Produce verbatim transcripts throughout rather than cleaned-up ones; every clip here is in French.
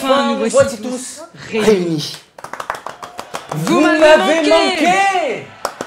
enfin, nous voici, voici tous tous réunis. réunis. Vous Vous m'avez m'avez manqué. manqué.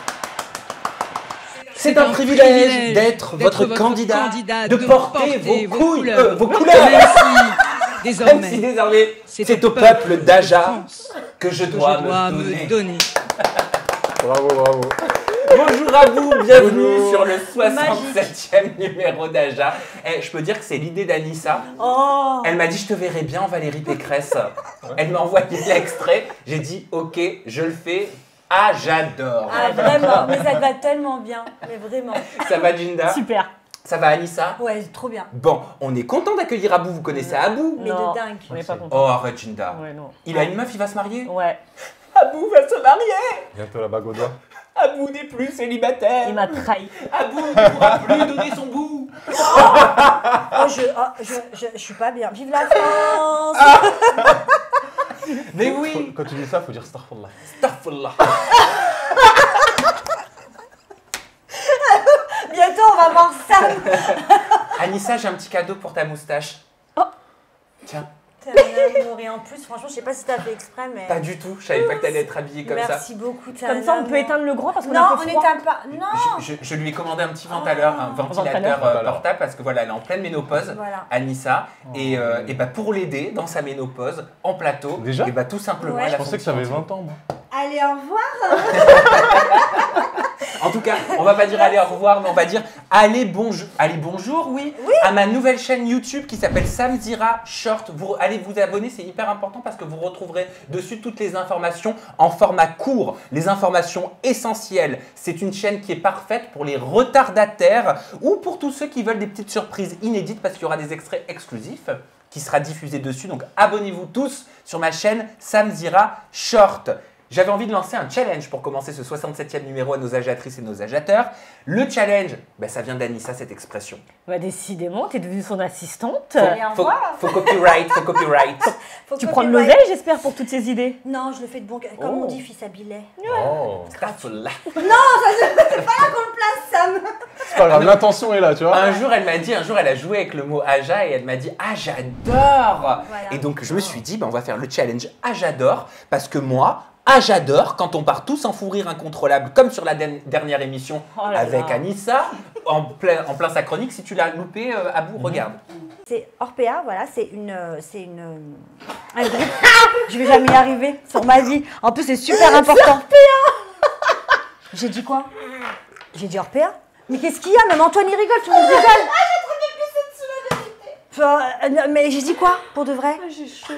C'est un privilège d'être votre candidat, de porter vos couilles, euh, vos couleurs. Même si, Même si désormais, désormais, c'est au peuple d'Aja que je que je dois dois me me donner. donner. Bravo, bravo. Bonjour à vous, bienvenue Bonjour. sur le soixante-septième numéro d'Aja. Eh, je peux dire que c'est l'idée d'Anissa. Oh. Elle m'a dit je te verrai bien en Valérie Pécresse. Elle m'a envoyé l'extrait. J'ai dit ok, je le fais. Ah, j'adore. Ah vraiment, mais ça te va tellement bien, mais vraiment. Ça va Jinda? Super. Ça va Anissa? Ouais, trop bien. Bon, on est content d'accueillir Abou. Vous connaissez Abou? Mais Non, de dingue. on n'est pas content. Oh arrête Jinda. Ouais, non. Il a une meuf, il va se marier? Ouais, Abou va se marier. Bientôt la bague au doigt. Abou n'est plus célibataire. il m'a trahi. Abou ne pourra plus donner son bout. Oh, je, oh, je, je, je suis pas bien. Vive la France. Mais Faut- oui. Quand tu dis ça, faut dire astaghfirullah. Astaghfirullah. Bientôt, on va voir ça. Anissa, j'ai un petit cadeau pour ta moustache. Oh. Tiens, T'es un amour. Et en plus, franchement, je sais pas si t'as fait exprès, mais... pas du tout. Je savais pas que t'allais être habillée comme ça. Merci beaucoup. t'es Comme un ça, on peut amour. éteindre le grand parce qu'on Non, a un on peu froid. n'éteint pas. Non. Je, je- je lui ai commandé un petit ventilateur, un ventilateur Ventilateur. euh, portable parce que voilà, elle est en pleine ménopause, Voilà. Anissa, et, euh, et bah pour l'aider dans sa ménopause, en plateau, Déjà et bah tout simplement. Ouais. elle Je a pensais son que ça avait petit vingt ans, moi. Allez, au revoir. En tout cas, on va pas dire allez au revoir, mais on va dire allez bonjour, allez bonjour, oui, à ma nouvelle chaîne YouTube qui s'appelle Samzira Short. Vous allez vous abonner, c'est hyper important parce que vous retrouverez dessus toutes les informations en format court, les informations essentielles. C'est une chaîne qui est parfaite pour les retardataires ou pour tous ceux qui veulent des petites surprises inédites parce qu'il y aura des extraits exclusifs qui sera diffusé dessus. Donc abonnez-vous tous sur ma chaîne Samzira Short. J'avais envie de lancer un challenge pour commencer ce soixante-septième numéro à nos agiatrices et nos agiateurs. Le challenge, ben ça vient d'Anissa, cette expression. Bah, décidément, t'es devenue son assistante. Faut, Allez, au faut, revoir. faut copyright, faut copyright. Faut Tu que prends de copyright. l'oseille, j'espère, pour toutes ces idées. Non, je le fais de bon cœur. Comme Oh. on dit, fils à billet. Oh. Astaghfirullah. Sam. C'est pas grave, l'intention est là, tu vois. Un jour, elle m'a dit, un jour, elle a joué avec le mot Aja et elle m'a dit Ah, j'adore. Voilà. Et donc, je me suis dit, ben, on va faire le challenge Ah, j'adore parce que moi, Ah, j'adore quand on part tous en fou rire incontrôlable, comme sur la den- dernière émission Oh là avec là. Anissa, en plein, en plein sa chronique. Si tu l'as loupé, euh, Abou, regarde. C'est Orpea, voilà, c'est une, euh, c'est une, euh, un groupe. Je vais jamais y arriver sur ma vie. En plus, c'est super important. J'ai dit quoi? J'ai dit Orpea? Mais qu'est-ce qu'il y a? Même Antoine il rigole, tout le monde rigole. Ah, j'ai trop bien glissé dessus la vérité. Enfin, euh, mais j'ai dit quoi? Pour de vrai? J'ai chaud.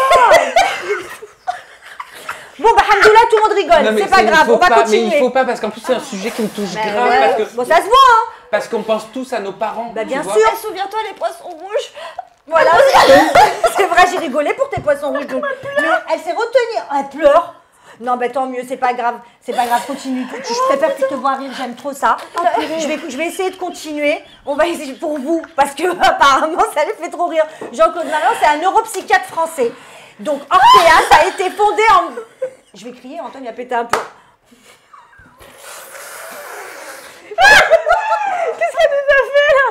Bon, bah, alhamdoulilah, tout le monde rigole. Non, mais C'est pas il grave, faut on va pas, continuer. Mais il faut pas parce qu'en plus c'est un sujet qui me touche Bah, grave ouais. parce que Bon, ça se voit, hein. parce qu'on pense tous à nos parents. Bah, tu bien vois. sûr. Souviens-toi les poissons rouges. Voilà. C'est vrai, j'ai rigolé pour tes poissons rouges. Donc. Mais elle s'est retenue. Elle pleure. Non, bah tant mieux, c'est pas grave. C'est pas grave, continue. Je préfère que tu te vois rire, j'aime trop ça. Je vais, je vais essayer de continuer. On va essayer pour vous, parce que apparemment, ça les fait trop rire. Jean-Claude Marion, c'est un neuropsychiatre français. Donc, Orpea, ça a été fondé en... Je vais crier, Antoine, il a pété un peu. Qu'est-ce qu'elle nous a fait, là?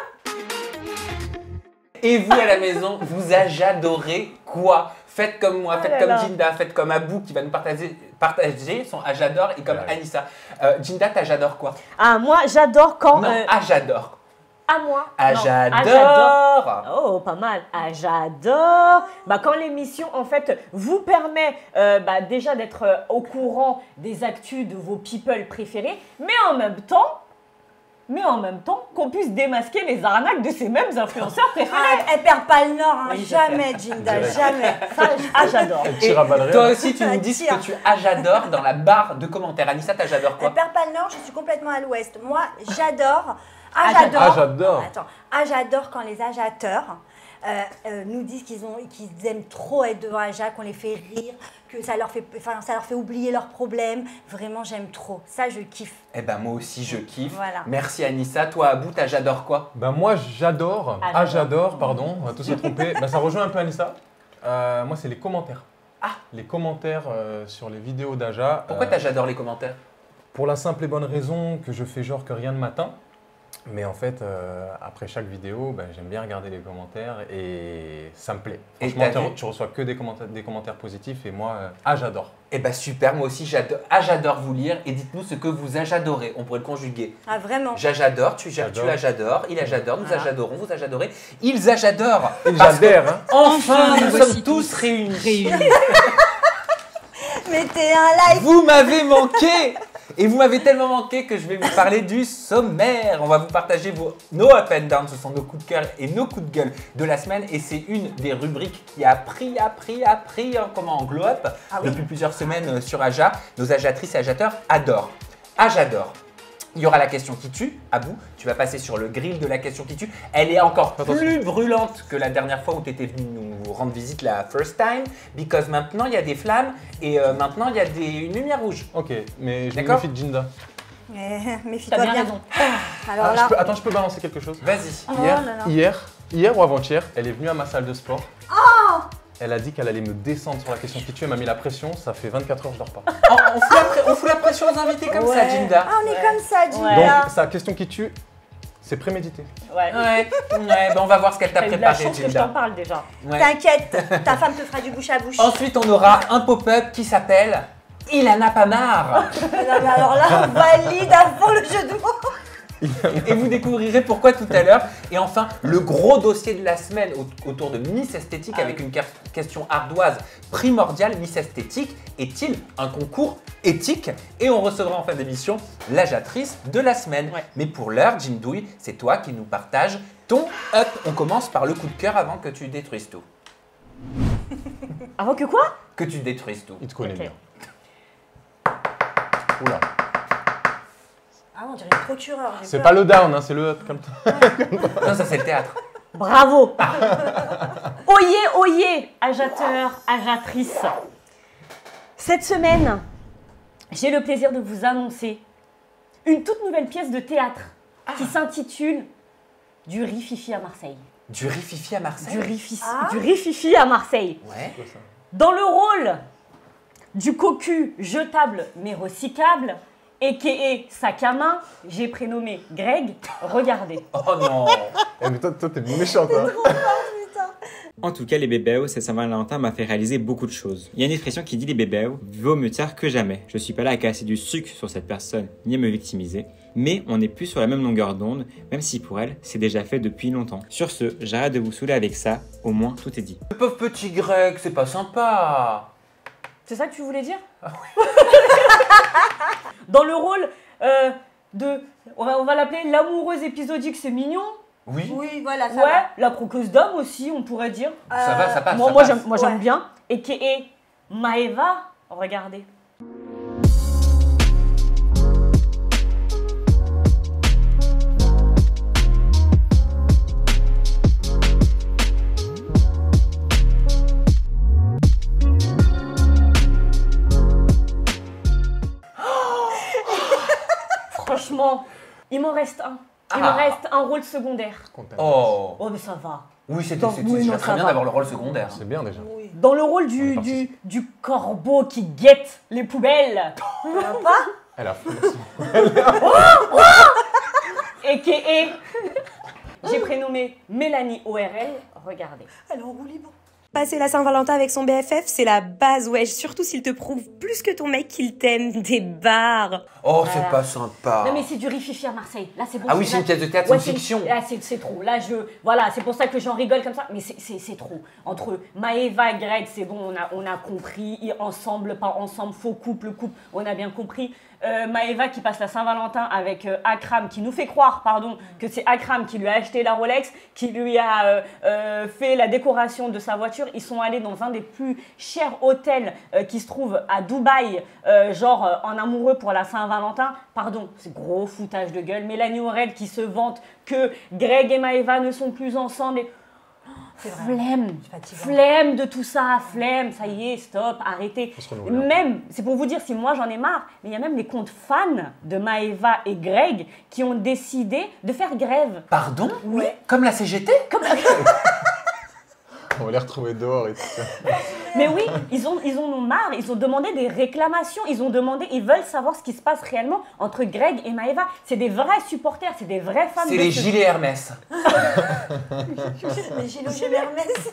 Et vous à la maison, vous adorez quoi? Faites comme moi, Oh faites là comme là. Jinda, faites comme Abou qui va nous partager, partager son ah j'adore et comme Ouais. Anissa. Euh, Jinda, t'as j'adore quoi? Ah, moi, j'adore quand... Non, euh, ah j'adore. À moi. Ah Non, j'adore. Oh, pas mal. Ah, j'adore. Bah, quand l'émission, en fait, vous permet euh, bah, déjà d'être euh, au courant des actus de vos people préférés, mais en même temps, mais en même temps, qu'on puisse démasquer les arnaques de ces mêmes influenceurs préférés. Ah, elle perd pas le nord, hein. Oui, je Jamais, Jinda, Direct. jamais. Ça, ah, j'adore. Elle Et tire à balles réelles. toi aussi, tu nous dis ce Tire. que tu ah j'adore dans la barre de commentaires. Anissa, t'as j'adore Elle quoi? perd pas le nord, je suis complètement à l'ouest. Moi, j'adore. Ah, Ah, j'adore. Ah, j'adore. Attends. Ah, j'adore quand les agiateurs euh, euh, nous disent qu'ils ont, qu'ils aiment trop être devant Aja, qu'on les fait rire, que ça leur fait, enfin, ça leur fait oublier leurs problèmes. Vraiment, j'aime trop. Ça, je kiffe. Eh ben moi aussi je kiffe. Voilà. Merci Anissa. Toi Abou, t'as j'adore quoi? Ben moi j'adore, Ah, ah j'adore. j'adore, pardon, on va tous se tromper. Ben, ça rejoint un peu Anissa. Euh, moi c'est les commentaires. Ah. Les commentaires euh, sur les vidéos d'Aja. Pourquoi euh, t'as j'adore les commentaires? Pour la simple et bonne raison que je fais genre que rien ne m'atteint. Mais en fait, euh, après chaque vidéo, ben, j'aime bien regarder les commentaires et ça me plaît. Et Franchement, t'as tu, vu tu reçois que des commentaires, des commentaires positifs et moi, euh, ah, j'adore. Eh bah super, moi aussi j'adore. Ah, j'adore vous lire et dites-nous ce que vous ajadorez. On pourrait le conjuguer. Ah, vraiment. J'adore, tu, ja- tu J'adore. ajadores, il ajadore, nous Voilà. ajadorons, vous ajadorez, ils ajadorent. Ils Parce que adhèrent, hein. Enfin, nous voici sommes tous réunis. Réunis. Mettez un like. Vous m'avez manqué. Et vous m'avez tellement manqué que je vais vous parler du sommaire. On va vous partager vos, nos up and down, ce sont nos coups de cœur et nos coups de gueule de la semaine. Et c'est une des rubriques qui a pris, a pris, a pris hein, comment, en glow up Ah oui. depuis plusieurs semaines euh, sur Aja. Nos ajatrices et ajateurs adorent. Ah, j'adore. Il y aura la question qui tue. Abou, tu vas passer sur le grill de la question qui tue. Elle est encore Attention. plus brûlante que la dernière fois où tu étais venu nous rendre visite la first time. Because maintenant, il y a des flammes et euh, maintenant, il y a des, une lumière rouge. Ok, mais je me D'accord. méfie de Jinda. Eh, T'as Méfie-toi bien bien. raison. Alors Ah, là. je peux- attends, je peux balancer quelque chose Vas-y. Oh hier, là là. hier, hier ou avant-hier, elle est venue à ma salle de sport. Elle a dit qu'elle allait me descendre sur la question qui tue. Elle m'a mis la pression. Ça fait vingt-quatre heures que je dors pas. Oh, on, fout la pré- on fout la pression aux invités comme ça, Ouais. Jinda. Ah, on est Ouais. comme ça, Jinda. Donc, sa question qui tue, c'est prémédité. Ouais. Ouais, ouais, ben on va voir ce qu'elle t'a T'as eu de la préparé, chance que je t'en Jinda. parle déjà. Ouais. T'inquiète, ta femme te fera du bouche à bouche. Ensuite, on aura un pop-up qui s'appelle Il en a pas marre. Non, mais alors là, on valide à fond le jeu de mots. Et vous découvrirez pourquoi tout à l'heure. Et enfin, le gros dossier de la semaine au- autour de Miss Esthétique Ah avec oui. une car- question ardoise primordiale. Miss Esthétique est-il un concours éthique? Et on recevra en fin d'émission l'ajatrice de la semaine. Ouais. Mais pour l'heure, Jindouille, c'est toi qui nous partages ton up. On commence par le coup de cœur avant que tu détruises tout. Avant que quoi? Que tu détruises tout. Il te connaît Ok. bien. Oula. Ah, on dirait une procureur. j'ai C'est peur. pas le down, hein, c'est le up comme ça. Non, ça c'est le théâtre. Bravo. Oyez, oyez, ajateur, ajatrice. Cette semaine, j'ai le plaisir de vous annoncer une toute nouvelle pièce de théâtre qui s'intitule Du riz fifi à Marseille. Du riz fifi à Marseille. Du riz, fifi- Ah. du riz fifi à Marseille. Ouais. Dans le rôle du cocu jetable mais recyclable, et qui est sac à main, j'ai prénommé Greg. Regardez. Oh non. Eh, mais toi, toi t'es méchante, hein. En tout cas, les bébés, cette Saint-Valentin m'a fait réaliser beaucoup de choses. Il y a une expression qui dit les bébés, vaut mieux tard que jamais. Je suis pas là à casser du sucre sur cette personne, ni à me victimiser. Mais on n'est plus sur la même longueur d'onde, même si pour elle, c'est déjà fait depuis longtemps. Sur ce, j'arrête de vous saouler avec ça, au moins tout est dit. Le pauvre petit Greg, c'est pas sympa. C'est ça que tu voulais dire? Dans le rôle euh, de... On va, on va l'appeler l'amoureuse épisodique, c'est mignon. Oui. Oui, voilà, ça Ouais, la croqueuse d'homme aussi, on pourrait dire. va. Ça va, Euh, ça passe. moi, ça moi, passe. j'aime, moi j'aime Ouais. bien. Et qui est Maëva. Regardez. Franchement, il m'en reste un. Il Ah. me reste un rôle secondaire. Oh. Oh, mais ça va. Oui, c'était Dans- c'était oui, déjà non, très ça bien va. d'avoir le rôle secondaire. C'est bien déjà. Oui. Dans le rôle On est du, parti. du, du corbeau qui guette les poubelles. Sympa. Elle a fait. Et qui est... J'ai prénommé Mélanie O R L. Regardez. Elle enroule libre. Passer la Saint-Valentin avec son B F F, c'est la base, ouais. Surtout s'il te prouve plus que ton mec qu'il t'aime. Des barres. Oh, Voilà. c'est pas sympa. Non mais c'est du rififi à Marseille. Là c'est bon. Ah oui, là- c'est une pièce de théâtre, Ouais, c'est une fiction. Là c'est c'est trop. Là je voilà, c'est pour ça que j'en rigole comme ça. Mais c'est- c'est c'est trop. Entre Maëva et Greg, c'est bon, on a on a compris. Et ensemble, pas ensemble, faux couple, couple, on a bien compris. Euh, Maëva qui passe la Saint-Valentin avec euh, Akram, qui nous fait croire, pardon, que c'est Akram qui lui a acheté la Rolex, qui lui a euh, euh, fait la décoration de sa voiture. Ils sont allés dans un des plus chers hôtels euh, qui se trouve à Dubaï, euh, genre euh, en amoureux pour la Saint-Valentin. Pardon, c'est gros foutage de gueule. Mélanie Aurel qui se vante que Greg et Maëva ne sont plus ensemble. Et... C'est vrai. Flemme, C'est fatigant. flemme de tout ça, flemme, ça y est, stop, arrêtez. Faut se renouveler un peu. Même, c'est pour vous dire si moi j'en ai marre, mais il y a même les comptes fans de Maëva et Greg qui ont décidé de faire grève. Pardon? Oui. Comme la C G T? Comme... On va les retrouver dehors et tout ça. Mais oui, ils, ont, ils en ont marre, ils ont demandé des réclamations, ils ont demandé, ils veulent savoir ce qui se passe réellement entre Greg et Maëva. C'est des vrais supporters, c'est des vrais fans. C'est les ce... gilets Hermès. Les gilets Hermès.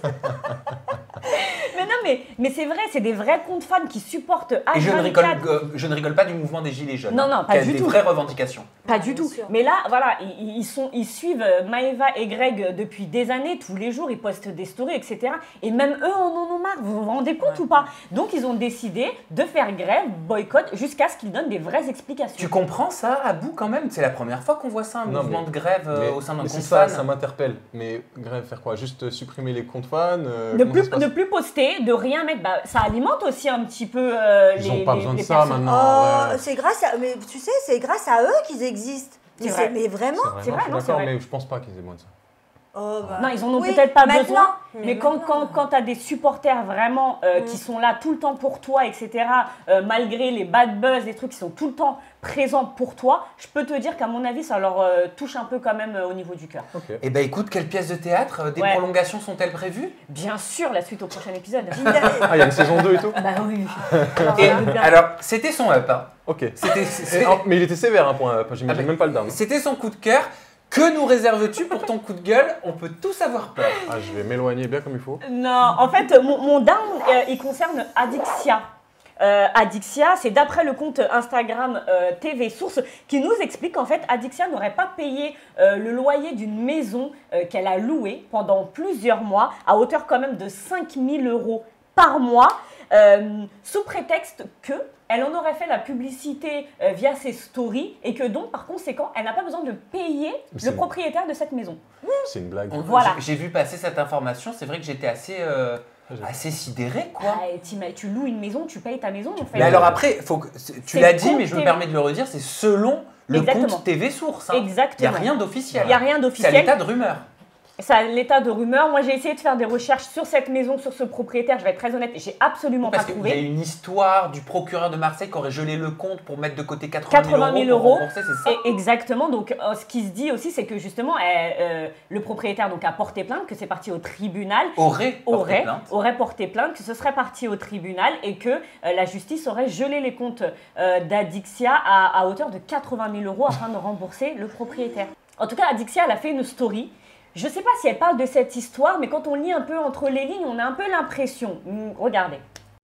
Mais non, mais, mais c'est vrai, c'est des vrais comptes fans qui supportent H vingt-quatre. Et je ne, rigole, euh, je ne rigole pas du mouvement des gilets jaunes. Non, non, pas qui a du des tout. vraies revendications. Pas Ah, du bien tout. sûr. Mais là, voilà, ils, ils, sont, ils suivent Maëva et Greg depuis des années, tous les jours, ils postent des stories, et cetera. Et même eux en ont marre, vous vous rendez compte ou pas? Donc ils ont décidé de faire grève, boycott, jusqu'à ce qu'ils donnent des vraies explications. Tu comprends ça, Abou, quand même? C'est la première fois qu'on voit ça, un Non, mouvement mais- de grève euh, Mais- au sein d'un mais compte c'est ça, fan. ça m'interpelle. Mais grève, faire quoi? Juste supprimer les comptes fans euh, Ne comment plus, ça se passe ne plus poster, de rien mettre, bah, ça alimente aussi un petit peu euh, Ils les ont pas les- besoin de les ça personnes. maintenant. Oh, ouais. c'est grâce à, mais tu sais, c'est grâce à eux qu'ils existent. C'est Mais, vrai. mais vraiment. C'est non, vrai, je suis non, c'est d'accord, vrai. mais je pense pas qu'ils aient besoin de ça. Oh, bah. Non, ils en ont Oui, peut-être pas maintenant, besoin, mais, mais quand, maintenant. quand, quand tu as des supporters vraiment euh, Mm. qui sont là tout le temps pour toi, et cetera, euh, malgré les bad buzz, les trucs qui sont tout le temps présents pour toi, je peux te dire qu'à mon avis, ça leur euh, touche un peu quand même euh, au niveau du cœur. Ok. Eh ben écoute, quelle pièce de théâtre? euh, Des Ouais. prolongations sont-elles prévues? Bien sûr, la suite au prochain épisode. Ah, il y a une saison deux et tout? Bah oui. Et Alors, bien. alors, c'était son up. Hein. Ok. C'était Et, c'est- oh, mais il était sévère, hein, pour un. J'imagine Ah, mais- même pas le down. c'était son coup de cœur. Que nous réserves-tu pour ton coup de gueule? On peut tous avoir peur. Ah, je vais m'éloigner bien comme il faut. Non, en fait, mon, mon down, euh, il concerne Adixia. Euh, Adixia, c'est d'après le compte Instagram euh, T V Source qui nous explique qu'en fait Adixia n'aurait pas payé euh, le loyer d'une maison euh, qu'elle a louée pendant plusieurs mois à hauteur quand même de cinq mille euros par mois, euh, sous prétexte que elle en aurait fait la publicité euh, via ses stories et que donc par conséquent elle n'a pas besoin de payer C'est- le propriétaire de cette maison. C'est une blague. On- Voilà. j'ai- J'ai vu passer cette information. C'est vrai que j'étais assez, euh, Ah, j'ai- assez sidéré, quoi. Ah, et t'ima- tu loues une maison, tu payes ta maison en fait. Mais alors après, faut que, c'est- tu C'est l'as dit, compte mais je me T V. permets de le redire, c'est selon le Exactement. compte T V Source. hein. Il n'y Exactement. a rien d'officiel. Il n'y a rien C'est à d'officiel. l'état de rumeur. C'est à l'état de rumeur. Moi, j'ai essayé de faire des recherches sur cette maison, sur ce propriétaire. Je vais être très honnête, j'ai absolument Parce pas qu'il y a trouvé. une histoire du procureur de Marseille qui aurait gelé le compte pour mettre de côté quatre-vingt quatre-vingt mille mille euros euros. pour rembourser, c'est ça? Et exactement. Donc, euh, ce qui se dit aussi, c'est que justement, elle, euh, le propriétaire donc a porté plainte, que c'est parti au tribunal. Aurait porté Aurait, plainte. aurait porté plainte, que ce serait parti au tribunal et que euh, la justice aurait gelé les comptes euh, d'Adixia à, à hauteur de quatre-vingt mille euros afin de rembourser le propriétaire. En tout cas, Adixia, elle a fait une story. Je ne sais pas si elle parle de cette histoire, mais quand on lit un peu entre les lignes, on a un peu l'impression. Hmm, regardez.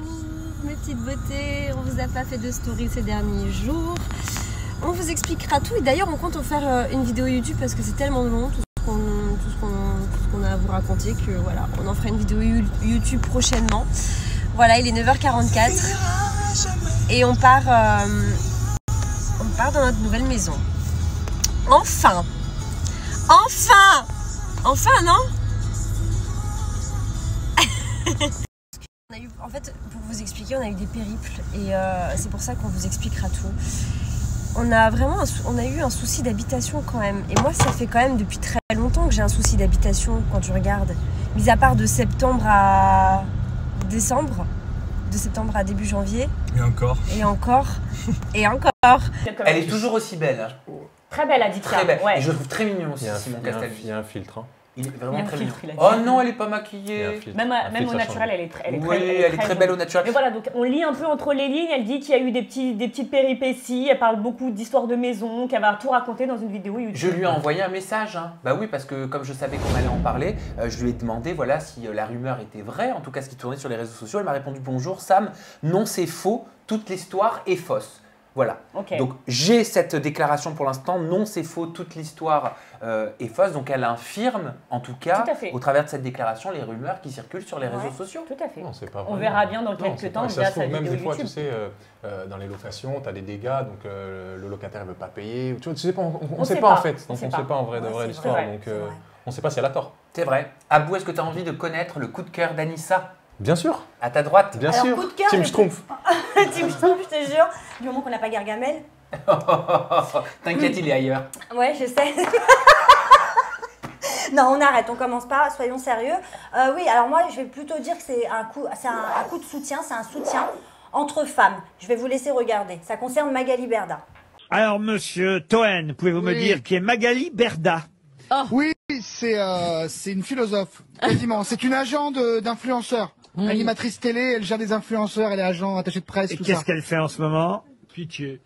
Mes petites beautés, on vous a pas fait de story ces derniers jours. On vous expliquera tout et d'ailleurs on compte en faire euh, une vidéo YouTube parce que c'est tellement long tout ce qu'on tout ce qu'on tout ce qu'on a à vous raconter que voilà, on en fera une vidéo You- YouTube prochainement. Voilà, il est neuf heures quarante-quatre et on part euh, on part dans notre nouvelle maison. Enfin. Enfin. Enfin, non? On a eu, en fait, pour vous expliquer, on a eu des périples et euh, c'est pour ça qu'on vous expliquera tout. On a vraiment un sou- on a eu un souci d'habitation quand même. Et moi, ça fait quand même depuis très longtemps que j'ai un souci d'habitation quand tu regardes. Mis à part de septembre à décembre, de septembre à début janvier, Et encore. et encore, et encore. Elle est toujours aussi belle. hein. Très belle Adixia. Très belle. Ouais. Et je le trouve très mignon aussi, Il y a un, Simon il y a un- Castaldi. il y a un filtre. Hein. Il est Il y a vraiment un très filtre, mignon. il a dit. Oh non, elle est pas Il y a un maquillée. filtre. Même, Un même filtre, au ça naturel, change. elle est très, elle est Oui, très, elle est très belle au naturel. Mais voilà, donc on lit un peu entre les lignes. Elle dit qu'il y a eu des, petits, des petites péripéties. Elle parle beaucoup d'histoires de maison, qu'elle va tout raconter dans une vidéo YouTube. Je lui ai envoyé un message. hein. Bah oui, parce que comme je savais qu'on allait en parler, euh, je lui ai demandé voilà si euh, la rumeur était vraie, en tout cas ce qui tournait sur les réseaux sociaux. Elle m'a répondu bonjour Sam, non c'est faux, toute l'histoire est fausse. Voilà. Ok. Donc j'ai cette déclaration pour l'instant, non c'est faux, toute l'histoire euh, est fausse. Donc elle infirme en tout cas, Tout à fait. au travers de cette déclaration, les rumeurs qui circulent sur les Ouais. réseaux sociaux. Tout à fait. Non, c'est pas On vrai. verra bien dans Non, quelques c'est temps pas- ça via se trouve, sa même vidéo des fois, YouTube. tu sais, euh, euh, dans les locations, tu as des dégâts, donc euh, le locataire ne veut pas payer. Tu, vois, tu sais pas, on ne sait, sait pas, pas. en fait. On Donc sait on ne pas. sait pas en vrai de Ouais, vrai c'est l'histoire. vrai, Donc c'est euh, vrai. on ne sait pas si elle a tort. C'est vrai. Abou, est-ce que tu as envie de connaître le coup de cœur d'Anissa? Bien sûr, À ta droite. bien Alors, sûr. coup de cœur, Tim mais- Schtroumpf. Tim Schtroumpf, je te jure, du moment qu'on n'a pas Gargamel. T'inquiète, il est ailleurs. Ouais, je sais. Non, on arrête, on commence pas, soyons sérieux. Euh, oui, alors moi, je vais plutôt dire que c'est un coup, c'est un, un coup de soutien, c'est un soutien entre femmes. Je vais vous laisser regarder. Ça concerne Magali Berda. Alors, monsieur Toen, pouvez-vous me Oui. dire qui est Magali Berda? Oh. Oui, c'est euh, c'est une philosophe, quasiment. C'est une agent d'influenceurs. Mmh. Animatrice télé, elle gère des influenceurs, elle est agent, attachée de presse, Et tout ça. qu'est-ce qu'elle fait en ce moment? Pitié.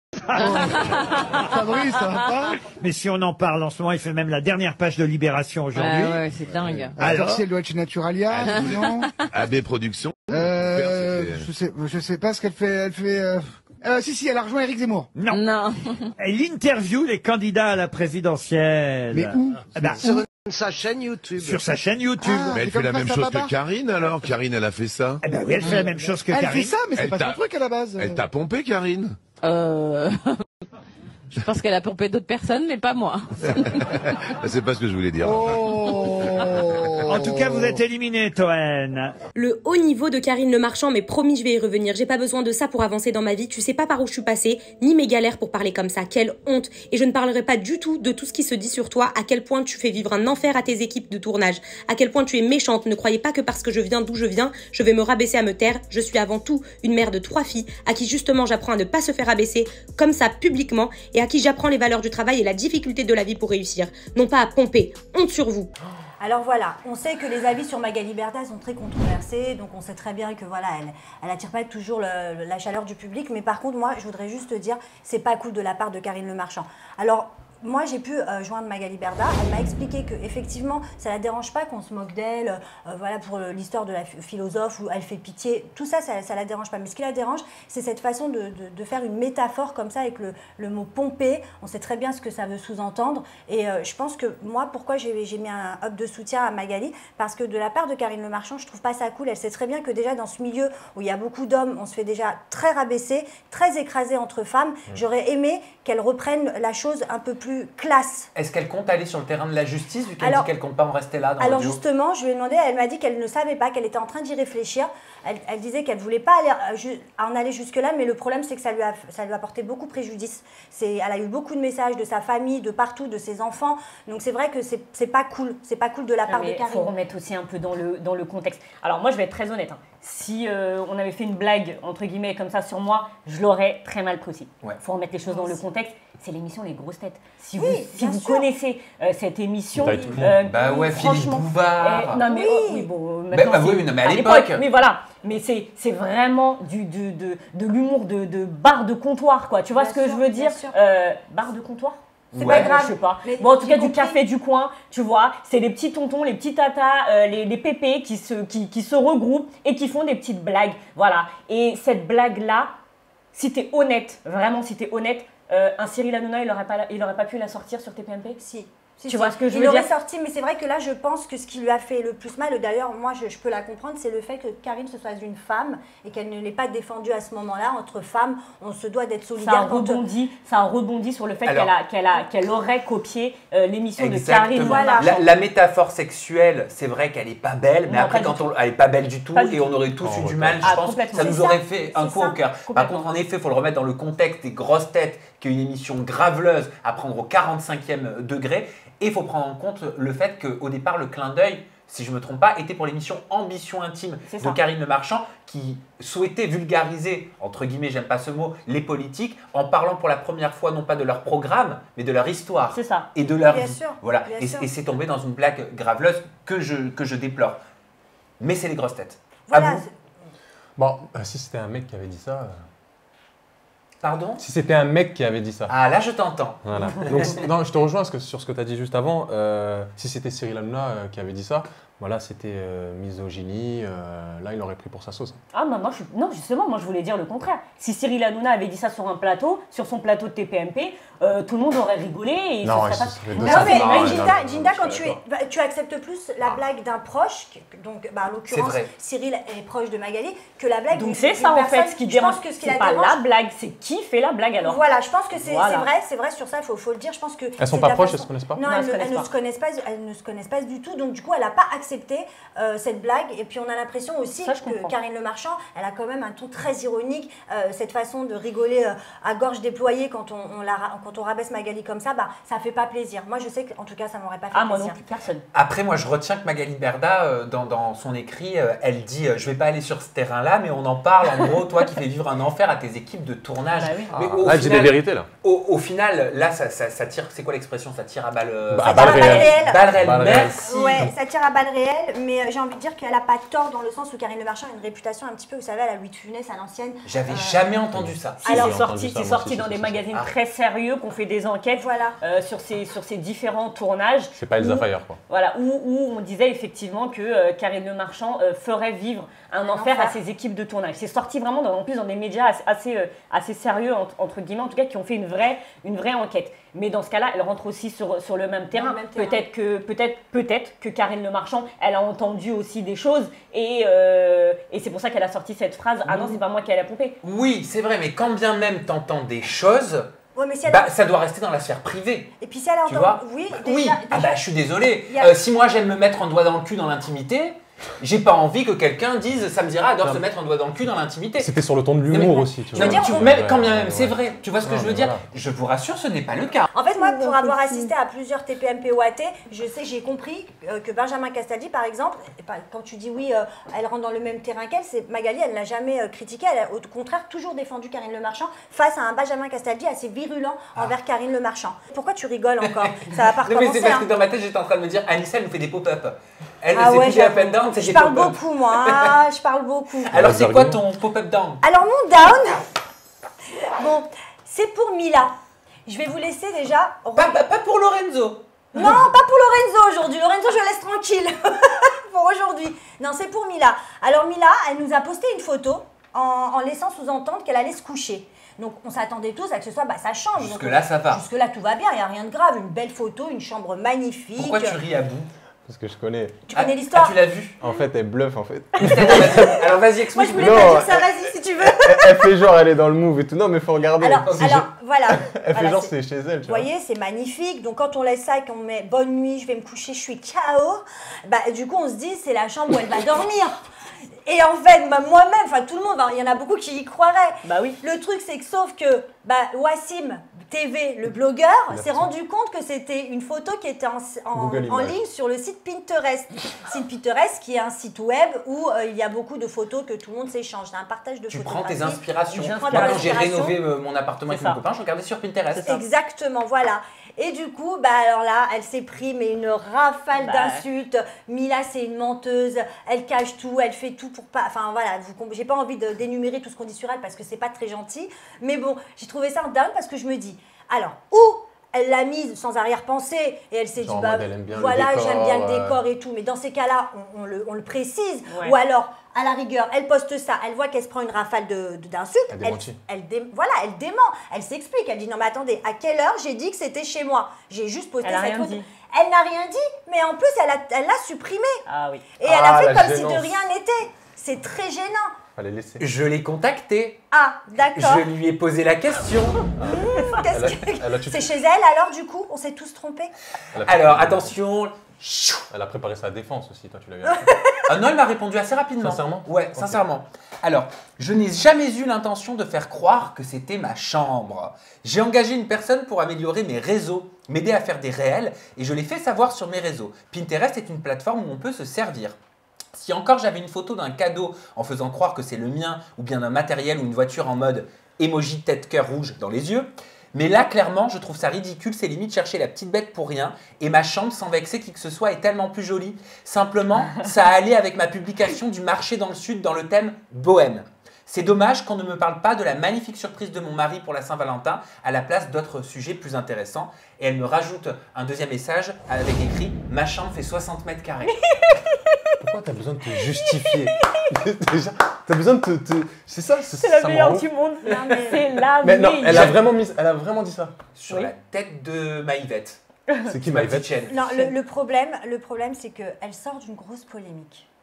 Fabrice, ça va pas? Mais si on en parle en ce moment, il fait même la dernière page de Libération aujourd'hui. Ouais, ouais, c'est dingue. Alors, si elle doit être chez Naturalia, non? A B Productions. Euh, je sais, je sais pas ce qu'elle fait. Elle fait. Euh... Euh, si, si, elle a rejoint Éric Zemmour. Non. Non. Elle interviewe les candidats à la présidentielle. Mais où? Ah bah, Sur sa chaîne YouTube. Sur sa chaîne YouTube. Ah, mais elle fait la même chose que Karine alors. Karine, elle a fait ça. Eh ben oui, elle fait la même chose que elle Karine. Elle fait ça, mais c'est Elle pas son t'a- truc à la base. Elle t'a pompé, Karine. Euh... Je pense qu'elle a pompé d'autres personnes, mais pas moi. C'est pas ce que je voulais dire. Oh. En tout cas, vous êtes éliminé, Toen. Le haut niveau de Karine Le Marchand, mais promis, je vais y revenir. J'ai pas besoin de ça pour avancer dans ma vie. Tu sais pas par où je suis passée, ni mes galères pour parler comme ça. Quelle honte. Et je ne parlerai pas du tout de tout ce qui se dit sur toi, à quel point tu fais vivre un enfer à tes équipes de tournage, à quel point tu es méchante. Ne croyez pas que parce que je viens d'où je viens, je vais me rabaisser à me taire. Je suis avant tout une mère de trois filles, à qui justement j'apprends à ne pas se faire abaisser comme ça publiquement, et à qui j'apprends les valeurs du travail et la difficulté de la vie pour réussir. Non pas à pomper. Honte sur vous. Alors voilà, on sait que les avis sur Magali Berda sont très controversés, donc on sait très bien que voilà, elle, elle attire pas toujours le, la chaleur du public, mais par contre moi je voudrais juste te dire, c'est pas cool de la part de Karine Le Marchand. Alors moi, j'ai pu euh, joindre Magali Berda. Elle m'a expliqué que effectivement, ça la dérange pas qu'on se moque d'elle. Euh, voilà pour l'histoire de la philosophe où elle fait pitié. Tout ça, ça, ça la dérange pas. Mais ce qui la dérange, c'est cette façon de, de, de faire une métaphore comme ça avec le, le mot pomper. On sait très bien ce que ça veut sous-entendre. Et euh, je pense que moi, pourquoi j'ai mis un hop de soutien à Magali, parce que de la part de Karine Le Marchand, je trouve pas ça cool. Elle sait très bien que déjà dans ce milieu où il y a beaucoup d'hommes, on se fait déjà très rabaisser, très écrasé entre femmes. Mmh. J'aurais aimé qu'elle reprenne la chose un peu plus classe. Est-ce qu'elle compte aller sur le terrain de la justice vu qu'elle dit qu'elle compte pas en rester là dans Alors l'audio? justement, je lui ai demandé, elle m'a dit qu'elle ne savait pas, qu'elle était en train d'y réfléchir. Elle, elle disait qu'elle voulait pas aller, en aller jusque-là, mais le problème c'est que ça lui a, ça lui a porté beaucoup préjudice. Elle a eu beaucoup de messages de sa famille, de partout, de ses enfants. Donc c'est vrai que c'est pas cool, c'est pas cool de la part mais de Karine. Il faut remettre aussi un peu dans le, dans le contexte. Alors moi je vais être très honnête, hein. Si euh, on avait fait une blague entre guillemets comme ça sur moi, je l'aurais très mal pris aussi. Il ouais. faut remettre les choses dans le contexte. C'est l'émission Les Grosses Têtes. Si oui, vous, si vous connaissez euh, cette émission, euh, bah ouais, Philippe Bouvard. Euh, non mais oui, oh, oui bon, bah, bah, oui, non, mais à l'époque. Mais voilà, mais c'est c'est vraiment du du de de l'humour de, de bar de comptoir quoi. Tu vois bien ce que sûr, je veux dire euh, bar de comptoir. C'est ouais. pas grave, je sais pas. Mais bon, en tout cas, du café du coin, tu vois, c'est les petits tontons, les petits tatas, euh, les, les pépés qui se, qui, qui se regroupent et qui font des petites blagues. Voilà. Et cette blague-là, si t'es honnête, vraiment, si t'es honnête, euh, un Cyril Hanouna, il aurait pas, il aurait pas pu la sortir sur T P M P? Si. Si, tu si. vois ce que je il veux dire? Il aurait sorti, mais c'est vrai que là, je pense que ce qui lui a fait le plus mal, d'ailleurs, moi, je, je peux la comprendre, c'est le fait que Karine se soit une femme et qu'elle ne l'ait pas défendue à ce moment-là. Entre femmes, on se doit d'être solidaire. Ça a rebondi, ça a rebondi sur le fait qu'elle a, qu'elle a, qu'elle aurait copié euh, l'émission de Karine. Voilà. La, la métaphore sexuelle, c'est vrai qu'elle est pas belle, mais non, après, quand on, elle est pas belle du tout, et on aurait tous eu du mal, je pense. Ça nous aurait fait un coup au cœur. Par contre, en effet, il faut le remettre dans le contexte des Grosses Têtes, qui est une émission graveleuse à prendre au quarante-cinquième degré. Et il faut prendre en compte le fait qu'au départ, le clin d'œil, si je ne me trompe pas, était pour l'émission Ambition Intime de Karine Le Marchand, qui souhaitait vulgariser, entre guillemets, j'aime pas ce mot, les politiques, en parlant pour la première fois non pas de leur programme, mais de leur histoire ça. et de leur bien vie. Sûr, voilà. bien et, sûr. et c'est tombé dans une blague graveleuse que je, que je déplore. Mais c'est les Grosses Têtes. Voilà. Bon, euh, si c'était un mec qui avait dit ça... Euh... Pardon? Si c'était un mec qui avait dit ça. Ah, là, je t'entends. Voilà. Donc, non, je te rejoins sur ce que tu as dit juste avant. Euh, si c'était Cyril Hanouna euh, qui avait dit ça, voilà, c'était euh, misogynie. Euh, là, il aurait pris pour sa sauce. Ah, bah, moi, je, non, justement, moi, je voulais dire le contraire. Si Cyril Hanouna avait dit ça sur un plateau, sur son plateau de T P M P, euh, tout le monde aurait rigolé et non, ce serait pas... pas... Non, non, mais non, Ginda, non, Ginda, quand tu, es, bah, tu acceptes plus la blague d'un proche, donc bah, en l'occurrence, Cyril est proche de Magali, que la blague. Donc c'est ça en fait ce qui dérange. C'est pas la blague, c'est qui fait la blague alors. Voilà, je pense que c'est voilà. vrai, c'est vrai sur ça, il faut, faut le dire. Je pense que elles sont pas proches, elles se connaissent pas. Non, elles, elles, elles, ne se connaissent pas, elles ne se connaissent pas du tout. Donc du coup, elle n'a pas accepté accepter euh, cette blague. Et puis on a l'impression aussi Ça, je que comprends. Karine Le Marchand, elle a quand même un ton très ironique. Euh, cette façon de rigoler euh, à gorge déployée quand on, on la, ra- quand on rabaisse Magali comme ça, bah, ça fait pas plaisir. Moi, je sais qu'en tout cas, ça m'aurait pas fait Ah, moi plaisir. non plus, personne. Après, moi, je retiens que Magali Berda, euh, dans, dans son écrit, euh, elle dit euh, je vais pas aller sur ce terrain-là, mais on en parle. En gros, toi qui fais vivre un enfer à tes équipes de tournage. Bah oui. Mais Ah, au là, elle dit final- des vérités, là. Au, au final, là, ça, ça, ça tire. C'est quoi l'expression? Ça tire à balle. euh, Bah, ça à tire balle réelle. Balle réelle. Balle réelle. Merci. Ouais, ça tire à balles réelles, mais euh, j'ai envie de dire qu'elle a pas tort dans le sens où Karine Le Marchand a une réputation un petit peu, vous savez, à la Louis de Funès, à l'ancienne. J'avais Euh, jamais entendu ça. Si, Alors, c'est j'ai sorti, entendu ça, c'est moi sorti aussi, dans c'est des ça. magazines Ah. très sérieux qu'on fait des enquêtes Voilà. euh, sur, ces, sur ces différents tournages. C'est pas Elsa où- Fire, quoi. Voilà, où, où on disait effectivement que euh, Karine Le Marchand euh, ferait vivre un, Un enfer, enfer. à ses équipes de tournage. C'est sorti vraiment dans, en plus dans des médias assez, assez, euh, assez sérieux, entre, entre guillemets, en tout cas, qui ont fait une vraie, une vraie enquête. Mais dans ce cas-là, elle rentre aussi sur, sur le même terrain. même terrain. Peut-être que, peut-être, peut-être que Karine Le Marchand, elle a entendu aussi des choses et, euh, et c'est pour ça qu'elle a sorti cette phrase. Ah non, c'est pas moi qui ai la pompée. Oui, c'est vrai, mais quand bien même t'entends des choses, Ouais, mais si elle bah, a- ça doit rester dans la sphère privée. Et puis si elle a Tu entendu- vois oui, déjà, Oui, ah déjà- bah je suis désolé. Il y a- Euh, si moi j'aime me mettre un doigt dans le cul dans l'intimité, j'ai pas envie que quelqu'un dise ça me dira adore Non. se mettre un doigt dans le cul dans l'intimité. C'était sur le ton de mais- l'humour aussi, tu Non, vois. mais tu- on- même, Ouais, quand bien ouais, même ouais. c'est vrai, tu vois ce que Non, je veux mais dire voilà. Je vous rassure, ce n'est pas le cas. En fait, moi, pour avoir assisté à plusieurs T P M P O A T, je sais, j'ai compris euh, que Benjamin Castaldi, par exemple, et pas- quand tu dis oui, euh, elle rentre dans le même terrain qu'elle, c'est Magali, elle n'a jamais euh, critiqué, elle a au contraire toujours défendu Karine Le Marchand face à un Benjamin Castaldi assez virulent envers Karine Le Marchand. Pourquoi tu rigoles encore? Ça va pas Non, mais recommencer. c'est parce hein. que dans ma tête j'étais en train de me dire Anissa elle nous fait des pop-up. Elle, Ah c'est ouais, plus des up j'avoue. and down, c'est Je des parle pop-up. beaucoup, moi. Ah, je parle beaucoup. Alors Ouais, c'est c'est quoi rigolo. ton pop-up down? Alors, mon down, bon, c'est pour Mila. Je vais vous laisser déjà. Pas, pas- pas pour Lorenzo. Non, pas pour Lorenzo aujourd'hui. Lorenzo, je le laisse tranquille pour aujourd'hui. Non, c'est pour Mila. Alors Mila, elle nous a posté une photo en, en laissant sous-entendre qu'elle allait se coucher. Donc on s'attendait tous à que ce soit bah, sa chambre. Donc, Jusque-là, ça va. Jusque-là, tout va bien, il n'y a rien de grave. Une belle photo, une chambre magnifique. Pourquoi tu ris à bout? Parce que je connais. Tu Ah, connais l'histoire? ah, tu l'as vu? En fait, elle bluffe, en fait. Alors vas-y, Moi, explique. je voulais Non, pas dire ça, elle- vas-y si tu veux. Elle, elle fait genre, elle est dans le move et tout. Non, mais faut regarder. Alors, C'est alors genre- voilà. Elle Voilà, fait genre, c'est- c'est chez elle, tu Vous vois. voyez, c'est magnifique. Donc quand on laisse ça et qu'on met bonne nuit, je vais me coucher, je suis K O, bah, du coup on se dit c'est la chambre où elle va dormir. Et en fait, bah, moi-même, enfin tout le monde, hein, il y en a beaucoup qui y croiraient. Bah oui. Le truc c'est que sauf que bah, Wassim T V, le blogueur, s'est rendu compte que c'était une photo qui était en, en- Google en Images. ligne sur le site Pinterest. Site Pinterest qui est un site web où euh, il y a beaucoup de photos que tout le monde s'échange. C'est un partage de Tu photographies. prends tes inspirations. Je Moi, prends des quand j'ai inspirations. rénové euh, mon appartement avec C'est mon ça. copain, je regardais sur Pinterest. C'est ça. Exactement, voilà. Et du coup, bah alors là, elle s'est pris mais une rafale Bah. d'insultes. Mila, c'est une menteuse. Elle cache tout, elle fait tout pour pas. Enfin voilà, vous comp- j'ai pas envie de d'énumérer tout ce qu'on dit sur elle parce que c'est pas très gentil. Mais bon, j'ai trouvé ça dingue parce que je me dis, alors où elle l'a mise sans arrière-pensée et elle s'est dit Genre en bah mode, elle aime bien le voilà, décor, j'aime bien le euh. décor et tout. Mais dans ces cas-là, on, on le, on le précise. Ouais. Ou alors, à la rigueur, elle poste ça, elle voit qu'elle se prend une rafale de- de- d'insultes. Elle Elle, démentit. elle dé- voilà, elle dément, elle s'explique. Elle dit non mais attendez, à quelle heure j'ai dit que c'était chez moi? J'ai juste posté Elle a cette rien photo. dit. Elle n'a rien dit, mais en plus elle a- elle l'a supprimé Ah oui. et elle a Ah, fait la comme si de gênance. rien n'était. C'est très gênant. Fallait laisser. Je l'ai contacté. Ah, d'accord. Je lui ai posé la question. Mmh, qu'est-ce Elle a- que- elle a tué- C'est chez elle alors du coup? On s'est tous trompés? Elle a- Alors attention. Elle a préparé sa défense aussi, toi, tu l'as vu. Ah non, elle m'a répondu assez rapidement. Sincèrement? Ouais, Ok. sincèrement. Alors, je n'ai jamais eu l'intention de faire croire que c'était ma chambre. J'ai engagé une personne pour améliorer mes réseaux, m'aider à faire des réels, et je l'ai fait savoir sur mes réseaux. Pinterest est une plateforme où on peut se servir. Si encore j'avais une photo d'un cadeau en faisant croire que c'est le mien, ou bien d'un matériel ou une voiture en mode emoji tête cœur rouge dans les yeux, mais là, clairement, je trouve ça ridicule, c'est limite chercher la petite bête pour rien, et ma chambre, sans vexer qui que ce soit, est tellement plus jolie. Simplement, ça allait avec ma publication du marché dans le sud dans le thème bohème. C'est dommage qu'on ne me parle pas de la magnifique surprise de mon mari pour la Saint-Valentin à la place d'autres sujets plus intéressants. Et elle me rajoute un deuxième message avec écrit « Ma chambre fait soixante mètres carrés ». Pourquoi t'as besoin de te justifier? Déjà, t'as besoin de te. te- C'est ça, c'est C'est la ça me meilleure rend ouf. du monde. Non, mais- C'est la Mais non, meilleure. elle a vraiment mis, elle a vraiment dit ça. Sur Oui. la tête de Maïvette. C'est qui Ma Maïvette? petite chaîne. Non, le, le problème, le problème c'est qu'elle sort d'une grosse polémique.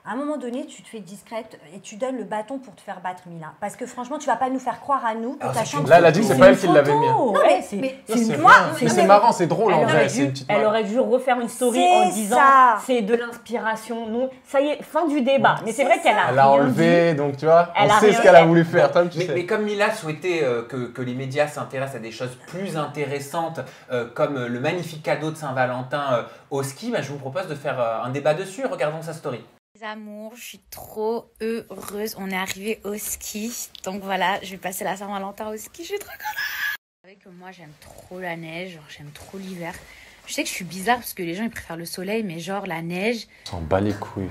À un moment donné, tu te fais discrète et tu donnes le bâton pour te faire battre, Mila. Parce que franchement, tu vas pas nous faire croire à nous que Alors, ta c'est chambre... Là, elle a dit que c'est pas elle qui l'avait mis. Non, Ouais, mais, c'est- mais Ça, c'est moi, bien. Mais c'est marrant, c'est drôle en Elle vrai. aurait, C'est dû, une petite elle marque. aurait dû refaire une story C'est en disant ça. c'est de l'inspiration. Non, ça y est, fin du débat. Mais c'est vrai C'est qu'elle a Elle a rien enlevé, donc tu vois, Elle on a sait rien ce qu'elle a fait. voulu faire. Toi, tu Mais, sais. mais comme Mila souhaitait euh, que, que les médias s'intéressent à des choses plus intéressantes, euh, comme euh, le magnifique cadeau de Saint-Valentin euh, au ski, bah, je vous propose de faire euh, un débat dessus. Regardons sa story. Les amours, je suis trop heureuse. On est arrivé au ski. Donc voilà, je vais passer la Saint-Valentin au ski. Je suis trop contente. Vous savez que moi, j'aime trop la neige. Genre, j'aime trop l'hiver. Je sais que je suis bizarre parce que les gens, ils préfèrent le soleil. Mais genre, la neige... On s'en bat les couilles.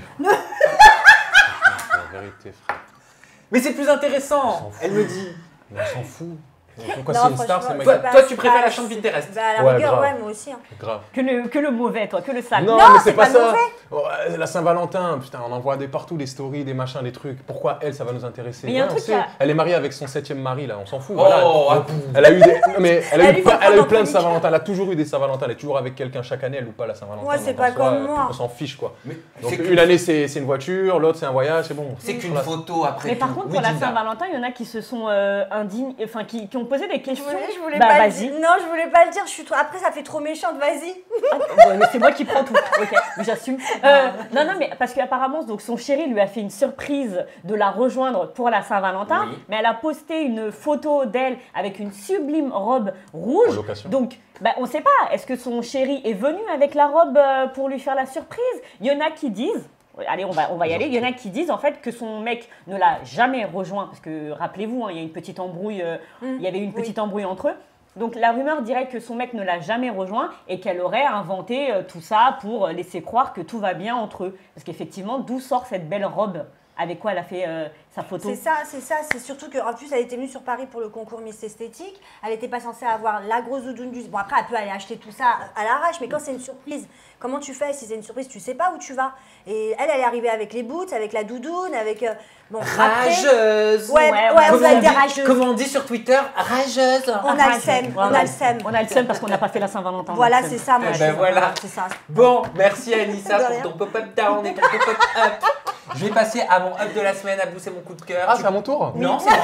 C'est la vérité, frère. Mais c'est plus intéressant, elle me dit. Mais on s'en fout. Pourquoi Non, c'est une star, franchement, c'est Toi, mec. pas- toi, tu c'est préfères pas- la chambre Pinterest. Bah, à la Ouais, rigueur, grave. ouais, moi aussi. hein. Grave. Que le, que le mauvais, toi, que le sale. Non, Non, mais c'est c'est pas, pas ça. mauvais. Ouais, la Saint-Valentin, putain, on en voit des partout, des stories, des machins, des trucs. Pourquoi elle, ça va nous intéresser? Mais il y a un Ouais, on truc sait. qui a- Elle est mariée avec son septième mari, là, on s'en fout. Oh, voilà. ah, Elle a eu des. Non, mais elle a Elle eu, lui plein- fait elle a eu prendre plein de en Saint-Valentin. Elle a toujours eu des Saint-Valentin. Elle est toujours avec quelqu'un chaque année. Elle loupe pas la Saint-Valentin. Ouais, c'est donc, pas en soi, comme euh, moi. On s'en fiche, quoi. Mais Donc, c'est une qu'une- année, c'est c'est une voiture, l'autre, c'est un voyage, c'est bon. c'est qu'une Voilà. photo après Mais tout. par contre, Oui, pour la Linda. Saint-Valentin, il y en a qui se sont euh, indignes, enfin qui, qui ont posé des Je questions. voulais, je voulais Bah, pas le vas-y. dire. Non, je voulais pas le dire. Je suis trop... Après, ça fait trop méchante. Vas-y. Ah, ouais, mais c'est moi qui prends tout. Ok, mais j'assume. Euh, non, non, mais parce qu'apparemment, donc son chéri lui a fait une surprise de la rejoindre pour la Saint-Valentin, Oui. mais elle a posté une photo d'elle avec une sublime robe rouge. En location. Donc, bah, on sait pas. Est-ce que son chéri est venu avec la robe euh, pour lui faire la surprise? Il y en a qui disent. Allez, on va, on va y aller. Il y en a qui disent en fait que son mec ne l'a jamais rejoint parce que rappelez-vous, hein, il y a une petite embrouille. euh, il y avait eu une oui. petite embrouille entre eux. Donc la rumeur dirait que son mec ne l'a jamais rejoint et qu'elle aurait inventé euh, tout ça pour laisser croire que tout va bien entre eux. Parce qu'effectivement, d'où sort cette belle robe avec quoi elle a fait euh, sa photo? C'est ça, c'est ça. C'est surtout qu'en plus, elle était venue sur Paris pour le concours Miss Esthétique. Elle n'était pas censée avoir la grosse doudoune du... Bon, après, elle peut aller acheter tout ça à l'arrache, mais quand c'est une surprise, comment tu fais? Si c'est une surprise, tu sais pas où tu vas. Et elle, elle est arrivée avec les boots, avec la doudoune, avec... euh, Bon, après... Rageuse. Ouais, Ouais, ouais, ouais, vous Comment avez on été dit- rageuse. Comment on dit sur Twitter? Rageuse. On a le seum, on a le seum. On a le seum parce qu'on n'a pas fait la Saint-Valentin. Voilà, on a le c'est seum. ça, moi. Eh je ben suis- voilà. C'est ça. Bon, merci Anissa De pour rien. ton pop-up down et ton pop-up up. Je vais passer à mon up de la semaine. À vous, c'est mon coup de cœur. Ah, Tu- c'est à mon tour? Non, c'est moi.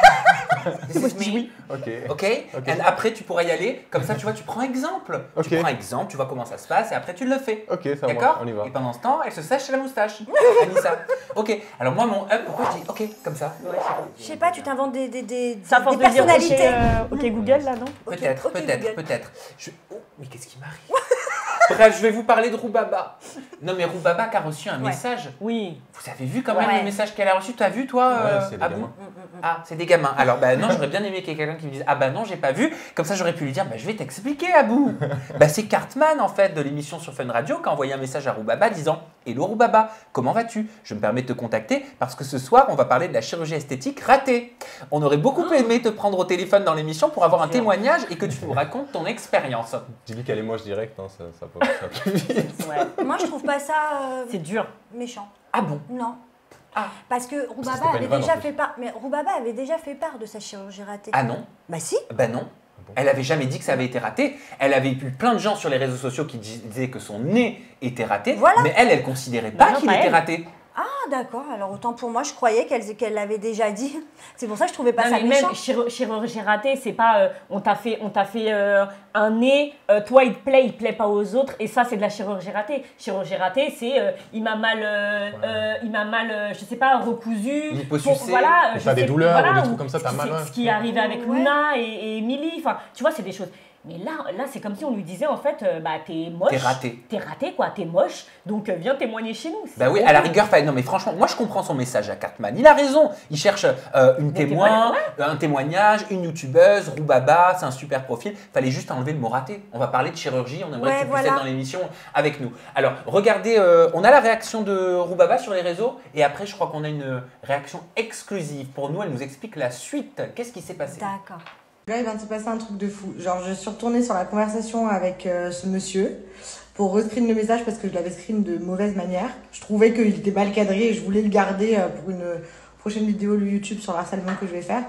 This Moi, is je dis me. oui. Ok. Ok. Ok. And après, tu pourras y aller. Comme ça, tu vois, tu prends exemple. Ok. Tu prends exemple, tu vois comment ça se passe et après, tu le fais. Ok, ça D'accord. marche, on y va. Et pendant ce temps, elle se sèche la moustache. Anissa. Ok. Alors, moi, mon up, pourquoi je dis ok comme ça? Je sais pas, tu t'inventes des, des, des, Ça des force de dire ok, personnalités. euh, ok Google là, non? Ok, Peut-être, ok, peut-être, Google. peut-être. Je... Oh, mais qu'est-ce qui m'arrive? Bref, je vais vous parler de Roubaba. Non, mais Roubaba qui a reçu un Ouais. message. Oui. Vous avez vu quand même Ouais. le message qu'elle a reçu? T'as vu, toi, Ouais, euh, c'est des Abou gamins. Ah, c'est des gamins. Alors, bah non, j'aurais bien aimé qu'il y ait quelqu'un qui me dise ah bah non, j'ai pas vu. Comme ça, j'aurais pu lui dire bah je vais t'expliquer, Abou. Bah c'est Cartman en fait de l'émission sur Fun Radio qui a envoyé un message à Roubaba disant hello Roubaba, comment vas-tu? Je me permets de te contacter parce que ce soir on va parler de la chirurgie esthétique ratée. On aurait beaucoup aimé te prendre au téléphone dans l'émission pour avoir un témoignage et que tu nous racontes ton expérience. Dis-lui qu'elle est moche direct, hein, ça, ça, peut, ça peut vite. Ouais. Moi, je trouve pas ça euh, C'est dur. méchant. Ah bon? Non. Ah. Parce que c'était Roubaba pas une avait vanne, en déjà plus. fait part. Mais Roubaba avait déjà fait part de sa chirurgie ratée. Ah non? Bah si. Bah non. Elle avait jamais dit que ça avait été raté. Elle avait eu plein de gens sur les réseaux sociaux qui disaient que son nez était raté, Voilà. mais elle, elle considérait pas non, qu'il pas était elle. raté. Ah d'accord. Alors autant pour moi, je croyais qu'elle qu'elle l'avait déjà dit. C'est pour ça que je trouvais pas Non, ça mais méchant. même chiro- chirurgie ratée, c'est pas euh, on t'a fait, on t'a fait euh, un nez, euh, toi il te plaît, il plaît pas aux autres, et ça c'est de la chirurgie ratée. Chirurgie ratée, c'est euh, il m'a mal, euh, euh, il m'a mal, euh, je sais pas, recousu. Liposucé. Voilà, euh, Ou je t'as des sais- douleurs voilà, ou des trucs comme ça, t'as c'est- mal, c'est ouais. Ce qui est arrivé avec Ouais. Luna et, et Emily, enfin, tu vois, c'est des choses. Mais là, là c'est comme si on lui disait en fait, euh, bah t'es moche, T'es raté. t'es raté quoi, t'es moche, donc euh, viens témoigner chez nous. C'est Bah oui, bon. à la rigueur, fallait- non mais franchement, moi je comprends son message à Cartman. Il a raison. Il cherche euh, une Des témoin, témoins, un témoignage, une youtubeuse, Roubaba, c'est un super profil. Fallait juste enlever le mot raté. On va parler de chirurgie, on aimerait Ouais, que tu puisses voilà. être dans l'émission avec nous. Alors, regardez, euh, on a la réaction de Roubaba sur les réseaux et après, je crois qu'on a une réaction exclusive. Pour nous, elle nous explique la suite. Qu'est-ce qui s'est passé? D'accord. Là, il vient de se passer un truc de fou. Genre, je suis retournée sur la conversation avec euh, ce monsieur pour rescreen le message parce que je l'avais screen de mauvaise manière. Je trouvais qu'il était mal cadré et je voulais le garder euh, pour une prochaine vidéo YouTube sur l'harcèlement que je vais faire.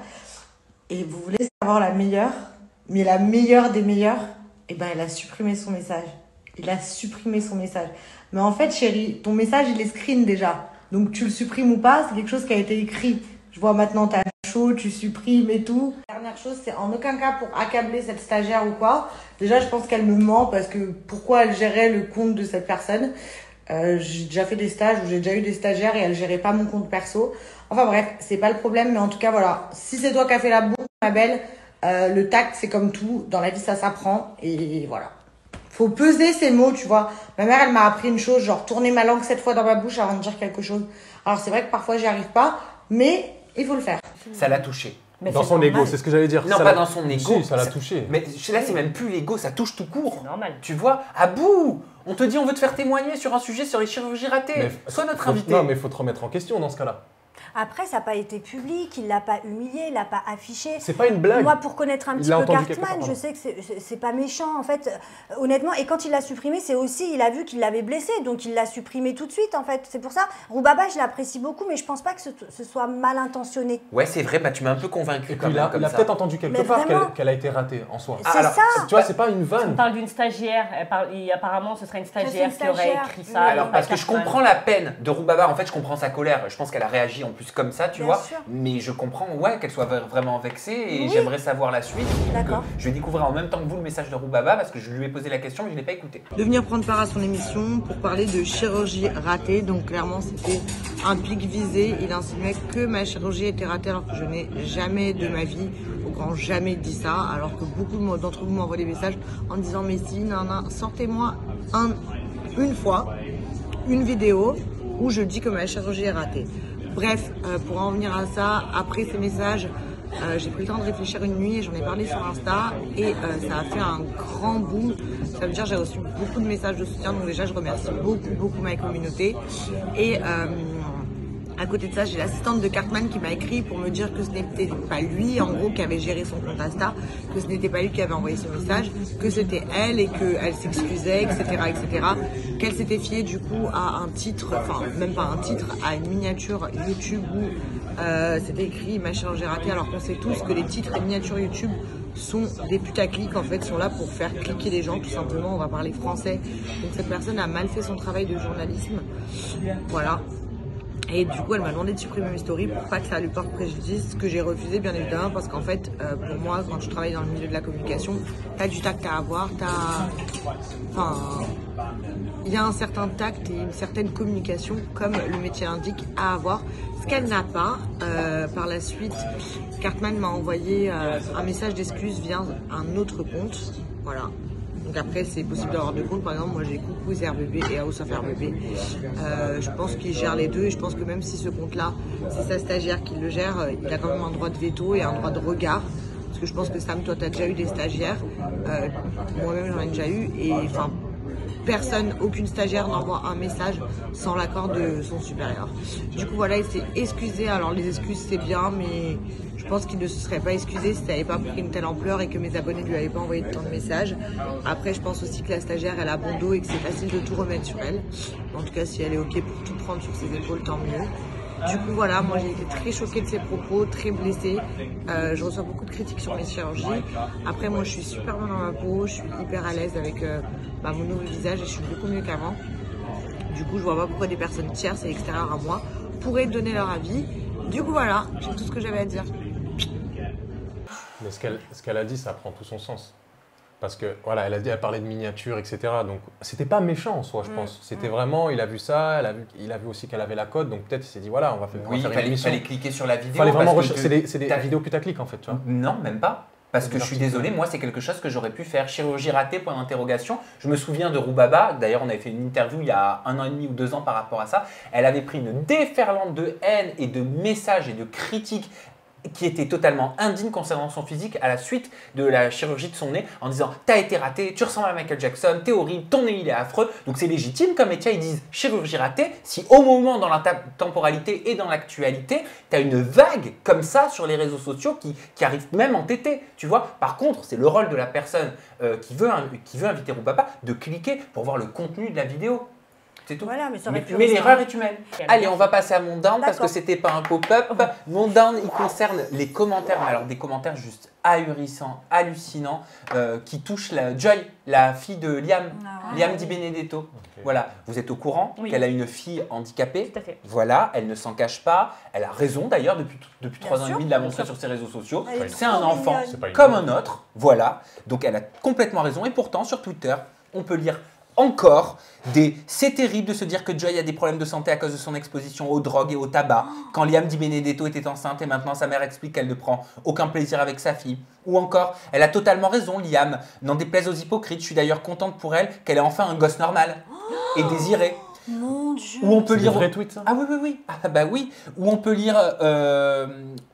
Et vous voulez savoir la meilleure, mais la meilleure des meilleures, eh ben, il a supprimé son message. Il a supprimé son message. Mais en fait, chérie, ton message, il est screen déjà. Donc tu le supprimes ou pas, c'est quelque chose qui a été écrit. Je vois maintenant t'as chaud, tu supprimes et tout. Dernière chose, c'est en aucun cas pour accabler cette stagiaire ou quoi. Déjà, je pense qu'elle me ment parce que pourquoi elle gérait le compte de cette personne. Euh, j'ai déjà fait des stages où j'ai déjà eu des stagiaires et elle gérait pas mon compte perso. Enfin bref, c'est pas le problème, mais en tout cas voilà. Si c'est toi qui as fait la bourre, ma belle, euh, le tact c'est comme tout. Dans la vie, ça s'apprend et voilà. Faut peser ses mots, tu vois. Ma mère, elle m'a appris une chose, genre tourner ma langue sept fois dans ma bouche avant de dire quelque chose. Alors c'est vrai que parfois j'y arrive pas, mais il faut le faire. Ça l'a touché. Mais dans son ego, c'est ce que j'allais dire. Non, ça pas dans son ego. Si, ça l'a touché. Mais là, c'est même plus l'ego, ça touche tout court. C'est normal. Tu vois, à bout, on te dit on veut te faire témoigner sur un sujet sur les chirurgies ratées. Mais Sois notre faut, invité. Non, mais il faut te remettre en question dans ce cas-là. Après, ça n'a pas été public, il l'a pas humilié, il l'a pas affiché. C'est pas une blague. Moi, pour connaître un Il petit l'a peu entendu quelque Cartman, part, je sais que c'est- c'est c'est pas méchant, en fait, euh, honnêtement. Et quand il l'a supprimé, c'est aussi, il a vu qu'il l'avait blessé, donc il l'a supprimé tout de suite, en fait. C'est pour ça, Roubaba, je l'apprécie beaucoup, mais je pense pas que ce, ce soit mal intentionné. Ouais, c'est vrai, bah, tu m'as un peu convaincu. Et quand puis il même, a, comme il a ça. peut-être entendu quelque Mais part vraiment. qu'elle qu'elle a été ratée en soi. C'est ça. Tu vois, c'est pas une On vanne. parle d'une stagiaire, elle parle- et apparemment ce serait une stagiaire une qui aurait stagiaire. écrit ça. Alors, donc parce pas que je Cartman. comprends la peine de Roubaba, en fait, je comprends sa colère. Je pense qu'elle a réagi en plus comme ça, tu Bien vois. sûr. Mais je comprends, ouais, qu'elle soit vraiment vexée et Oui. j'aimerais savoir la suite. Donc, D'accord. euh, je vais découvrir en même temps que vous le message de Roubaba parce que je lui ai posé la question, mais je ne l'ai pas écouté. De venir prendre part à son émission pour parler de chirurgie ratée. Donc clairement, c'était un pic visé. Il insinuait que ma chirurgie était ratée alors que je n'ai jamais de ma vie, au grand jamais dit ça. Alors que beaucoup d'entre vous m'envoient des messages en disant mais si, nan, nan, sortez-moi un, une fois une vidéo où je dis que ma chirurgie est ratée. Bref, euh, pour en venir à ça, après ces messages, euh, j'ai pris le temps de réfléchir une nuit et j'en ai parlé sur Insta et euh, ça a fait un grand boom. Ça veut dire que j'ai reçu beaucoup de messages de soutien, donc déjà je remercie beaucoup, beaucoup ma communauté. Et euh, à côté de ça, j'ai l'assistante de Cartman qui m'a écrit pour me dire que ce n'était pas lui, en gros, qui avait géré son compte Insta, que ce n'était pas lui qui avait envoyé ce message, que c'était elle et qu'elle s'excusait, et cetera, et cetera. Qu'elle s'était fiée du coup à un titre, enfin même pas un titre, à une miniature YouTube où euh, c'était écrit ma chirurgie ratée, alors qu'on sait tous que les titres et miniatures YouTube sont des putaclics, en fait, sont là pour faire cliquer les gens, tout simplement. On va parler français. Donc cette personne a mal fait son travail de journalisme. Voilà. Et du coup, elle m'a demandé de supprimer mes stories pour pas que ça lui porte préjudice, ce que j'ai refusé bien évidemment parce qu'en fait, euh, pour moi, quand tu travailles dans le milieu de la communication, t'as du tact à avoir, t'as... Enfin... Il y a un certain tact et une certaine communication, comme le métier indique, à avoir. Ce qu'elle n'a pas, euh, par la suite, Cartman m'a envoyé euh, un message d'excuse via un autre compte. Voilà. Donc après, c'est possible d'avoir deux comptes. Par exemple, moi j'ai Coucou R B B et House of R B B. Euh, je pense qu'il gère les deux et je pense que même si ce compte-là, c'est sa stagiaire qui le gère, euh, il a quand même un droit de veto et un droit de regard. Parce que je pense que Sam, toi, tu as déjà eu des stagiaires. Euh, Moi-même, j'en ai déjà eu. Et enfin, personne, aucune stagiaire n'envoie un message sans l'accord de son supérieur. Du coup, voilà, il s'est excusé. Alors, les excuses, c'est bien, mais je pense qu'il ne se serait pas excusé si ça n'avait pas pris une telle ampleur et que mes abonnés ne lui avaient pas envoyé tant de messages. Après, je pense aussi que la stagiaire, elle a bon dos et que c'est facile de tout remettre sur elle. En tout cas, si elle est OK pour tout prendre sur ses épaules, tant mieux. Du coup, voilà, moi j'ai été très choquée de ses propos, très blessée. Euh, je reçois beaucoup de critiques sur mes chirurgies. Après, moi je suis super bien dans ma peau, je suis hyper à l'aise avec euh, bah, mon nouveau visage et je suis beaucoup mieux qu'avant. Du coup, je vois pas pourquoi des personnes tierces et extérieures à moi pourraient donner leur avis. Du coup, voilà, c'est tout ce que j'avais à dire. Mais ce qu'elle ce qu'elle a dit, ça prend tout son sens. Parce que voilà, elle a dit, elle parlait de miniatures, et cetera. Donc c'était pas méchant en soi, je pense. C'était vraiment, il a vu ça, elle a vu, il a vu aussi qu'elle avait la cote, donc peut-être il s'est dit voilà, on va faire, on va Oui, il faire une fallait, émission. fallait cliquer sur la vidéo. Fallait vraiment parce que rechercher. te- C'est des, c'est des vidéos putaclic en fait, tu vois. Non, même pas. Parce que Des je suis articles. désolé, moi c'est quelque chose que j'aurais pu faire. Chirurgie ratée, point d'interrogation. Je me souviens de Roubaba, d'ailleurs on avait fait une interview il y a un an et demi ou deux ans par rapport à ça. Elle avait pris une déferlante de haine et de messages et de critiques qui était totalement indigne concernant son physique à la suite de la chirurgie de son nez en disant « t'as été raté, tu ressembles à Michael Jackson, t'es horrible, ton nez il est affreux ». Donc c'est légitime comme métier, ils disent chirurgie ratée si au moment dans la temporalité et dans l'actualité, t'as une vague comme ça sur les réseaux sociaux qui, qui arrive même en tété, tu vois. Par contre, c'est le rôle de la personne euh, qui, veut, qui veut inviter Roubaba de cliquer pour voir le contenu de la vidéo. C'est tout. Voilà, mais ça aurait Mais, pu mais rester l'erreur un- est humaine. Bien Allez, sûr. on va passer à mon down parce que D'accord. c'était pas un pop-up. Mon down, il concerne les commentaires, mais alors des commentaires juste ahurissants, hallucinants, euh, qui touchent la Joy, la fille de Liam, Ah, Liam oui. Di Benedetto. Voilà, vous êtes au courant Oui. qu'elle a une fille handicapée. Tout à fait. Voilà, elle ne s'en cache pas. Elle a raison d'ailleurs depuis, depuis Bien trois ans et sûr, demi de la bien montrer sûr. sur ses réseaux sociaux. Elle est C'est trop un enfant mignonne. C'est pas une comme bonne. un autre. Voilà, donc elle a complètement raison. Et pourtant, sur Twitter, on peut lire encore des c'est terrible de se dire que Joy a des problèmes de santé à cause de son exposition aux drogues et au tabac, quand Liam Di Benedetto était enceinte et maintenant sa mère explique qu'elle ne prend aucun plaisir avec sa fille. Ou encore, elle a totalement raison, Liam, n'en déplaise aux hypocrites, je suis d'ailleurs contente pour elle qu'elle ait enfin un gosse normal et désiré. Mon Dieu. Ou on peut C'est des lire vrais tweets, ça? Ah oui oui oui ah bah oui ou on peut lire euh,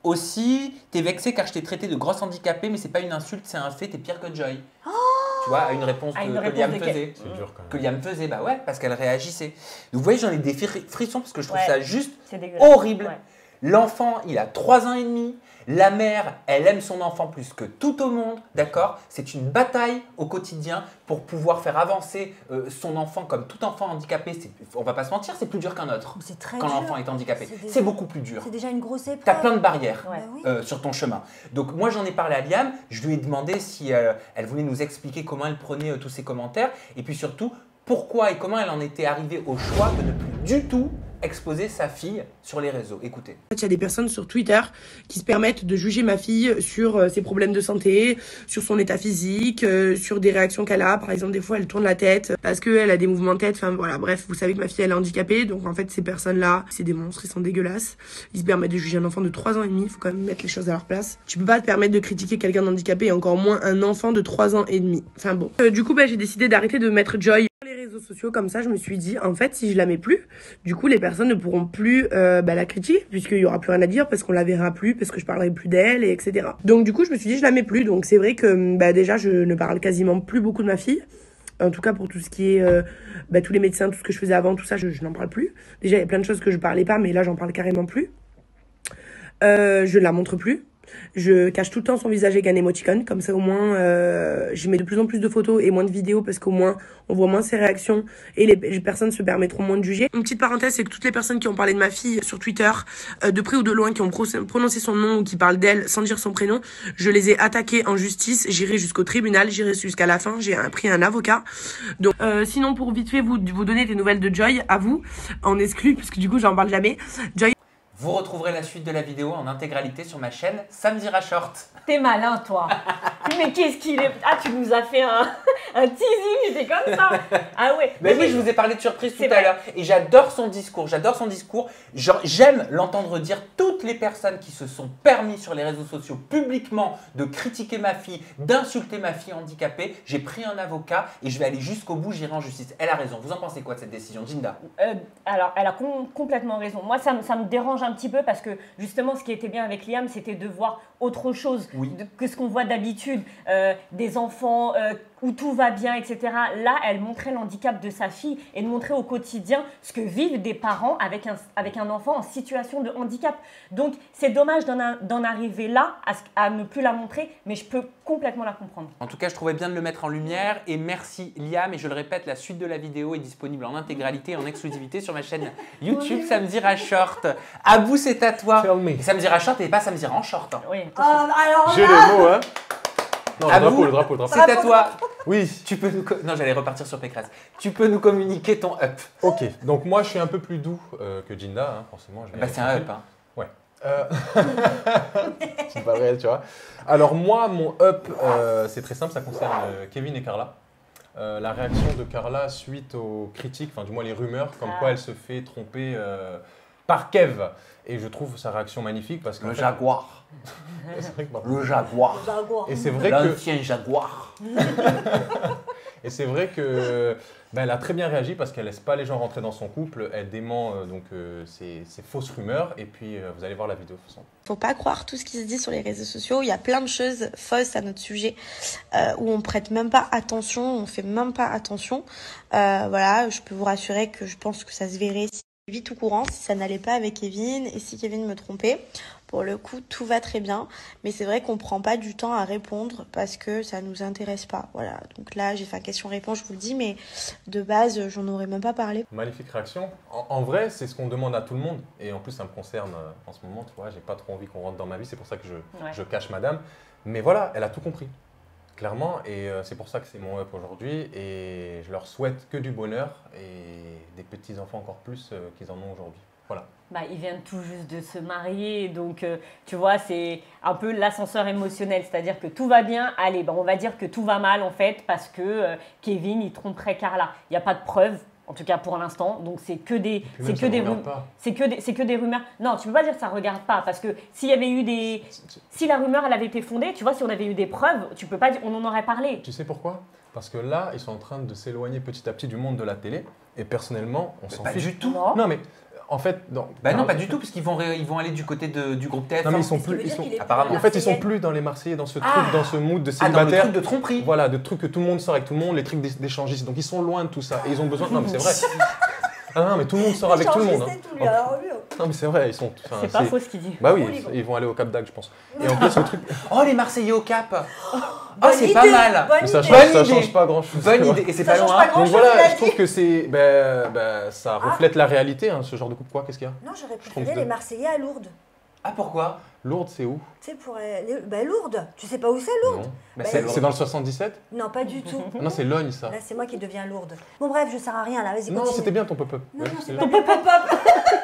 aussi t'es vexé car je t'ai traité de grosse handicapée mais c'est pas une insulte c'est un fait t'es pire que Joy. Tu vois à une réponse À que, une que réponse Liam de quel- faisait C'est dur quand même. que Liam faisait bah ouais parce qu'elle réagissait. Donc vous voyez j'en ai des fri- frissons parce que je trouve Ouais. ça juste C'est dégueulasse. horrible. Ouais. L'enfant, il a trois ans et demi. La mère, elle aime son enfant plus que tout au monde, d'accord? C'est une bataille au quotidien pour pouvoir faire avancer euh, son enfant comme tout enfant handicapé. C'est- On va pas se mentir, c'est plus dur qu'un autre C'est très quand dur. l'enfant est handicapé. C'est déjà- C'est beaucoup plus dur. C'est déjà une grosse épreuve. Tu as plein de barrières Ouais. Bah oui. euh, sur ton chemin. Donc moi j'en ai parlé à Liam, je lui ai demandé si euh, elle voulait nous expliquer comment elle prenait euh, tous ces commentaires et puis surtout pourquoi et comment elle en était arrivée au choix de ne plus du tout exposer sa fille sur les réseaux. Écoutez. En fait, il y a des personnes sur Twitter qui se permettent de juger ma fille sur euh, ses problèmes de santé, sur son état physique, euh, sur des réactions qu'elle a. Par exemple, des fois, elle tourne la tête parce qu'elle a des mouvements de tête. Enfin, voilà, bref, vous savez que ma fille, elle est handicapée. Donc, en fait, ces personnes-là, c'est des monstres, ils sont dégueulasses. Ils se permettent de juger un enfant de trois ans et demi. Il faut quand même mettre les choses à leur place. Tu peux pas te permettre de critiquer quelqu'un d'handicapé et encore moins un enfant de trois ans et demi. Enfin, bon. Euh, du coup, bah, j'ai décidé d'arrêter de mettre Joy sur les réseaux sociaux. Comme ça, je me suis dit, en fait, si je la mets plus, du coup, les personnes ne pourront plus euh, bah, la critiquer puisqu'il y aura plus rien à dire parce qu'on la verra plus, parce que je parlerai plus d'elle, et etc. Donc du coup, je me suis dit, je la mets plus. Donc c'est vrai que bah, déjà, je ne parle quasiment plus beaucoup de ma fille. En tout cas, pour tout ce qui est euh, bah, tous les médecins, tout ce que je faisais avant, tout ça, je, je n'en parle plus. Déjà, il y a plein de choses que je parlais pas, mais là, j'en parle carrément plus. Euh, je ne la montre plus. Je cache tout le temps son visage avec un émoticône, comme ça au moins euh, je mets de plus en plus de photos et moins de vidéos parce qu'au moins on voit moins ses réactions et les, les personnes se permettront moins de juger. Une petite parenthèse, c'est que toutes les personnes qui ont parlé de ma fille sur Twitter, euh, de près ou de loin, qui ont pro prononcé son nom ou qui parlent d'elle sans dire son prénom, je les ai attaquées en justice, j'irai jusqu'au tribunal, j'irai jusqu'à la fin, j'ai pris un avocat. Donc euh, sinon pour vite fait vous, vous donner des nouvelles de Joy, à vous, en exclu, parce que du coup j'en parle jamais. Joy... Vous retrouverez la suite de la vidéo en intégralité sur ma chaîne Samzira Short. T'es malin, toi. Mais qu'est-ce qu'il est... Ah, tu nous as fait un, un teasing, j'étais comme ça. Ah ouais. Mais oui, je vous ai parlé de surprise tout C'est à vrai. l'heure. Et j'adore son discours, j'adore son discours. Genre, j'aime l'entendre dire toutes les personnes qui se sont permis sur les réseaux sociaux publiquement de critiquer ma fille, d'insulter ma fille handicapée. J'ai pris un avocat et je vais aller jusqu'au bout, j'irai en justice. Elle a raison. Vous en pensez quoi de cette décision, Jinda? Euh, alors, elle a com complètement raison. Moi, ça, me- ça me dérange un petit peu parce que justement, ce qui était bien avec Liam, c'était de voir autre chose Oui. de- que ce qu'on voit d'habitude. Euh, des enfants euh, où tout va bien, et cetera. Là, elle montrait l'handicap de sa fille et de montrer au quotidien ce que vivent des parents avec un, avec un enfant en situation de handicap. Donc, c'est dommage d'en a- d'en arriver là, à, ce- à ne plus la montrer, mais je peux complètement la comprendre. En tout cas, je trouvais bien de le mettre en lumière et merci Liam. Et je le répète, la suite de la vidéo est disponible en intégralité et en exclusivité sur ma chaîne YouTube Samzira Short. Abou, c'est à toi. Et Samzira Short et pas Samzira en short. hein. Oui, Euh, alors J'ai là, les mots, hein. Non, le Abou, drapeau, le drapeau, le drapeau. c'est à toi. Oui. Tu peux nous co- non, j'allais repartir sur Pécresse. Tu peux nous communiquer ton up. Ok, donc moi je suis un peu plus doux euh, que Jinda, hein, forcément. je vais Bah, aller c'est un tranquille. up. Hein. Ouais. Euh, c'est pas réel, tu vois. Alors moi, mon up, euh, c'est très simple, ça concerne euh, Kevin et Carla. Euh, la réaction de Carla suite aux critiques, enfin du moins les rumeurs, comme Ah. quoi elle se fait tromper euh, par Kev. Et je trouve sa réaction magnifique parce que Le jaguar. C'est vrai que ma- Le jaguar. Et c'est vrai que L'ancien jaguar. Et c'est vrai que ben, elle a très bien réagi parce qu'elle laisse pas les gens rentrer dans son couple, elle dément euh, donc euh, ces, ces fausses rumeurs et puis euh, vous allez voir la vidéo de toute façon. Faut pas croire tout ce qui se dit sur les réseaux sociaux. Il y a plein de choses fausses à notre sujet euh, où on prête même pas attention, on fait même pas attention. Euh, voilà, je peux vous rassurer que je pense que ça se verrait si vite tout courant si ça n'allait pas avec Kevin et si Kevin me trompait. Pour le coup, tout va très bien. Mais c'est vrai qu'on prend pas du temps à répondre parce que ça nous intéresse pas. Voilà. Donc là, j'ai fait un question-réponse, je vous le dis, mais de base, j'en aurais même pas parlé. Magnifique réaction. En, en vrai, c'est ce qu'on demande à tout le monde. Et en plus, ça me concerne euh, en ce moment. Tu vois, j'ai pas trop envie qu'on rentre dans ma vie. C'est pour ça que je, Ouais. je cache madame. Mais voilà, elle a tout compris. Clairement. Et euh, c'est pour ça que c'est mon up aujourd'hui. Et je leur souhaite que du bonheur et des petits-enfants encore plus euh, qu'ils en ont aujourd'hui. Voilà. Bah, ils viennent tout juste de se marier, donc euh, tu vois, c'est un peu l'ascenseur émotionnel, c'est-à-dire que tout va bien, allez, bah, on va dire que tout va mal en fait, parce que euh, Kevin, il tromperait Carla. Il n'y a pas de preuves, en tout cas pour l'instant, donc c'est que des, c'est même, que ça des, ne regarde ru- pas. c'est que des, c'est que des rumeurs. Non, tu peux pas dire que ça regarde pas, parce que s'il y avait eu des, si la rumeur elle avait été fondée, tu vois, si on avait eu des preuves, tu peux pas dire, on en aurait parlé. Tu sais pourquoi? Parce que là, ils sont en train de s'éloigner petit à petit du monde de la télé. Et personnellement, on s'en Pas fiche. du tout. Non. Non, mais en fait, non. Bah non, pas du tout, parce qu'ils vont, ré- ils vont aller du côté de, du groupe T F un. Non, mais ils sont plus. Ils sont, Apparemment. en fait, ils sont plus dans les Marseillais, dans ce truc, Ah. dans ce mood de Ah, dans le célibataire. truc de tromperie. Voilà, de trucs que tout le monde sort avec tout le monde, les trucs d'é- d'échangistes. Donc ils sont loin de tout ça. Et ils ont besoin. Non, mais c'est vrai. Ah non, mais tout le monde sort avec tout le monde. hein. Non, mais c'est vrai, ils sont. enfin, C'est pas faux ce qu'il dit. Bah oui, Bon, ils, ils vont. ils vont aller au Cap d'Agde, je pense. Et en plus, le truc. Oh, les Marseillais au Cap. Oh, Bonne c'est idée, pas mal. bonne Mais ça idée. change, ça Bonne idée. change pas grand chose. Bonne idée. Et c'est Ça pas change loin. pas grand- Donc chose, il voilà, a je dit. trouve que c'est. Ben, ben, ça reflète la réalité, hein, ce genre de couple. Quoi, qu'est-ce qu'il y a? Non, j'aurais trouve préféré que- les Marseillais à Lourdes. Ah, pourquoi? Lourdes, c'est où? Tu sais, pour. euh, les- Bah, Lourdes. Tu sais pas où c'est, Lourdes? Non. Bah, Bah, C'est c'est c'est dans le soixante-dix-sept? Non, pas du tout. Ah non, c'est Logne, ça. Là, c'est moi qui deviens lourde. Bon, bref, je sers à rien, là. Vas-y, Non, continue. c'était bien ton pop-up. Non, Ouais, non, c'est c'est bien. pas bien pop-up.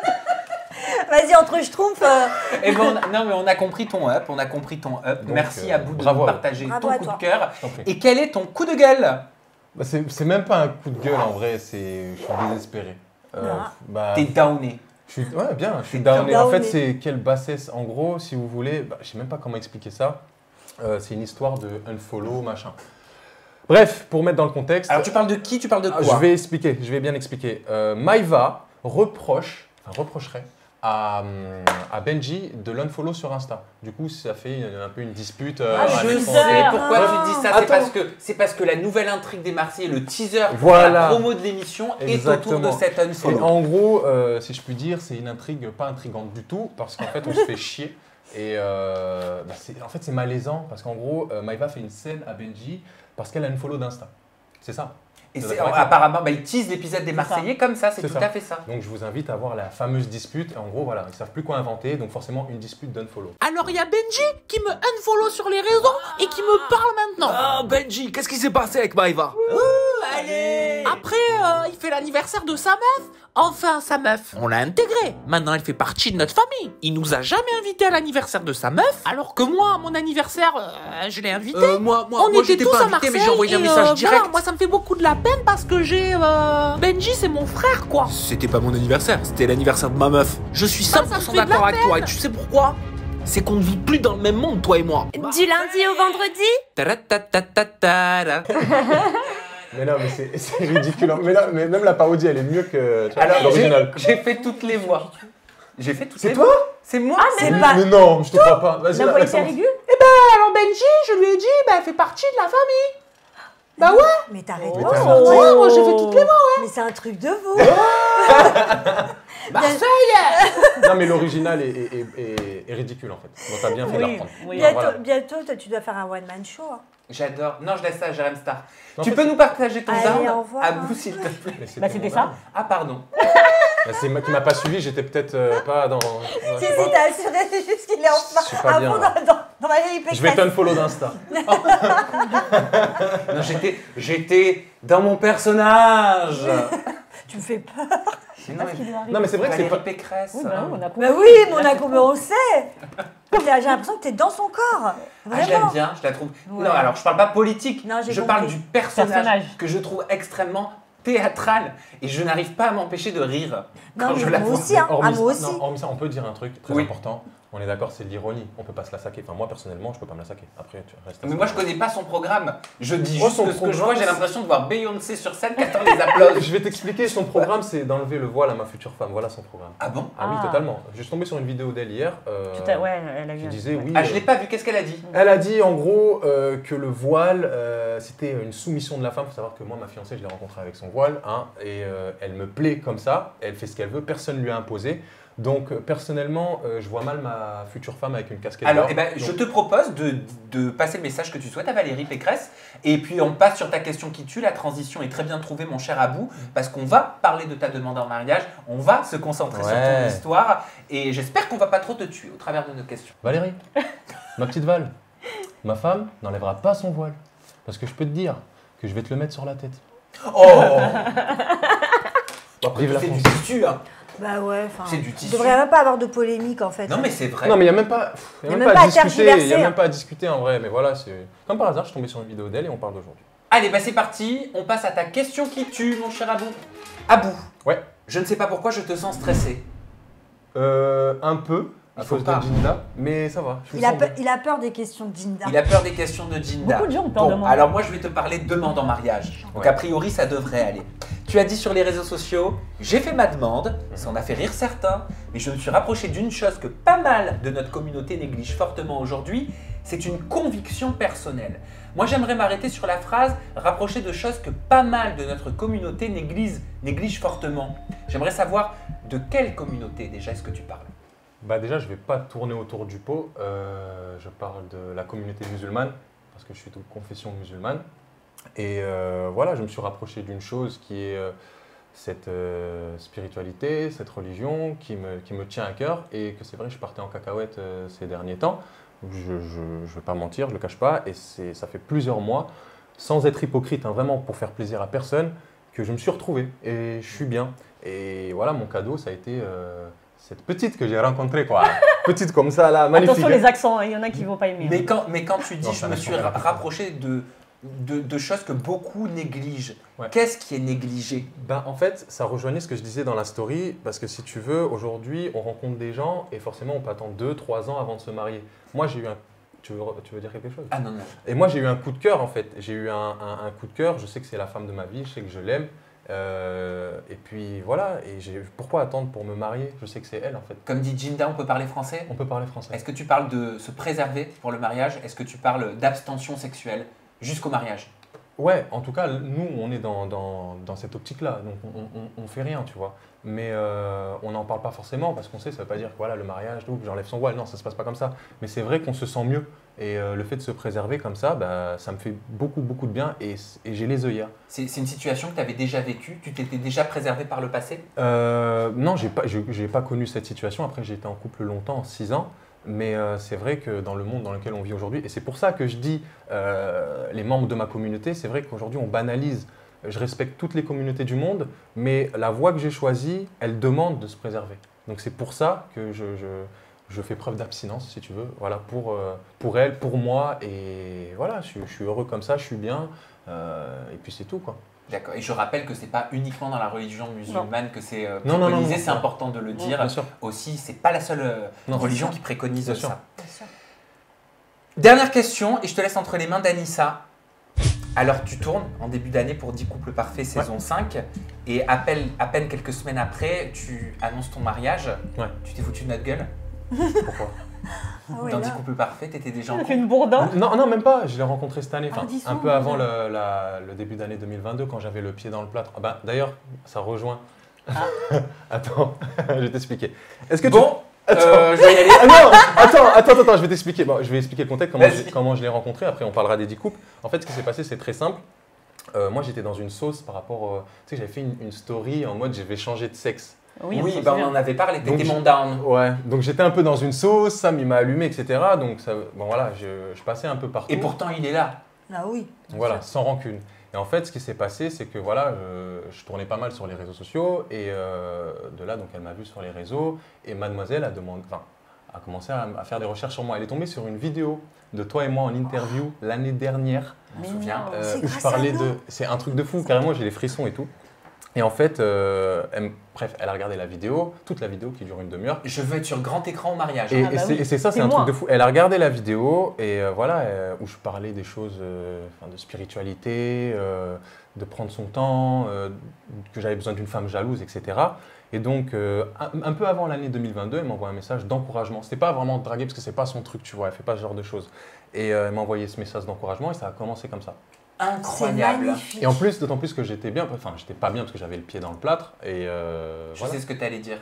Vas-y, entre schtroumpfs. euh, Eh ben, on a- non, mais on a compris ton up, on a compris ton up. Donc, Merci euh, à vous de bravo nous à vous. partager Bravo ton à coup toi. de cœur. Je t'en prie. Et quel est ton coup de gueule? Bah, c'est c'est même pas un coup de gueule en vrai, c'est je suis désespéré. Euh, Ah. bah, T'es downé. je suis, ouais, bien, je suis T'es downé. En downé. fait, c'est quelle bassesse. En gros, si vous voulez, bah, je sais même pas comment expliquer ça. Euh, c'est une histoire de unfollow, machin. Bref, pour mettre dans le contexte. Alors, tu parles de qui? Tu parles de Ah, quoi? je vais expliquer, je vais bien expliquer. Euh, Maïva reproche, enfin reprocherait à, hum, à Benji de l'unfollow sur Insta. Du coup, ça fait une- un peu une dispute. euh, Ah, à Je le l'écran. sais teaser. pourquoi Ah. tu dis ça. C'est Attends. parce que c'est parce que la nouvelle intrigue des Marseillais, le teaser, Voilà. la promo de l'émission est autour de Exactement. cet Et unfollow. en gros, euh, si je puis dire, c'est une intrigue pas intrigante du tout, parce qu'en fait, on se fait chier. Et euh, bah, c'est- en fait, c'est malaisant, parce qu'en gros, euh, Maïva fait une scène à Benji parce qu'elle a une follow d'Insta. C'est ça. Et T'es c'est d'accord avec apparemment, bah, ils teasent l'épisode des Marseillais comme ça, c'est C'est tout ça. à fait ça. Donc, je vous invite à voir la fameuse dispute. Et en gros, voilà, ils savent plus quoi inventer, donc forcément, une dispute d'unfollow. Alors il y a Benji qui me unfollow sur les réseaux et qui me parle maintenant. Ah Benji, qu'est-ce qui s'est passé avec Maïva? Allez. Après, euh, il fait l'anniversaire de sa meuf. Enfin, sa meuf. On l'a intégrée. Maintenant, elle fait partie de notre famille. Il nous a jamais invités à l'anniversaire de sa meuf, alors que moi, à mon anniversaire, euh, je l'ai invité. Euh, moi- moi- On moi, était j'étais tous pas à invité, mais Marseille. j'ai envoyé un et, message euh, direct. voilà, moi, ça me fait beaucoup de la peine parce que j'ai euh, Benji, c'est mon frère, quoi. C'était pas mon anniversaire, c'était l'anniversaire de ma meuf. Je suis cent pour cent fait de la d'accord avec toi. Et peine. tu sais pourquoi? C'est qu'on ne vit plus dans le même monde, toi et moi. Du lundi au vendredi? Taratatata. Mais non, mais c'est c'est ridicule. Mais, là, mais même la parodie, elle est mieux que tu vois, Alors, l'original. j'ai j'ai fait toutes les voix. J'ai fait toutes C'est les toi voix. C'est moi. c'est Mais, pas. mais non, je te crois pas. Vas-y, La là, voix Alexandre. était aiguë. Eh ben, alors Benji, je lui ai dit, bah, elle fait partie de la famille. Bah ouais. Mais t'arrêtes Mais pas. t'es un ça. artiste. Ouais, moi j'ai fait toutes les voix. Mais c'est un truc de vous. Marseille. Non, mais l'original est, est, est, est- est ridicule en fait. Bon, t'as bien fait de la Oui, reprendre. oui. Enfin, Bientôt, voilà. bientôt, toi, tu dois faire un one-man show. hein. J'adore. Non, je laisse ça à Jérém Star. En tu fait, peux c'est- nous partager ton Allez, sound au revoir. à vous, s'il te plaît. Mais c'était Bah, c'était mon ça. âme. Ah, pardon. Bah, c'est moi qui m'a pas suivi, j'étais peut-être euh, pas dans. ouais, je Si, sais si, pas. t'as assuré, c'est juste qu'il est en Je suis pas à bien, fond là. dans, dans, dans ma vieille Je vais pécresse. t'unfollow d'Insta. Non, j'étais, j'étais dans mon personnage. Tu me fais peur. Sinon, ce qui lui arrive. Non, mais c'est vrai que c'est Valérie pas. Pécresse. Oui, bah, on a Bah compris. oui, mon acco, mais on le sait. J'ai l'impression que t'es dans son corps. Ah, je l'aime Vraiment. bien, je la trouve. Ouais. Non, alors je parle pas politique, Non, j'ai je compris. parle du personnage, Personnage. que je trouve extrêmement théâtral et je n'arrive pas à m'empêcher de rire Non, quand mais je la moi vois. aussi, hein. Hormis Ah, moi ça- aussi. non, hormis ça, on peut dire un truc très Oui. important. On est d'accord, c'est de l'ironie. On peut pas se la saquer. Enfin, moi personnellement, je peux pas me la saquer. Après, tu restes. à Mais ça. moi je connais pas son programme, je dis Oh, juste son que ce que je vois, programme, j'ai c'est- l'impression de voir Beyoncé sur scène qui attend les applaudissements. Je vais t'expliquer. Son programme, c'est d'enlever le voile à ma future femme. Voilà son programme. Ah bon? Ah oui, Ah. totalement. Je suis tombé sur une vidéo d'elle hier. euh, Tout à- ouais, elle a eu qui un- disait oui. Ah, je euh, l'ai pas vu, qu'est-ce qu'elle a dit? Elle a dit en gros euh, que le voile, euh, c'était une soumission de la femme. Il faut savoir que moi, ma fiancée, je l'ai rencontrée avec son voile. Hein, et euh, elle me plaît comme ça. Elle fait ce qu'elle veut. Personne ne lui a imposé. Donc euh, personnellement, euh, je vois mal ma future femme avec une casquette. Alors, d'or. eh ben, Donc, je te propose de, de passer le message que tu souhaites à Valérie Pécresse. Et puis, on passe sur ta question qui tue. La transition est très bien trouvée, mon cher Abou, parce qu'on va parler de ta demande en mariage. On va se concentrer sur ton Ouais. histoire. Et j'espère qu'on va pas trop te tuer au travers de nos questions. Valérie, ma petite Val, ma femme n'enlèvera pas son voile. Parce que je peux te dire que je vais te le mettre sur la tête. Oh Vive la C'est France. du tissu, hein. Bah ouais, enfin. C'est du Il tissu. devrait même pas avoir de polémique en fait. Non, mais c'est vrai. Non, mais il n'y a même pas, pff, y a Y a même même pas pas à à discuter. Il n'y a tergiverser, même hein. pas à discuter en vrai. Mais voilà, c'est comme par hasard, je suis tombé sur une vidéo d'elle et on parle d'aujourd'hui. Allez, bah c'est parti. On passe à ta question qui tue, mon cher Abou. Abou. Ouais. Je ne sais pas pourquoi je te sens stressé. Euh, un peu, à faut cause pas. de Jinda, mais ça va. je me Il a, sens peur, bien. il a peur des questions de Jinda. Il a peur des questions de Jinda. Beaucoup de gens ont peur Bon, de moi. alors moi, je vais te parler de demande en mariage. Donc, Ouais. a priori, ça devrait aller. Tu as dit sur les réseaux sociaux, j'ai fait ma demande, ça en a fait rire certains, mais je me suis rapproché d'une chose que pas mal de notre communauté néglige fortement aujourd'hui, c'est une conviction personnelle. Moi, j'aimerais m'arrêter sur la phrase « rapprocher de choses que pas mal de notre communauté néglige, néglige fortement ». J'aimerais savoir de quelle communauté déjà est-ce que tu parles? Bah déjà, je vais pas tourner autour du pot. Euh, je parle de la communauté musulmane parce que je suis de confession musulmane. Et euh, voilà, je me suis rapproché d'une chose qui est euh, cette euh, spiritualité, cette religion qui me, qui me tient à cœur et que c'est vrai, je partais en cacahuète euh, ces derniers temps. Je ne vais pas mentir, je ne le cache pas. Et c'est- ça fait plusieurs mois, sans être hypocrite, hein, vraiment pour faire plaisir à personne, que je me suis retrouvé et je suis bien. Et voilà, mon cadeau, ça a été euh, cette petite que j'ai rencontrée, quoi. Petite comme ça, là, magnifique. Attention les accents, hein, il y en a qui vont pas aimer. Mais quand, mais quand tu dis Non, je ça me reste suis quand même ra- important. rapproché de, de, de choses que beaucoup négligent, Ouais. qu'est-ce qui est négligé? Ben, en fait, ça rejoignait ce que je disais dans la story, parce que si tu veux, aujourd'hui, on rencontre des gens et forcément, on peut attendre deux trois ans avant de se marier. Moi, j'ai eu un... Tu veux, tu veux dire quelque chose? Ah non, non. Et moi, j'ai eu un coup de cœur, en fait. J'ai eu un, un- un coup de cœur, je sais que c'est la femme de ma vie, je sais que je l'aime. Euh, et puis, voilà. Et j'ai- pourquoi attendre pour me marier? Je sais que c'est elle, en fait. Comme dit Jinda, on peut parler français? On peut parler français. Est-ce que tu parles de se préserver pour le mariage? Est-ce que tu parles d'abstention sexuelle jusqu'au mariage? Ouais, en tout cas, nous, on est dans, dans, dans cette optique-là, donc on, on, on fait rien, tu vois. Mais euh, on n'en parle pas forcément parce qu'on sait, ça ne veut pas dire que voilà, le mariage, donc j'enlève son voile, non, ça ne se passe pas comme ça. Mais c'est vrai qu'on se sent mieux et euh, le fait de se préserver comme ça, bah, ça me fait beaucoup, beaucoup de bien et, et j'ai les œillères. C'est c'est une situation que tu avais déjà vécue? Tu t'étais déjà préservé par le passé? Euh, non, j'ai pas, je- j'ai pas connu cette situation. Après, j'ai été en couple longtemps, six ans. Mais euh, c'est vrai que dans le monde dans lequel on vit aujourd'hui, et c'est pour ça que je dis euh, les membres de ma communauté, c'est vrai qu'aujourd'hui on banalise. Je respecte toutes les communautés du monde, mais la voie que j'ai choisie, elle demande de se préserver. Donc c'est pour ça que je, je, je fais preuve d'abstinence, si tu veux, voilà, pour, euh, pour elle, pour moi. Et voilà, je, je suis heureux comme ça, je suis bien. euh, et puis c'est tout, quoi. D'accord. Et je rappelle que c'est pas uniquement dans la religion musulmane que c'est euh, Non, non, non, préconisé, non, c'est non. important de le Non, dire. bien sûr. Aussi, c'est pas la seule euh, Non, religion bien sûr. qui préconise Bien ça. sûr. Dernière question, et je te laisse entre les mains d'Anissa. Alors, tu tournes en début d'année pour dix couples parfaits saison cinq, et à peine, à peine quelques semaines après, tu annonces ton mariage. Ouais. Tu t'es foutu de notre gueule? Pourquoi? Ah ouais, Dans là. dix couples parfaits, t'étais déjà en T'as fait couple? une bourdin? Non, non, même pas. Je l'ai rencontré cette année, enfin, Ah, dis un donc, peu avant non. le, la- le début d'année deux mille vingt-deux, quand j'avais le pied dans le plâtre. Ah ben, d'ailleurs, ça rejoint. Attends, je vais t'expliquer. Est-ce que tu... Bon, Attends. euh, je vais y aller. Ah non, attends, attends, attends, je vais t'expliquer. Bon, je vais expliquer le contexte, comment, Vas-y. je, comment je l'ai rencontré. Après, on parlera des dix couples. En fait, ce qui s'est passé, c'est très simple. Euh, moi, j'étais dans une sauce par rapport. au- Tu sais, j'avais fait une, une story en mode je vais changer de sexe. Oui, Oui, on s'en bah, on souvient. en avait parlé, Donc, t'étais je- mon down. Ouais, donc j'étais un peu dans une sauce, Sam il m'a allumé, et cetera. Donc ça, bon voilà, je, je passais un peu partout. Et pourtant, il est là. Ah oui. Voilà, sans rancune. Et en fait, ce qui s'est passé, c'est que voilà, je, je tournais pas mal sur les réseaux sociaux et euh, de là, donc elle m'a vu sur les réseaux et mademoiselle a demandé, enfin, a commencé à, à faire des recherches sur moi. Elle est tombée sur une vidéo de toi et moi en interview l'année dernière. Je me souviens. euh, C'est où je grâce à parlais nous. de, c'est un truc de fou. Carrément, j'ai les frissons et tout. Et en fait, euh, elle, bref, elle a regardé la vidéo, toute la vidéo qui dure une demi-heure. Je veux être sur grand écran au mariage. Et, Ah bah et c'est oui, et c'est ça, c'est c'est un moi. truc de fou. Elle a regardé la vidéo et euh, voilà, euh, où je parlais des choses euh, enfin, de spiritualité, euh, de prendre son temps, euh, que j'avais besoin d'une femme jalouse, et cetera. Et donc, euh, un, un peu avant l'année deux mille vingt-deux, elle m'envoie un message d'encouragement. C'était pas vraiment draguer parce que c'est pas son truc, tu vois, elle fait pas ce genre de choses. Et euh, elle m'a envoyé ce message d'encouragement et ça a commencé comme ça. C'est Incroyable. magnifique. Et en plus, d'autant plus que j'étais bien, enfin, j'étais pas bien parce que j'avais le pied dans le plâtre. Et euh, Je voilà. sais ce que tu allais dire.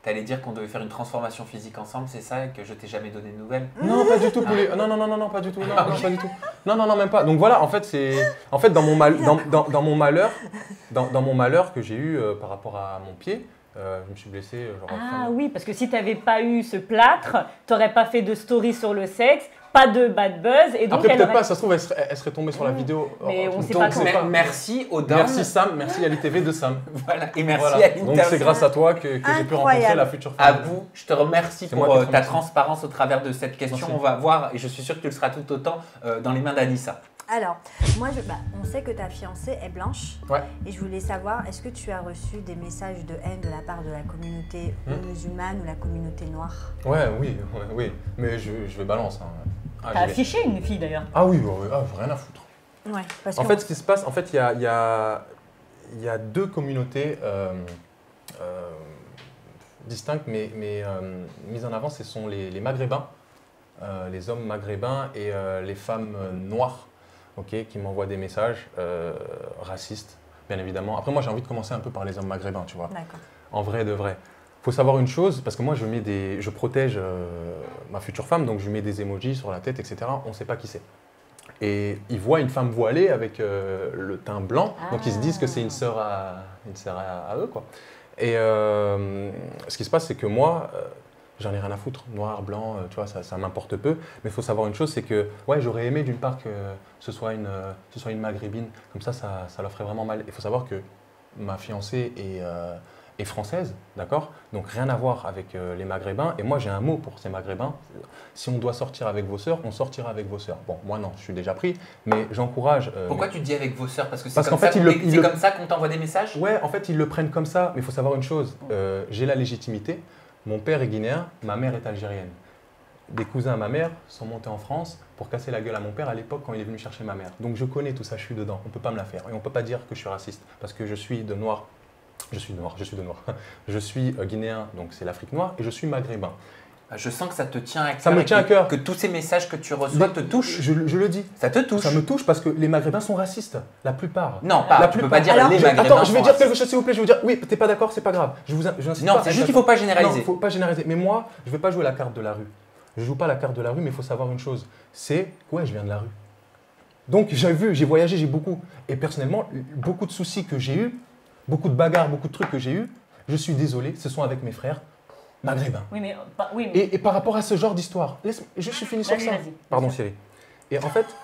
T'allais dire qu'on devait faire une transformation physique ensemble, c'est ça, et que je t'ai jamais donné de nouvelles? Non, pas du tout, Poulet. Non, non, non, non, non, pas du tout. Non, non, pas du tout. Non, non, non, même pas. Donc voilà, en fait, c'est, en fait, dans mon mal, dans, dans, dans mon malheur, dans, dans mon malheur que j'ai eu euh, par rapport à mon pied, euh, je me suis blessé. euh, Genre, Ah enfin, oui, parce que si tu n'avais pas eu ce plâtre, tu n'aurais pas fait de story sur le sexe, pas de bad buzz. Et donc Après, elle peut-être aurait- pas, ça se trouve, elle serait, elle serait tombée sur la vidéo. Mais euh, on sait donc, pas c'est comment. Merci aux dames. Merci Sam, merci à l'I T V de Sam. Voilà, et merci Voilà. à Donc l'interview. c'est grâce à toi que, que j'ai pu rencontrer Incroyable. la future femme. Abou, je te remercie C'est pour moi qui euh, te ta remercie. transparence au travers de cette question. Merci. On va voir, et je suis sûr que tu le seras tout autant euh, dans les mains d'Anissa. Alors, moi, je, bah, on sait que ta fiancée est blanche. Ouais. Et je voulais savoir, est-ce que tu as reçu des messages de haine de la part de la communauté Hmm. musulmane ou la communauté noire? Ouais, oui, ouais, oui. Mais je, je vais balance. Hein. Ah, T'as j'y vais. affiché une fille d'ailleurs. Ah oui, ouais, ouais, ah, rien à foutre. Ouais, parce En que fait, ce qui se passe, en fait, il y a, il y a- il y a deux communautés euh, euh, distinctes, mais, mais euh, mises en avant, ce sont les, les Maghrébins, euh, les hommes maghrébins et euh, les femmes euh, noires, ok, qui m'envoient des messages euh, racistes, bien évidemment. Après, moi, j'ai envie de commencer un peu par les hommes maghrébins, tu vois. D'accord. En vrai de vrai. Il faut savoir une chose, parce que moi, je, mets des, je protège euh, ma future femme, donc je mets des emojis sur la tête, et cetera. On ne sait pas qui c'est. Et ils voient une femme voilée avec euh, le teint blanc, donc ils se disent que c'est une sœur à, une sœur à, à eux, quoi. Et euh, ce qui se passe, c'est que moi, euh, j'en ai rien à foutre. Noir, blanc, euh, tu vois, ça, ça m'importe peu. Mais il faut savoir une chose, c'est que ouais, j'aurais aimé d'une part que ce soit une, euh, ce soit une maghrébine. Comme ça, ça, ça leur ferait vraiment mal. Il faut savoir que ma fiancée est, euh, est française, d'accord? Donc rien à voir avec euh, les maghrébins. Et moi, j'ai un mot pour ces maghrébins. Si on doit sortir avec vos sœurs, on sortira avec vos sœurs. Bon, moi non, je suis déjà pris, mais j'encourage. euh, Pourquoi mes- tu dis avec vos sœurs? Parce que c'est Parce comme, qu'en ça fait, qu'on ils le- t'é- ils c'est le- comme ça qu'on t'envoie des messages? Ouais, en fait, ils le prennent comme ça. Mais il faut savoir une chose. euh, j'ai la légitimité. Mon père est guinéen, ma mère est algérienne. Des cousins à ma mère sont montés en France pour casser la gueule à mon père à l'époque quand il est venu chercher ma mère. Donc je connais tout ça, je suis dedans. On ne peut pas me la faire. Et on ne peut pas dire que je suis raciste. Parce que je suis de noir. Je suis noir, je suis de noir. Je suis euh, guinéen, donc c'est l'Afrique noire. Et je suis maghrébin. Je sens que ça te tient à cœur. Ça me et tient à que- cœur. Que tous ces messages que tu reçois te touchent. Je, je le dis. Ça te touche. Ça me touche parce que les maghrébins sont racistes. La plupart. Non, pas. La Tu peux plupart. pas dire Alors, les je- maghrébins Attends, je vais sont dire racistes. quelque chose s'il vous plaît. Je vais vous dire, oui, t'es pas d'accord, c'est pas grave. Je vous, je n'insiste Non, pas c'est à juste être qu'il faut d'accord. pas généraliser. Non, faut pas généraliser. Mais moi, je vais pas jouer la carte de la rue. Je joue pas la carte de la rue, mais il faut savoir une chose. C'est, ouais, je viens de la rue. Donc j'ai vu, j'ai voyagé, j'ai beaucoup. Et personnellement, beaucoup de soucis que j'ai eus, beaucoup de bagarres, beaucoup de trucs que j'ai eus, je suis désolé, ce sont avec mes frères maghrébins. Oui, mais. pas- oui, mais- Et, et par rapport à ce genre d'histoire, laisse, je suis fini sur Vas-y, ça. vas-y. Pardon Cyril. Et en fait,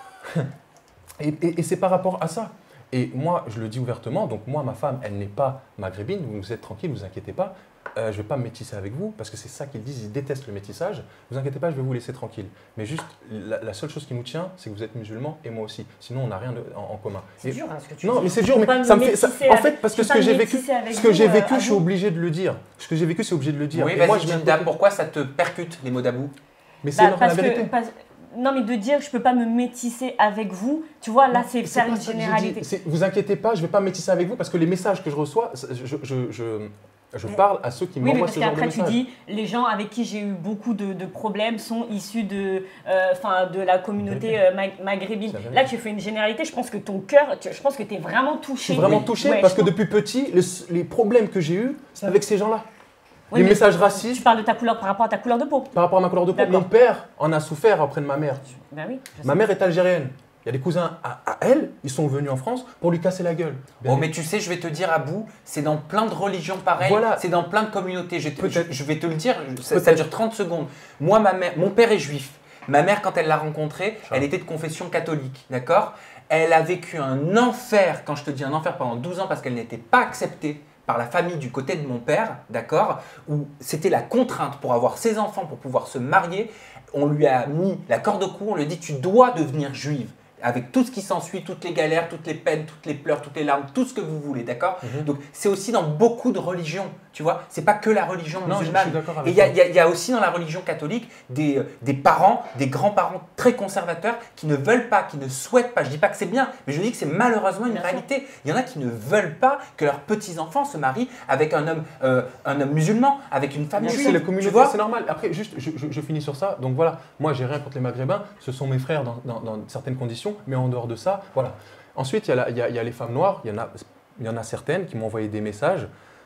et, et- et c'est par rapport à ça. Et moi, je le dis ouvertement, donc moi, ma femme, elle n'est pas maghrébine, vous êtes tranquille, ne vous inquiétez pas. Euh, je ne vais pas me métisser avec vous, parce que c'est ça qu'ils disent, ils détestent le métissage. Ne vous inquiétez pas, je vais vous laisser tranquille. Mais juste, la, la seule chose qui nous tient, c'est que vous êtes musulmans et moi aussi. Sinon, on n'a rien de- en, en commun. C'est Et- dur, hein, ce que tu Non, dis. mais c'est Je dur, peux mais pas me ça me fait. ça- métisser en avec- fait, parce je que peux ce pas que me j'ai vécu, métisser avec ce que vous, j'ai euh, vécu, à je suis vous. obligé de le dire. Ce que j'ai vécu, c'est obligé de le dire. Oui, Et moi, vas-y, je viens de Gilda, côté. pourquoi ça te percute les mots d'Abou? Mais c'est Bah, la parce que- vérité. parce- Non, mais de dire je peux pas me métisser avec vous, tu vois, là, Non, c'est c'est faire pas une ça que j'ai généralité. dit. C'est- Vous inquiétez pas, je vais pas me métisser avec vous parce que les messages que je reçois, je, je, je, je, je parle à ceux qui Oui, mais m'envoient parce ce genre de qu'après tu messages. dis, les gens avec qui j'ai eu beaucoup de, de problèmes sont issus de, euh, enfin, de la communauté euh, mag- maghrébine. C'est vrai. Là, tu fais une généralité, je pense que ton cœur, tu- je pense que tu es vraiment touché. Je suis vraiment Oui. touché Ouais, parce je que pense- depuis petit, les, les problèmes que j'ai eus, c'est avec ces gens-là. Oui, les mais messages racistes, Tu parles de ta couleur par rapport à ta couleur de peau. par rapport à ma couleur de peau. D'accord. Mon père en a souffert auprès de ma mère. Ben oui. je Ma sais. mère est algérienne. Il y a des cousins à, à elle, ils sont venus en France pour lui casser la gueule. Oh, mais tu sais, je vais te dire, Abou, c'est dans plein de religions pareilles, Voilà. c'est dans plein de communautés. Je, te- Peut-être. je- je vais te le dire, ça, ça Peut-être. dure trente secondes. Moi, ma mère, mon père est juif. Ma mère, quand elle l'a rencontré, elle était de confession catholique, d'accord? Elle a vécu un enfer, quand je te dis un enfer, pendant douze ans, parce qu'elle n'était pas acceptée par la famille du côté de mon père, d'accord? Où c'était la contrainte pour avoir ses enfants, pour pouvoir se marier. On lui a mis la corde au cou, on lui a dit tu dois devenir juive. Avec tout ce qui s'ensuit, toutes les galères, toutes les peines, toutes les pleurs, toutes les larmes, tout ce que vous voulez, d'accord? Mhm. Donc c'est aussi dans beaucoup de religions, tu vois? C'est pas que la religion Non, je- je musulmane. suis d'accord Et avec il y, a- toi. il y a- il y a aussi dans la religion catholique des, euh, des parents, des grands-parents très conservateurs qui ne veulent pas, qui ne souhaitent pas. Je dis pas que c'est bien, mais je dis que c'est malheureusement une réalité. Il y en a qui ne veulent pas que leurs petits-enfants se marient avec un homme, euh, un homme musulman, avec une femme Oui, juive. c'est la tu communauté, vois? c'est normal. Après, juste, je, je- je finis sur ça. Donc voilà, moi, j'ai rien contre les Maghrébins. Ce sont mes frères dans, dans- dans certaines conditions, mais en dehors de ça, voilà. Ensuite, il y, a la- il y a- il y a les femmes noires. Il y en a, il y en a certaines qui m'ont envoyé des messages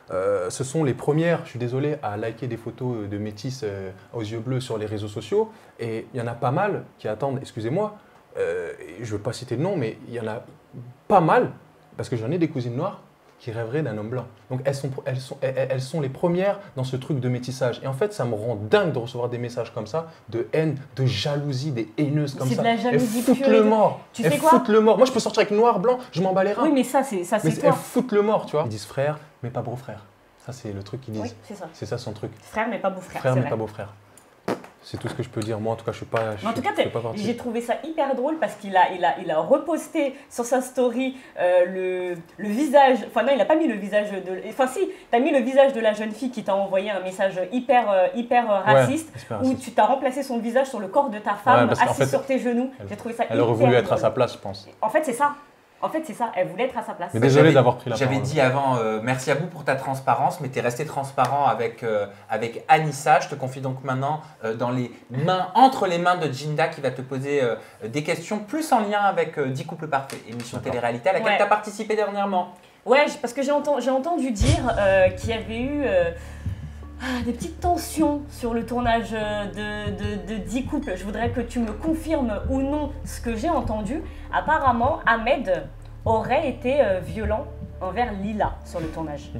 euh, ce sont les premières, je suis désolé, à liker des photos de métis euh, aux yeux bleus sur les réseaux sociaux. Et il y en a pas mal qui attendent, excusez-moi, euh, je ne veux pas citer de nom, mais il y en a pas mal, parce que j'en ai des cousines noires, qui rêveraient d'un homme blanc. Donc elles sont, elles, sont, elles, elles sont les premières dans ce truc de métissage. Et en fait, ça me rend dingue de recevoir des messages comme ça, de haine, de jalousie, des haineuses comme ça. C'est de la jalousie elles foutent le mort. Tu elles sais quoi? foutent le mort. Moi, je peux sortir avec noir, blanc, je m'en bats les reins. Oui, mais ça, c'est ça, c'est Mais toi. elles foutent le mort, tu vois. Ils disent frère, mais pas beau-frère. Ça, c'est le truc qu'ils disent. Oui, c'est ça. C'est ça son truc. Frère, mais pas beau-frère. Frère, c'est mais vrai. pas beau-frère. C'est tout ce que je peux dire. Moi, en tout cas, je suis pas. Je, En tout cas, je fais pas partie. j'ai trouvé ça hyper drôle parce qu'il a, il a, il a reposté sur sa story euh, le, le visage. Enfin, non, il n'a pas mis le visage de. Enfin, si, tu as mis le visage de la jeune fille qui t'a envoyé un message hyper, euh, hyper euh, raciste, Ouais, hyper où raciste. tu t'as remplacé son visage sur le corps de ta femme, Ouais, parce qu'en assise fait, sur tes genoux. elle- J'ai trouvé ça Elle hyper aurait voulu être à drôle. sa place, je pense. En fait, c'est ça. En fait, c'est ça. Elle voulait être à sa place. Mais désolé J'avais- d'avoir pris la J'avais parole. dit avant, euh, merci à vous pour ta transparence, mais tu es resté transparent avec, euh, avec Anissa. Je te confie donc maintenant euh, dans les mains, entre les mains de Jinda qui va te poser euh, des questions plus en lien avec euh, dix couples parfaits, émission télé-réalité à laquelle Ouais. tu as participé dernièrement. Ouais, j- parce que j'ai entendu, j'ai entendu dire euh, qu'il y avait eu euh, ah, des petites tensions sur le tournage euh, de, de, de dix couples. Je voudrais que tu me confirmes ou non ce que j'ai entendu. Apparemment, Ahmed aurait été euh, violent envers Lila sur le tournage.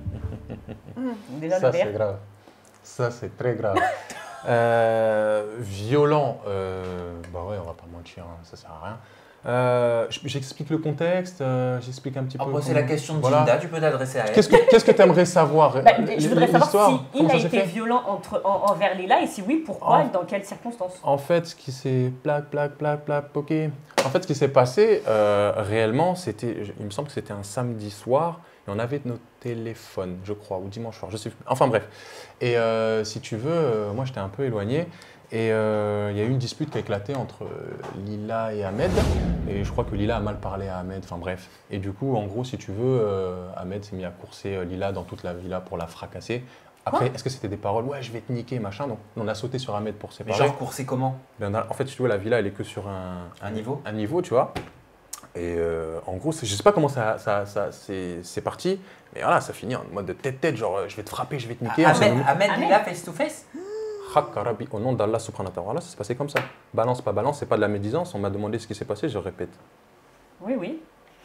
Déjà, Ça, le c'est verre. grave. Ça, c'est très grave. Euh, violent, euh, bah ouais, on va pas mentir, hein, ça sert à rien. Euh, j- j'explique le contexte, euh, j'explique un petit peu. Après, c'est comment- la question de Voilà. Jinda, tu peux t'adresser à elle. Qu'est-ce que qu'est-ce que tu aimerais savoir Bah, L- je voudrais savoir l'histoire, si il comment a ça s'est été fait violent entre, en- envers Lila et si oui, pourquoi En- et dans quelles circonstances. En fait, ce qui s'est plaque, plaque, plaque, plaque, ok. En fait, ce qui s'est passé euh, réellement, c'était, je- il me semble que c'était un samedi soir et on avait nos téléphones, je crois, ou dimanche soir, je sais plus. Enfin bref. Et euh, si tu veux, euh, moi j'étais un peu éloigné et euh, il y a eu une dispute qui a éclaté entre euh, Lila et Ahmed. Et je crois que Lila a mal parlé à Ahmed. Enfin bref. Et du coup, en gros, si tu veux, euh, Ahmed s'est mis à courser euh, Lila dans toute la villa pour la fracasser. Après, est-ce que c'était des paroles? Ouais, je vais te niquer, machin. Donc, on a sauté sur Ahmed pour Mais séparer. genre courser comment? Ben, dans- en fait, si tu vois, la villa, elle est que sur un, Un niveau un niveau, tu vois. Et euh, en gros, c'est- je sais pas comment ça, ça, ça c'est c'est parti, mais voilà, ça finit en mode de tête-tête, genre euh, je vais te frapper, je vais te niquer. Ah, on s'est Ahmed, mis- Ahmed, Lila face to face? Hakka Rabbi, au nom d'Allah subhanahu wa ta'ala, voilà, ça s'est passé comme ça. Balance, pas balance, c'est pas de la médisance, on m'a demandé ce qui s'est passé, je répète. Oui, oui.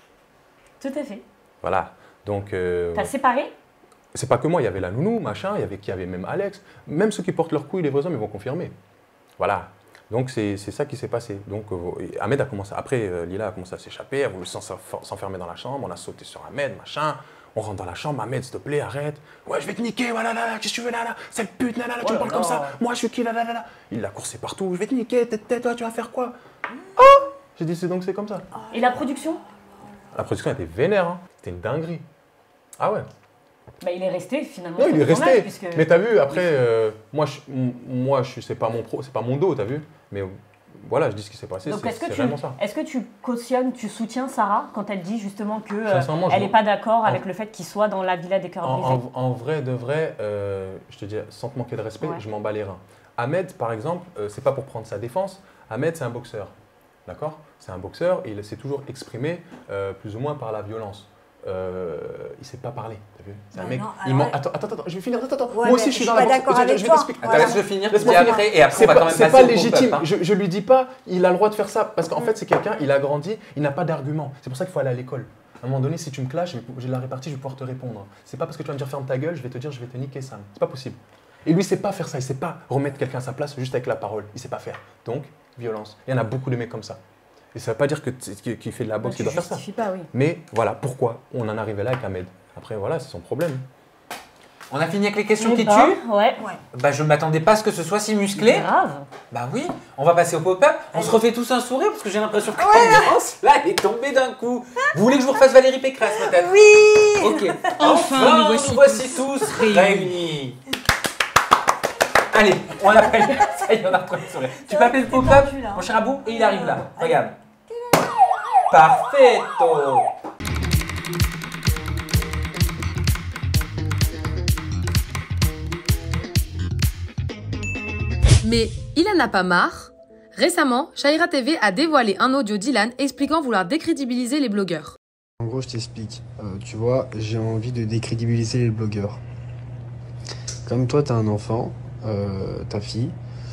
Tout à fait. Voilà, donc... euh, T'as séparé? c'est pas que moi, il y avait la nounou, machin, il y avait, il y avait même Alex, même ceux qui portent leurs couilles, les vrais hommes, ils vont confirmer. Voilà. Donc c'est c'est ça qui s'est passé. Donc euh, et Ahmed a commencé, après euh, Lila a commencé à s'échapper, elle a voulu s'en- s'enfermer dans la chambre, on a sauté sur Ahmed, machin, on rentre dans la chambre, Ahmed s'il te plaît, arrête, ouais je vais te niquer, voilà, là, là, qu'est-ce que tu veux là, là, cette pute, là, là, là, tu Oh me là parles comme là. ça, moi je suis qui, là, là, là, là. Il l'a coursé partout, je vais te niquer, tête, tête, toi tu vas faire quoi? Oh j'ai dit c'est donc c'est comme ça. Et la production? La production était vénère, hein. C'était une dinguerie. Ah ouais. Bah, il est resté finalement. Non, sur il est le tournage, resté. puisque- Mais t'as vu, après, euh, moi, je, m- moi je, c'est pas mon pro, c'est pas mon dos, t'as vu. Mais euh, voilà, je dis ce qui s'est passé, Donc c'est est-ce que, c'est tu, vraiment ça. est-ce que tu cautionnes, tu soutiens Sarah quand elle dit justement que euh, Sincèrement, je elle n'est vois- pas d'accord en- avec le fait qu'il soit dans la villa des cœurs En, brisés? en- en vrai, de vrai, euh, je te dis, sans te manquer de respect, Ouais. je m'en bats les reins. Ahmed, par exemple, euh, c'est pas pour prendre sa défense. Ahmed, c'est un boxeur, d'accord? C'est un boxeur et il s'est toujours exprimé euh, plus ou moins par la violence. Euh, il sait pas parler, t'as vu? C'est un Non, mec. non, il alors ment- là- Attends, attends, attends, je vais finir. Attends, attends. Ouais, Moi mais aussi, je je suis suis dans pas la boxe. d'accord Je- avec je vais toi. t'expliquer. Attends, laisse-le finir, tu Laisse-moi dis finir. après, et après, C'est on va pas- quand même C'est passer pas au légitime. pop-up, hein. Je, je lui dis pas, il a le droit de faire ça. Parce qu'en fait, c'est quelqu'un, il a grandi, il n'a pas d'argument. C'est pour ça qu'il faut aller à l'école. À un moment donné, si tu me clashes, je vais- j'ai la répartie, je vais pouvoir te répondre. C'est pas parce que tu vas me dire ferme ta gueule, je vais te dire je vais te niquer Sam. C'est pas possible. Et lui, il sait pas faire ça. Il sait pas remettre quelqu'un à sa place juste avec la parole. Il sait pas faire. Donc, violence. Il y en a beaucoup de mecs comme ça. Et ça veut pas dire que t- qu'il qu'il fait de la boxe, Tu qu'il doit faire ça. justifies pas, oui. Mais voilà, pourquoi on en arrivait là avec Ahmed. Après, voilà, c'est son problème. On a fini avec les questions Eh qui ben, tuent? Ouais. Bah je ne m'attendais pas à ce que ce soit si musclé. Grave. Bah oui, on va passer au pop-up. On se refait tous un sourire parce que j'ai l'impression que l'ambiance, là, elle est tombée d'un coup. Vous voulez que je vous refasse Valérie Pécresse peut-être? Oui. Ok. Enfin, nous voici nous voici tous tous réunis. réunis. Allez, on appelle. Ça y est, on a retrouvé le sourire. Tu peux appeler le pop-up, mon cher Abou, et il arrive là. Regarde. Parfaito. Mais il en a pas marre. Récemment, Shaira T V a dévoilé un audio d'Ilan expliquant vouloir décrédibiliser les blogueurs. En gros, je t'explique. Euh, tu vois, j'ai envie de décrédibiliser les blogueurs. comme toi, tu as un enfant, euh, ta fille,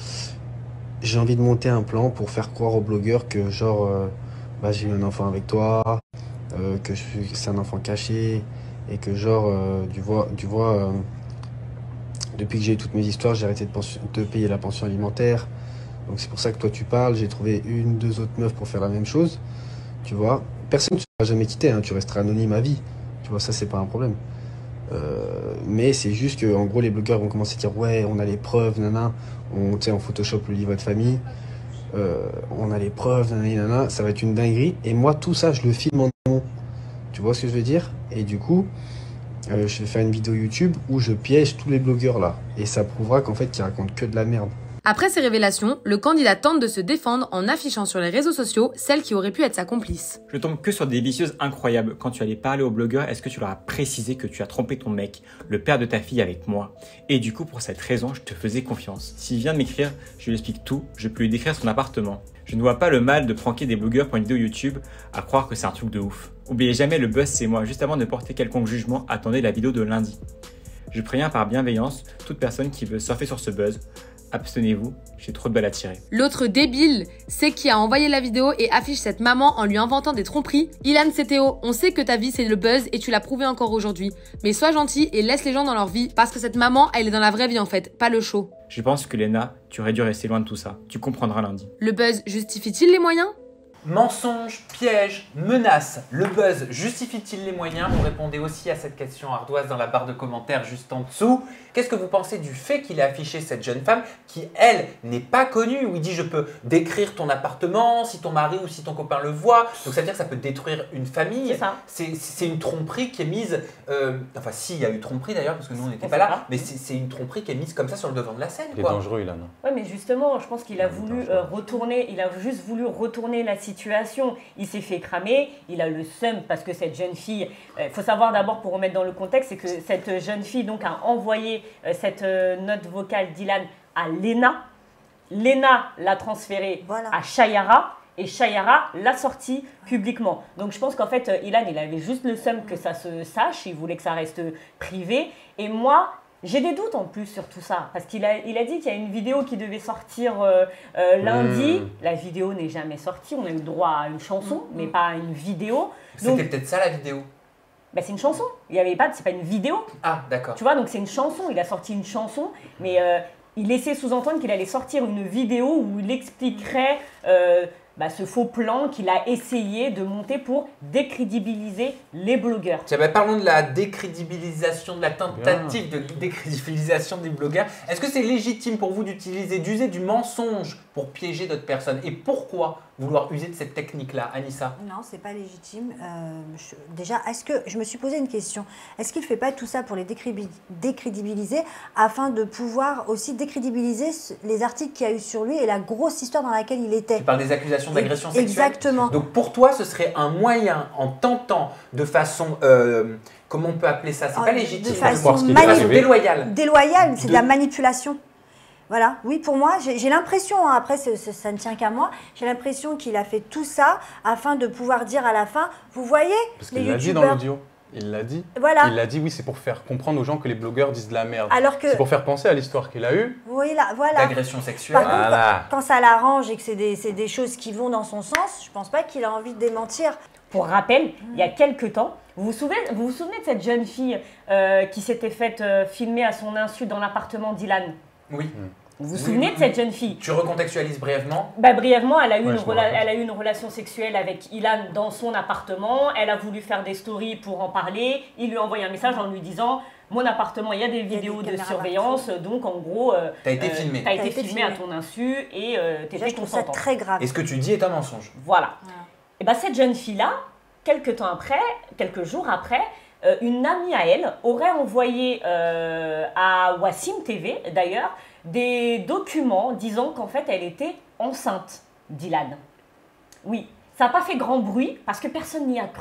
j'ai envie de monter un plan pour faire croire aux blogueurs que genre, euh, bah, j'ai eu un enfant avec toi, euh, que je suis- c'est un enfant caché, et que genre, euh, tu vois, tu vois euh, depuis que j'ai eu toutes mes histoires, j'ai arrêté de, pension- de payer la pension alimentaire. Donc c'est pour ça que toi tu parles, j'ai trouvé une, deux autres meufs pour faire la même chose, tu vois. Personne ne sera jamais quitté, hein, tu resteras anonyme à vie, tu vois, ça c'est pas un problème. Euh, mais c'est juste que en gros les blogueurs vont commencer à dire ouais on a les preuves nana, on tu sais on photoshop le livre de famille, euh, on a les preuves nana nana, ça va être une dinguerie et moi tout ça je le filme en amont, tu vois ce que je veux dire, et du coup euh, je vais faire une vidéo YouTube où je piège tous les blogueurs là et ça prouvera qu'en fait ils racontent que de la merde. Après ces révélations, le candidat tente de se défendre en affichant sur les réseaux sociaux celle qui aurait pu être sa complice. Je tombe que sur des vicieuses incroyables. Quand tu allais parler aux blogueurs, est-ce que tu leur as précisé que tu as trompé ton mec, le père de ta fille avec moi? Et du coup, pour cette raison, je te faisais confiance. S'il vient de m'écrire, je lui explique tout, je peux lui décrire son appartement. Je ne vois pas le mal de pranker des blogueurs pour une vidéo YouTube à croire que c'est un truc de ouf. Oubliez jamais, le buzz c'est moi. Juste avant de porter quelconque jugement, attendez la vidéo de lundi. Je préviens par bienveillance toute personne qui veut surfer sur ce buzz. Abstenez-vous, j'ai trop de balles à tirer. L'autre débile, c'est qui a envoyé la vidéo et affiche cette maman en lui inventant des tromperies. Ilan C T O, on sait que ta vie c'est le buzz et tu l'as prouvé encore aujourd'hui. Mais sois gentil et laisse les gens dans leur vie parce que cette maman, elle est dans la vraie vie en fait, pas le show. Je pense que Léna, tu aurais dû rester loin de tout ça. Tu comprendras lundi. Le buzz justifie-t-il les moyens ? Mensonge, piège, menace, le buzz justifie-t-il les moyens? Vous répondez aussi à cette question ardoise dans la barre de commentaires juste en dessous. Qu'est-ce que vous pensez du fait qu'il ait affiché cette jeune femme qui, elle, n'est pas connue, où il dit « je peux décrire ton appartement si ton mari ou si ton copain le voit ». Donc ça veut dire que ça peut détruire une famille. C'est une tromperie qui est mise, euh, enfin si, il y a eu tromperie d'ailleurs parce que nous on n'était pas là, pas. mais c'est une tromperie qui est mise comme ça sur le devant de la scène. Il est quoi. dangereux, Ilan. Ouais, mais justement, je pense qu'il a voulu euh, retourner, il a juste voulu retourner la situation. Il s'est fait cramer, il a le seum parce que cette jeune fille, il euh, faut savoir d'abord pour remettre dans le contexte, c'est que cette jeune fille donc a envoyé euh, cette euh, note vocale d'Ilan à Léna. Léna l'a transférée voilà. à Chayara. Et Chayara l'a sorti publiquement. Donc je pense qu'en fait, Ilan, il avait juste le seum que ça se sache, il voulait que ça reste privé. Et moi, j'ai des doutes en plus sur tout ça, parce qu'il a, il a dit qu'il y a une vidéo qui devait sortir euh, euh, lundi. Mmh. La vidéo n'est jamais sortie, on a eu le droit à une chanson, mmh. mais pas à une vidéo. C'était peut-être ça la vidéo. Ben, c'est une chanson, il y avait pas, c'est pas une vidéo. Ah, d'accord. Tu vois, donc c'est une chanson, il a sorti une chanson, mais euh, il laissait sous-entendre qu'il allait sortir une vidéo où il expliquerait euh, bah, ce faux plan qu'il a essayé de monter pour décrédibiliser les blogueurs. Tiens, bah, parlons de la décrédibilisation, de la tentative Bien. de décrédibilisation des blogueurs. Est-ce que c'est légitime pour vous d'utiliser, d'user du mensonge pour piéger d'autres personnes? Et pourquoi vouloir user de cette technique-là, Anissa? Non, c'est pas légitime. Euh, je, déjà, est-ce que je me suis posé une question? Est-ce qu'il ne fait pas tout ça pour les décrédibiliser afin de pouvoir aussi décrédibiliser les articles qu'il y a eu sur lui et la grosse histoire dans laquelle il était? Tu parles des accusations d'agression sexuelle? Exactement. Donc pour toi, ce serait un moyen, en tentant de façon, euh, comment on peut appeler ça? C'est pas légitime. De façon, de façon déloyale. Déloyale, c'est de... de la manipulation. Voilà, oui, pour moi, j'ai l'impression, hein, après c est, c est, ça ne tient qu'à moi, j'ai l'impression qu'il a fait tout ça afin de pouvoir dire à la fin, vous voyez, parce qu'il l'a dit dans l'audio, il l'a dit. Voilà. Il l'a dit, oui, c'est pour faire comprendre aux gens que les blogueurs disent de la merde. Alors que... C'est pour faire penser à l'histoire qu'il a eue. Oui, là, voilà. D'agression sexuelle. Par contre, voilà. quand, quand ça l'arrange et que c'est des, des choses qui vont dans son sens, je pense pas qu'il a envie de démentir. Pour rappel, mmh. il y a quelques temps, vous vous souvenez, vous vous souvenez de cette jeune fille euh, qui s'était faite euh, filmer à son insu dans l'appartement d'Ilan? Oui. Mmh. Vous vous oui, souvenez oui, de cette oui. jeune fille? Tu recontextualises brièvement? Bah, brièvement, elle a, eu ouais, une elle a eu une relation sexuelle avec Ilan dans son appartement. Elle a voulu faire des stories pour en parler. Il lui a envoyé un message en lui disant « Mon appartement, il y a des vidéos de surveillance. Donc, en gros, euh, t'as été euh, filmé, t'as été, été filmé filmé à ton insu et euh, t'étais consentante. » C'est très grave. Et ce que tu dis est un mensonge. Voilà. Ouais. Et bah, cette jeune fille-là, quelques temps après, quelques jours après, euh, une amie à elle aurait envoyé euh, à Wassim T V, d'ailleurs, des documents disant qu'en fait, elle était enceinte d'Ilan. Oui, ça n'a pas fait grand bruit parce que personne n'y a cru,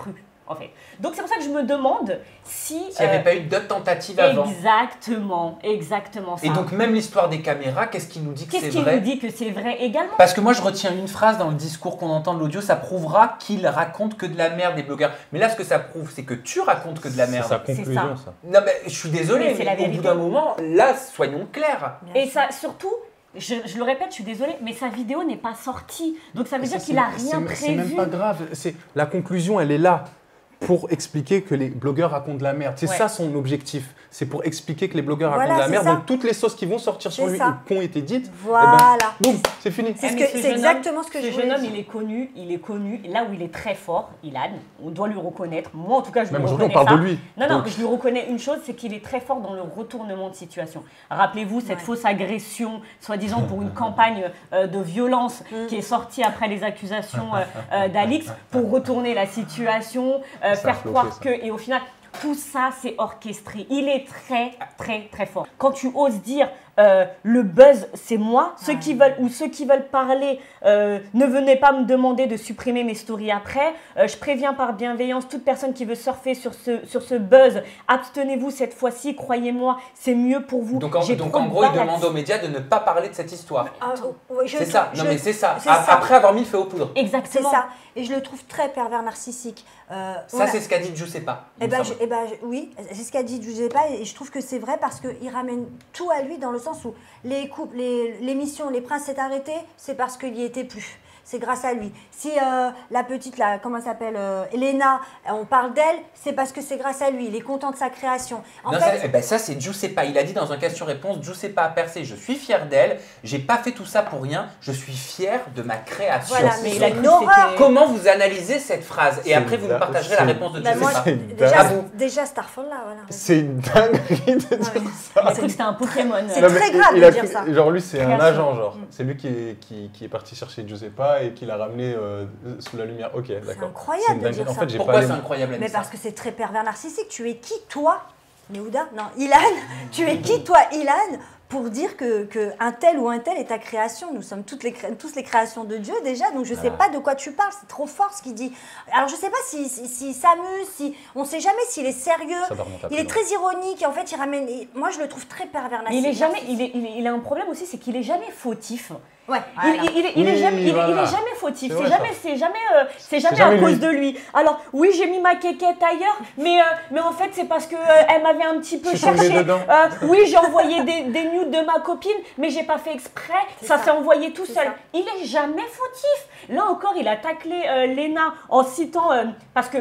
en fait. Donc c'est pour ça que je me demande si... S'il n'y avait euh, pas eu d'autres tentatives avant. Exactement, exactement ça. Et donc même l'histoire des caméras, qu'est-ce qui nous dit que c'est Qu'est-ce qui vrai? nous dit que c'est vrai également? Parce que moi je retiens une phrase dans le discours qu'on entend de l'audio, ça prouvera qu'il raconte que de la merde des blogueurs. Mais là ce que ça prouve, c'est que tu racontes que de la merde. C'est sa conclusion, ça. Non mais je suis désolé, Oui, c'est mais la au bout vérité. d'un moment, là soyons clairs. Et ça, surtout, je, je le répète, je suis désolée, mais sa vidéo n'est pas sortie. Donc ça veut dire qu'il a rien C'est même prévu. pas grave. C'est la conclusion, elle est là pour expliquer que les blogueurs racontent de la merde. C'est Ouais. ça son objectif. C'est pour expliquer que les blogueurs Voilà, racontent de la c'est merde. ça. Donc toutes les sauces qui vont sortir sur C'est lui ça. ou qui ont été dites, Voilà. eh ben, boum, c'est fini. C'est ce Eh, que- mais ce c'est jeune exactement homme- ce que ce je jeune voulais homme, dire. il est connu, il est connu. Là où il est très fort, Ilan, on doit lui reconnaître. Moi, en tout cas, je Même lui aujourd'hui, reconnais on parle ça. de lui. Non, non, Donc- je lui reconnais une chose, c'est qu'il est très fort dans le retournement de situation. Rappelez-vous cette fausse agression, soi-disant pour une campagne euh, de violence qui est sortie après les accusations euh, euh, d'Alix, pour retourner la situation, euh, Ça a faire floqué, croire ça. que... Et au final... Tout ça, c'est orchestré. Il est très, très, très fort. Quand tu oses dire euh, le buzz, c'est moi, ceux qui veulent ou ceux qui veulent parler, euh, ne venez pas me demander de supprimer mes stories après. Euh, je préviens par bienveillance toute personne qui veut surfer sur ce, sur ce buzz. Abstenez-vous cette fois-ci, croyez-moi, c'est mieux pour vous. Donc en, J'ai donc trop en de gros, il barres demande aux médias de ne pas parler de cette histoire. Ah, ouais, je C'est le ça, trouve- non je- mais c'est ça. c'est A- ça. Après avoir mis le feu aux poudres. Exactement. C'est ça. Et je le trouve très pervers narcissique. Euh, Ça on a- c'est ce qu'a dit Giuseppa. il Eh me ben, semble. je- eh ben, je- oui, c'est ce qu'a dit Giuseppa et je trouve que c'est vrai parce qu'il ramène tout à lui dans le sens où les couples, les- l'émission Les Princes s'est arrêtée, c'est parce qu'il n'y était plus. C'est grâce à lui. Si euh, la petite, là, comment elle s'appelle, euh, Elena, euh, on parle d'elle, c'est parce que c'est grâce à lui. Il est content de sa création. En Non, fait, ça, eh ben, ça c'est Giuseppa. Il a dit dans un question-réponse, Giuseppa a percé, je suis fier d'elle, j'ai pas fait tout ça pour rien, je suis fier de ma création. Voilà, mais Mais c'est il a une cru que horreur. c'était- Comment vous analysez cette phrase? Et C'est après vous nous dingue, partagerez la c'est- réponse de bah, moi, Giuseppa. C'est déjà, À vous. déjà Starfall, là, voilà. C'est une dinguerie de dire Il ça. a cru que c'était un Pokémon. C'est Non, très mais grave il de a dire cru- ça. Genre lui c'est un Création. agent genre. C'est lui qui est, qui, qui est parti chercher Giuseppa et qui l'a ramené euh, sous la lumière. Ok, d'accord. C'est incroyable C'est une de dinguerie. dire En ça. fait, j'ai Pourquoi pas c'est les- incroyable Mais Anissa parce que c'est très pervers narcissique. Tu es qui, toi, Néouda? Non, Ilan. Tu es qui, toi, Ilan, pour dire que, que un tel ou un tel est ta création? Nous sommes toutes les, cré- tous les créations de Dieu déjà, donc je ne sais pas de quoi tu parles. C'est trop fort ce qu'il dit. Alors je ne sais pas s'il si, si, s'amuse, si, on ne sait jamais s'il est sérieux. Ça doit remonter à Il plus est très ironique et en fait il ramène. il- Moi je le trouve très pervers Mais il narcissique. est jamais, il, est, il, est- il a un problème aussi, c'est qu'il est jamais fautif. Ouais, Il, voilà. il- il est, il est Oui, jamais, il, est- il voilà. est jamais fautif. C'est C'est vrai, jamais, ça. c'est jamais, euh, c'est jamais, jamais à cause lui. de lui. Alors oui, j'ai mis ma quéquette ailleurs, mais euh, mais en fait c'est parce que euh, elle m'avait un petit peu Je suis tombée cherché. dedans. Euh, oui, j'ai envoyé des, des nudes de ma copine, mais j'ai pas fait exprès. C'est Ça ça. s'est envoyé tout C'est seul. ça. Il est jamais fautif. Là encore, il a taclé euh, Lena en citant euh, parce que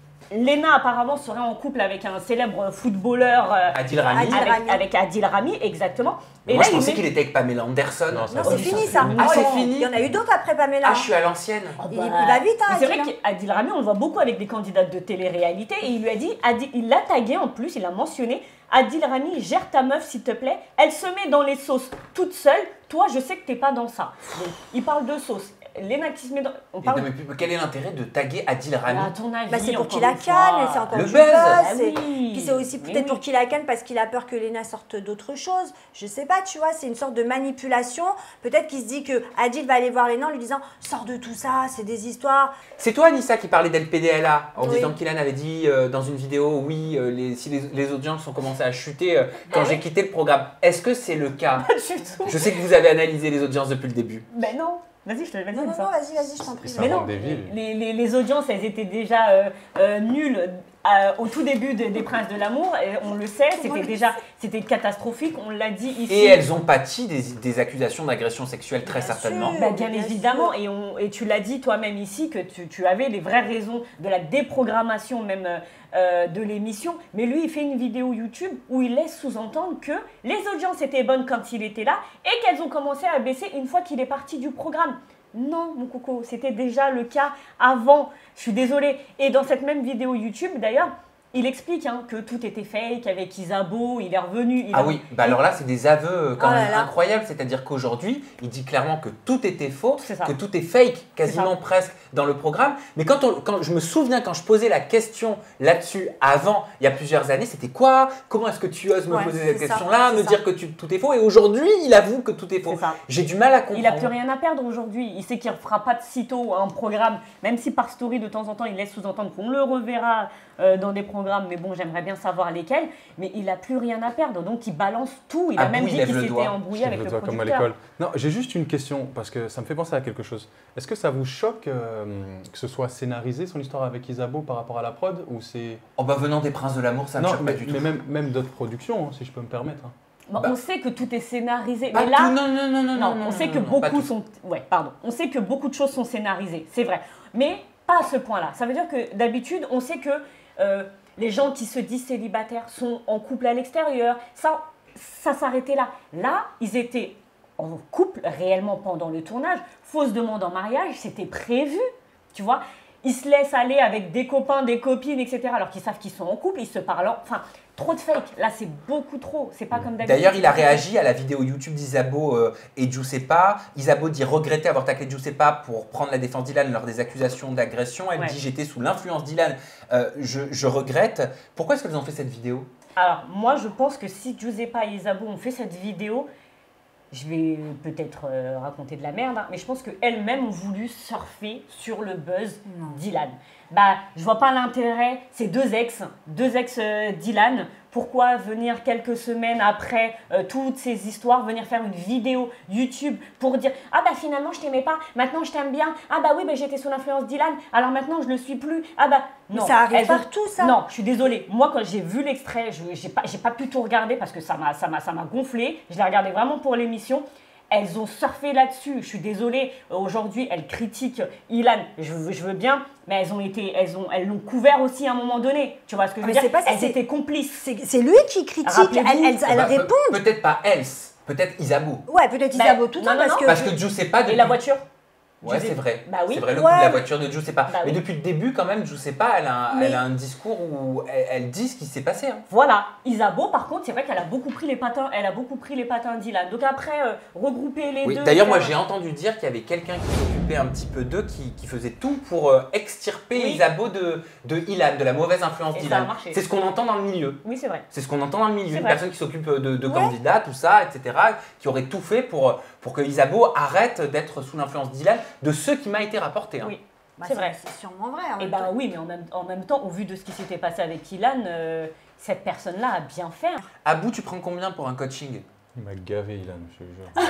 Lena apparemment serait en couple avec un célèbre footballeur. euh, Adil Rami. Adil avec, Rami. avec Adil Rami, exactement. Mais Et moi là, je il pensais met- qu'il était avec Pamela Anderson. Non, ça Non, va, c'est ça, fini c'est ça. fini. Ah, c'est non, fini. Il y en a eu d'autres après Pamela. Ah je suis à l'ancienne. il, il va vite, hein. Mais c'est Adil, vrai qu'Adil Rami, on le voit beaucoup avec des candidates de télé-réalité et il lui a dit, Adil- il l'a tagué en plus, il l'a mentionné, Adil Rami, gère ta meuf s'il te plaît, elle se met dans les sauces toute seule, toi je sais que t'es pas dans ça. Donc, il parle de sauce. Léna qui se met dans... On Et parle... non, mais puis, quel est l'intérêt de taguer Adil Rami? À ton avis, Bah, c'est pour encore qu'il la une fois. calme, c'est encore Le du buzz. buzz, Ah c'est- oui. Puis c'est aussi Mais peut-être oui. pour qu'il la calme parce qu'il a peur que Léna sorte d'autres choses. Je sais pas, tu vois, c'est une sorte de manipulation. Peut-être qu'il se dit que Adil va aller voir Léna en lui disant sors de tout ça, c'est des histoires. C'est toi Anissa qui parlait d'L P D L A en Oui. disant qu'Ilan avait dit euh, dans une vidéo oui euh, les, si les, les audiences ont commencé à chuter euh, quand j'ai quitté le programme. Est-ce que c'est le cas? Pas du tout. Je sais que vous avez analysé les audiences depuis le début. Mais non. Vas-y, je te vas-y, Non, non, Anissa. non, vas-y, vas-y, je t'en prie. Ça Mais vend non, des villes. les, les, les audiences, elles étaient déjà euh, euh, nulles euh, au tout début de- des Princes de l'amour. Et on le sait, c'était déjà c'était catastrophique. On l'a dit ici. Et elles ont pâti des, des accusations d'agression sexuelle très Bien certainement. sûr. Bah, bien Bien évidemment, sûr. et, on, et tu l'as dit toi-même ici que tu, tu avais les vraies raisons de la déprogrammation même euh, de l'émission. Mais lui, il fait une vidéo YouTube où il laisse sous-entendre que les audiences étaient bonnes quand il était là et qu'elles ont commencé à baisser une fois qu'il est parti du programme. Non, mon coco, c'était déjà le cas avant. Je suis désolée. Et dans cette même vidéo YouTube, d'ailleurs, il explique hein, que tout était fake avec Isabeau, il est revenu. Il ah a... oui, bah alors là, c'est des aveux quand Oh là même là. incroyables. C'est-à-dire qu'aujourd'hui, il dit clairement que tout était faux, C'est ça. que tout est fake, quasiment ça. presque dans le programme. Mais quand, on, quand je me souviens, quand je posais la question là-dessus avant, il y a plusieurs années, c'était quoi? Comment est-ce que tu oses me Ouais, poser c'est cette ça, question-là, c'est me ça. dire que tu- tout est faux? Et aujourd'hui, il avoue que tout est faux. J'ai du mal à comprendre. Il n'a plus rien à perdre aujourd'hui. Il sait qu'il ne refera pas de sitôt un programme, même si par story de temps en temps il laisse sous-entendre qu'on le reverra euh, dans des programmes. Mais bon, j'aimerais bien savoir lesquels. Mais il n'a plus rien à perdre, donc il balance tout. Il a Abou, même il dit lève qu'il le s'était doigt. embrouillé Je avec lève le le doigt comme à producteur. l'école. Non, j'ai juste une question parce que ça me fait penser à quelque chose. Est-ce que ça vous choque euh, que ce soit scénarisé son histoire avec Isabeau par rapport à la prod ou c'est Oh bah venant des Princes de l'amour, ça me non, choque mais, pas du tout. mais même, même d'autres productions, hein, si je peux me permettre. hein. Bon, Bah. on sait que tout est scénarisé. Pas Mais là, tout, non, non, non, non, non, on non, sait non, que non, pas beaucoup tout. sont. Ouais, pardon. On sait que beaucoup de choses sont scénarisées, c'est vrai. Mais pas à ce point-là. Ça veut dire que d'habitude, on sait que euh, les gens qui se disent célibataires sont en couple à l'extérieur. Ça, ça s'arrêtait là. Là, ils étaient en couple réellement pendant le tournage. Fausse demande en mariage, c'était prévu, tu vois. Ils se laissent aller avec des copains, des copines, et cetera. Alors qu'ils savent qu'ils sont en couple, ils se parlent. en- Enfin, trop de fake. Là, c'est beaucoup trop. C'est pas comme d'habitude. D'ailleurs, il a réagi à la vidéo YouTube d'Isabeau euh, et Giuseppa. Isabeau dit regretter avoir taclé Giuseppa pour prendre la défense d'Ilan lors des accusations d'agression. Elle Ouais. dit j'étais sous l'influence d'Ilan, euh, je, je regrette. Pourquoi est-ce qu'elles ont fait cette vidéo? Alors, moi, je pense que si Giuseppa et Isabeau ont fait cette vidéo, je vais peut-être euh, raconter de la merde, hein, mais je pense qu'elles-mêmes ont voulu surfer sur le buzz d'Ilan. Bah, je vois pas l'intérêt, c'est deux ex, deux ex euh, d'Ilan. Pourquoi venir quelques semaines après euh, toutes ces histoires, venir faire une vidéo YouTube pour dire « Ah bah finalement je t'aimais pas, maintenant je t'aime bien. Ah bah oui, bah, j'étais sous l'influence d'Ilan, alors maintenant je le suis plus. Ah bah Mais non. » ça arrive Elles ont- partout, ça. Non, je suis désolée. Moi, quand j'ai vu l'extrait, je j'ai pas, j'ai pas pu tout regarder parce que ça m'a ça m'a- ça m'a gonflé. Je l'ai regardé vraiment pour l'émission. Elles ont surfé là-dessus. Je suis désolée. Euh, Aujourd'hui, elles critiquent Ilan. Je, veux- je veux bien, mais elles ont été, elles ont, elles l'ont couvert aussi à un moment donné. Tu vois ce que je veux Mais dire? c'est pas ça, Elles c'est- étaient complices. C'est lui qui critique. Rappelez-vous. Elles, elles, elles Bah, pe- répondent. Peut-être pas elles, peut-être Isabeau. Ouais, peut-être Bah, Isabeau tout le non, temps non, parce non. que. Parce que Giuseppa. Et depuis- la voiture? Ouais, Giuseppe- c'est vrai. Bah oui. C'est vrai, le Ouais. coup de la voiture de Giuseppa. Bah mais oui. depuis le début, quand même, Giuseppa, elle a, un- Mais- elle a un discours où elle, elle dit ce qui s'est passé. hein. Voilà. Isabeau, par contre, c'est vrai qu'elle a beaucoup pris les patins. Elle a beaucoup pris les patins d'Ilan. Donc après, euh, regrouper les Oui, deux. d'ailleurs, moi faire- j'ai entendu dire qu'il y avait quelqu'un qui s'occupait un petit peu d'eux, qui, qui faisait tout pour euh, extirper Oui. Isabeau de, de Ilan, de la mauvaise influence Et ça a d'Ilan. marché. C'est ce qu'on entend dans le milieu. Oui, c'est vrai. C'est ce qu'on entend dans le milieu. C'est Une vrai. personne qui s'occupe de, de Ouais. candidats, tout ça, et cetera, qui aurait tout fait pour, pour que Isabeau arrête d'être sous l'influence d'Ilan, de ce qui m'a été rapporté. hein. Oui. Bah, c'est vrai. C'est sûrement vrai. en Et même ben temps. oui, mais en même, en même temps, au vu de ce qui s'était passé avec Ilan, euh, cette personne-là a bien fait. Abou, tu prends combien pour un coaching? Il m'a gavé, Ilan, je te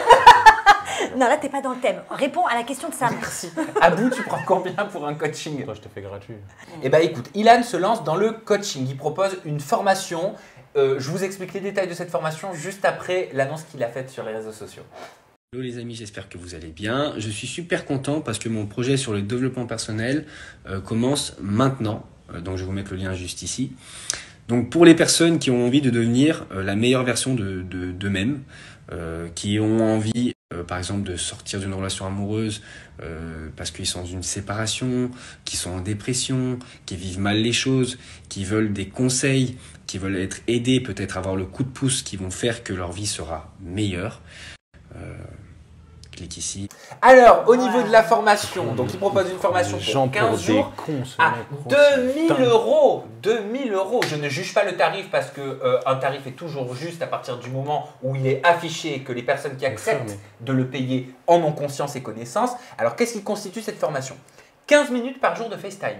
jure. Non, là, t'es pas dans le thème. Réponds à la question de Sam. Merci. Abou, tu prends combien pour un coaching? Toi, je te fais gratuit. Eh bien écoute, Ilan se lance dans le coaching. Il propose une formation. Euh, je vous explique les détails de cette formation juste après l'annonce qu'il a faite sur les réseaux sociaux. Hello les amis, j'espère que vous allez bien. Je suis super content parce que mon projet sur le développement personnel euh, commence maintenant. Euh, donc je vais vous mettre le lien juste ici. Donc pour les personnes qui ont envie de devenir euh, la meilleure version de, de, d'eux-mêmes, euh, qui ont envie euh, par exemple de sortir d'une relation amoureuse euh, parce qu'ils sont dans une séparation, qui sont en dépression, qui vivent mal les choses, qui veulent des conseils, qui veulent être aidés, peut-être avoir le coup de pouce qui vont faire que leur vie sera meilleure. Euh, clique ici. Alors, au niveau de la formation, donc il propose une formation Les gens pour quinze pour des jours cons, ce à mec, gros, deux c'est mille dingue. euros. deux mille euros. Je ne juge pas le tarif parce que euh, un tarif est toujours juste à partir du moment où il est affiché et que les personnes qui acceptent sûr, de le payer en ont conscience et connaissance. Alors, qu'est-ce qui constitue cette formation? quinze minutes par jour de FaceTime.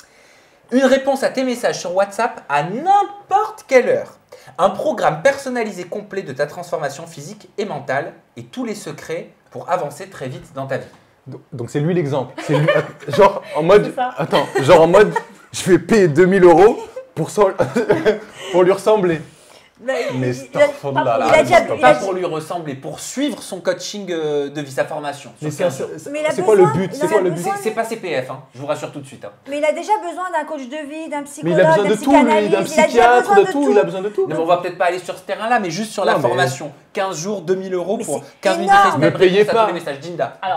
Une réponse à tes messages sur WhatsApp à n'importe quelle heure. Un programme personnalisé complet de ta transformation physique et mentale et tous les secrets pour avancer très vite dans ta vie. Donc- Donc c'est lui l'exemple. C'est lui, genre en mode, C'est ça. attends, genre en mode, je vais payer deux mille euros pour, son- pour lui ressembler. Mais Mais il- starfallah, il a dit- il Pas a pour lui ressembler, pour suivre son coaching euh, de vie, sa formation. Mais sur c'est quinze jours. c'est- Mais il a c'est quoi le besoin- but il C'est a quoi le but besoin- C'est c'est pas C P F, hein, je vous rassure tout de suite. hein. Mais il a déjà besoin d'un coach de vie, d'un Mais psychologue, il a besoin d'un de tout, lui, psychanalyste. d'un il a déjà psychiatre, besoin de tout, il a besoin de tout. Non, mais on va peut-être pas aller sur ce terrain-là, mais juste sur la Non, mais- formation. quinze jours, deux mille euros Mais pour c'est quinze minutes énorme. de FaceTime. Ne payez réponse à pas. tous les messages. Dinda. Alors,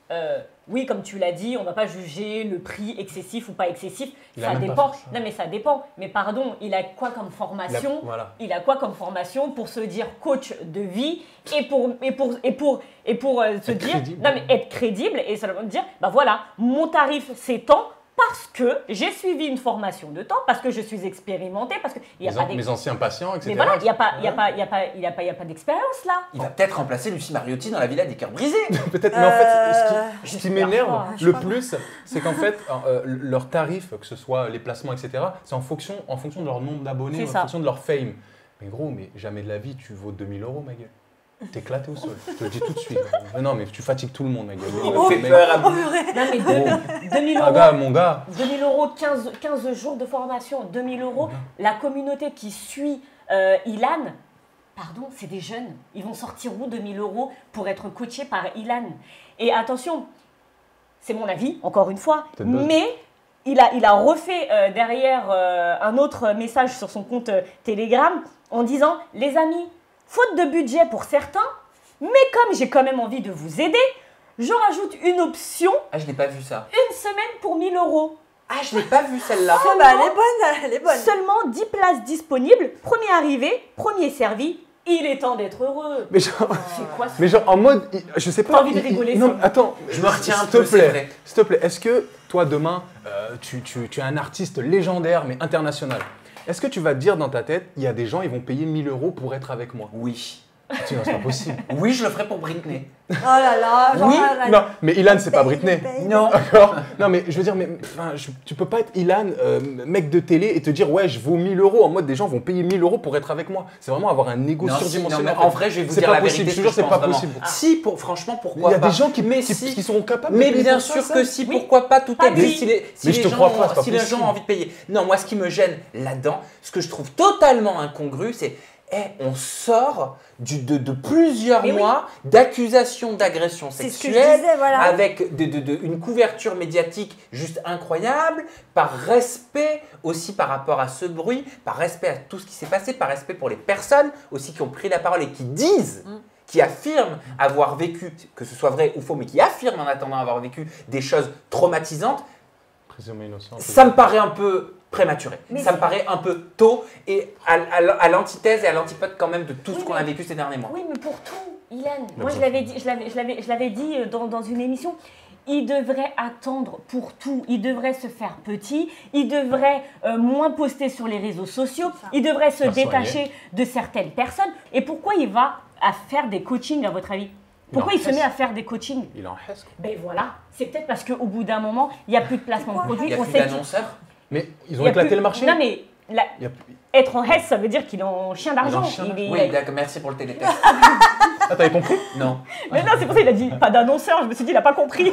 euh, oui, comme tu l'as dit, on ne va pas juger le prix excessif ou pas excessif. Il a Ça même pas dépend. fait ça. Non, mais ça dépend. Mais pardon, il a quoi comme formation? Il a- voilà. Il a quoi comme formation pour se dire coach de vie et pour, et pour, et pour, et pour euh, se Être dire, crédible. non, mais être crédible et seulement dire, bah voilà, mon tarif c'est tant parce que j'ai suivi une formation de temps, parce que je suis expérimentée, parce que il y a Mes, pas an- d'ex- mes anciens patients, et cetera. Mais voilà, il n'y a pas, il y a pas, il y a pas, il y a pas, il y a pas d'expérience là. Il va peut-être remplacer Lucie Mariotti dans la Villa des Cœurs Brisés. Peut-être, mais en fait, ce qui, Euh, ce qui j'espère m'énerve pas, je le crois pas. plus, c'est qu'en fait, euh, leurs tarifs, que ce soit les placements, et cetera, c'est en fonction, en fonction de leur nombre d'abonnés, C'est en ça. fonction de leur fame. Mais gros, mais jamais de la vie, tu vaux deux mille euros, ma gueule. T'es éclaté au sol. Je te le dis tout de suite. Mais non, mais tu fatigues tout le monde, ma gueule. Il Le me fait mec- peur à bout. Non mais deux- deux mille Ah, euros. gars, mon gars. deux mille euros, quinze, quinze jours de formation, deux mille euros. La communauté qui suit euh, Ilan, pardon, c'est des jeunes. Ils vont sortir où deux mille euros pour être coachés par Ilan? Et attention, c'est mon avis, encore une fois, Peut-être pas. mais il a, il a refait euh, derrière euh, un autre message sur son compte euh, Telegram en disant « Les amis, faute de budget pour certains, mais comme j'ai quand même envie de vous aider, je rajoute une option, Ah, je n'ai pas vu ça. une semaine pour mille euros. » Ah, je n'ai pas vu celle-là. Ah, bah, elle est bonne, elle est bonne. Seulement dix places disponibles, premier arrivé, premier servi. Il est temps d'être heureux. Mais genre, C'est quoi ça? mais genre en mode, il- je sais pas. T'as envie de il- il- rigoler, Non, ça. attends. Je me retiens un s'il te peu, c'est plaît, vrai. S'il te plaît, est-ce que toi demain, euh, tu, tu- tu es un artiste légendaire mais international? Est-ce que tu vas te dire dans ta tête, il y a des gens, ils vont payer mille euros pour être avec moi? Oui. Tu vois, c'est pas possible. Oui, je le ferai pour Britney. Oh là là, genre, Oui, arrête. Non, mais Ilan, c'est pas Britney. Non. D'accord. Non, mais je veux dire, mais, enfin, je- tu peux pas être Ilan, euh, mec de télé, et te dire, ouais, je vaux mille euros. En mode, des gens vont payer mille euros pour être avec moi. C'est vraiment avoir un ego Non, si, surdimensionnel. non, mais en vrai, je vais vous C'est dire pas la possible, vérité. je te ce jure, que c'est je pas pense possible. vraiment. Si, pour, franchement, Il pourquoi y a pas. des gens qui, mais qui, si. qui seront capables Mais de payer bien pour ça, sûr ça. que si, Oui. pourquoi pas, tout Pas est dit. lui. Si les, si Mais les je te gens, crois pas, c'est pas si les gens possible. ont envie de payer. Non, moi, ce qui me gêne là-dedans, ce que je trouve totalement incongru, c'est eh, on sort du, de, de plusieurs Mais oui. mois d'accusations d'agression C'est ce que je sexuelle, disais, voilà. avec de, de- de- une couverture médiatique juste incroyable, par respect aussi par rapport à ce bruit, par respect à tout ce qui s'est passé, par respect pour les personnes aussi qui ont pris la parole et qui disent, Mm. qui affirment avoir vécu, que ce soit vrai ou faux, mais qui affirment en attendant avoir vécu des choses traumatisantes. Présumé innocent. Ça me paraît un peu prématuré. Mais ça me c'est- paraît un peu tôt et à, à- à l'antithèse et à l'antipode quand même de tout Oui, ce qu'on mais- a vécu ces derniers mois. Oui, mais pour tout, Ilan. Mais Moi, je pour l'avais dit, je l'avais, je l'avais, je l'avais dit dans, dans une émission. Il devrait attendre pour tout. Il devrait se faire petit. Il devrait euh, moins poster sur les réseaux sociaux. Il devrait se Faire détacher soigner. de certaines personnes. Et pourquoi il va à faire des coachings, à votre avis? Pourquoi en il se reste. met à faire des coachings? Il en reste. quoi. Ben voilà, c'est peut-être parce qu'au bout d'un moment, il n'y a plus de placement de Il produits. n'y a On plus sait qu'il- d'annonceurs. Mais ils il ont y a éclaté plus- le marché. Non, mais la- Il y a- être en Hesse, ça veut dire qu'il est en chien d'argent. chien Il est- Oui, d'accord, merci pour le télétest. Ah, t'avais compris? Non. Mais non, c'est pour ça qu'il a dit pas d'annonceur. Je me suis dit, il n'a pas compris.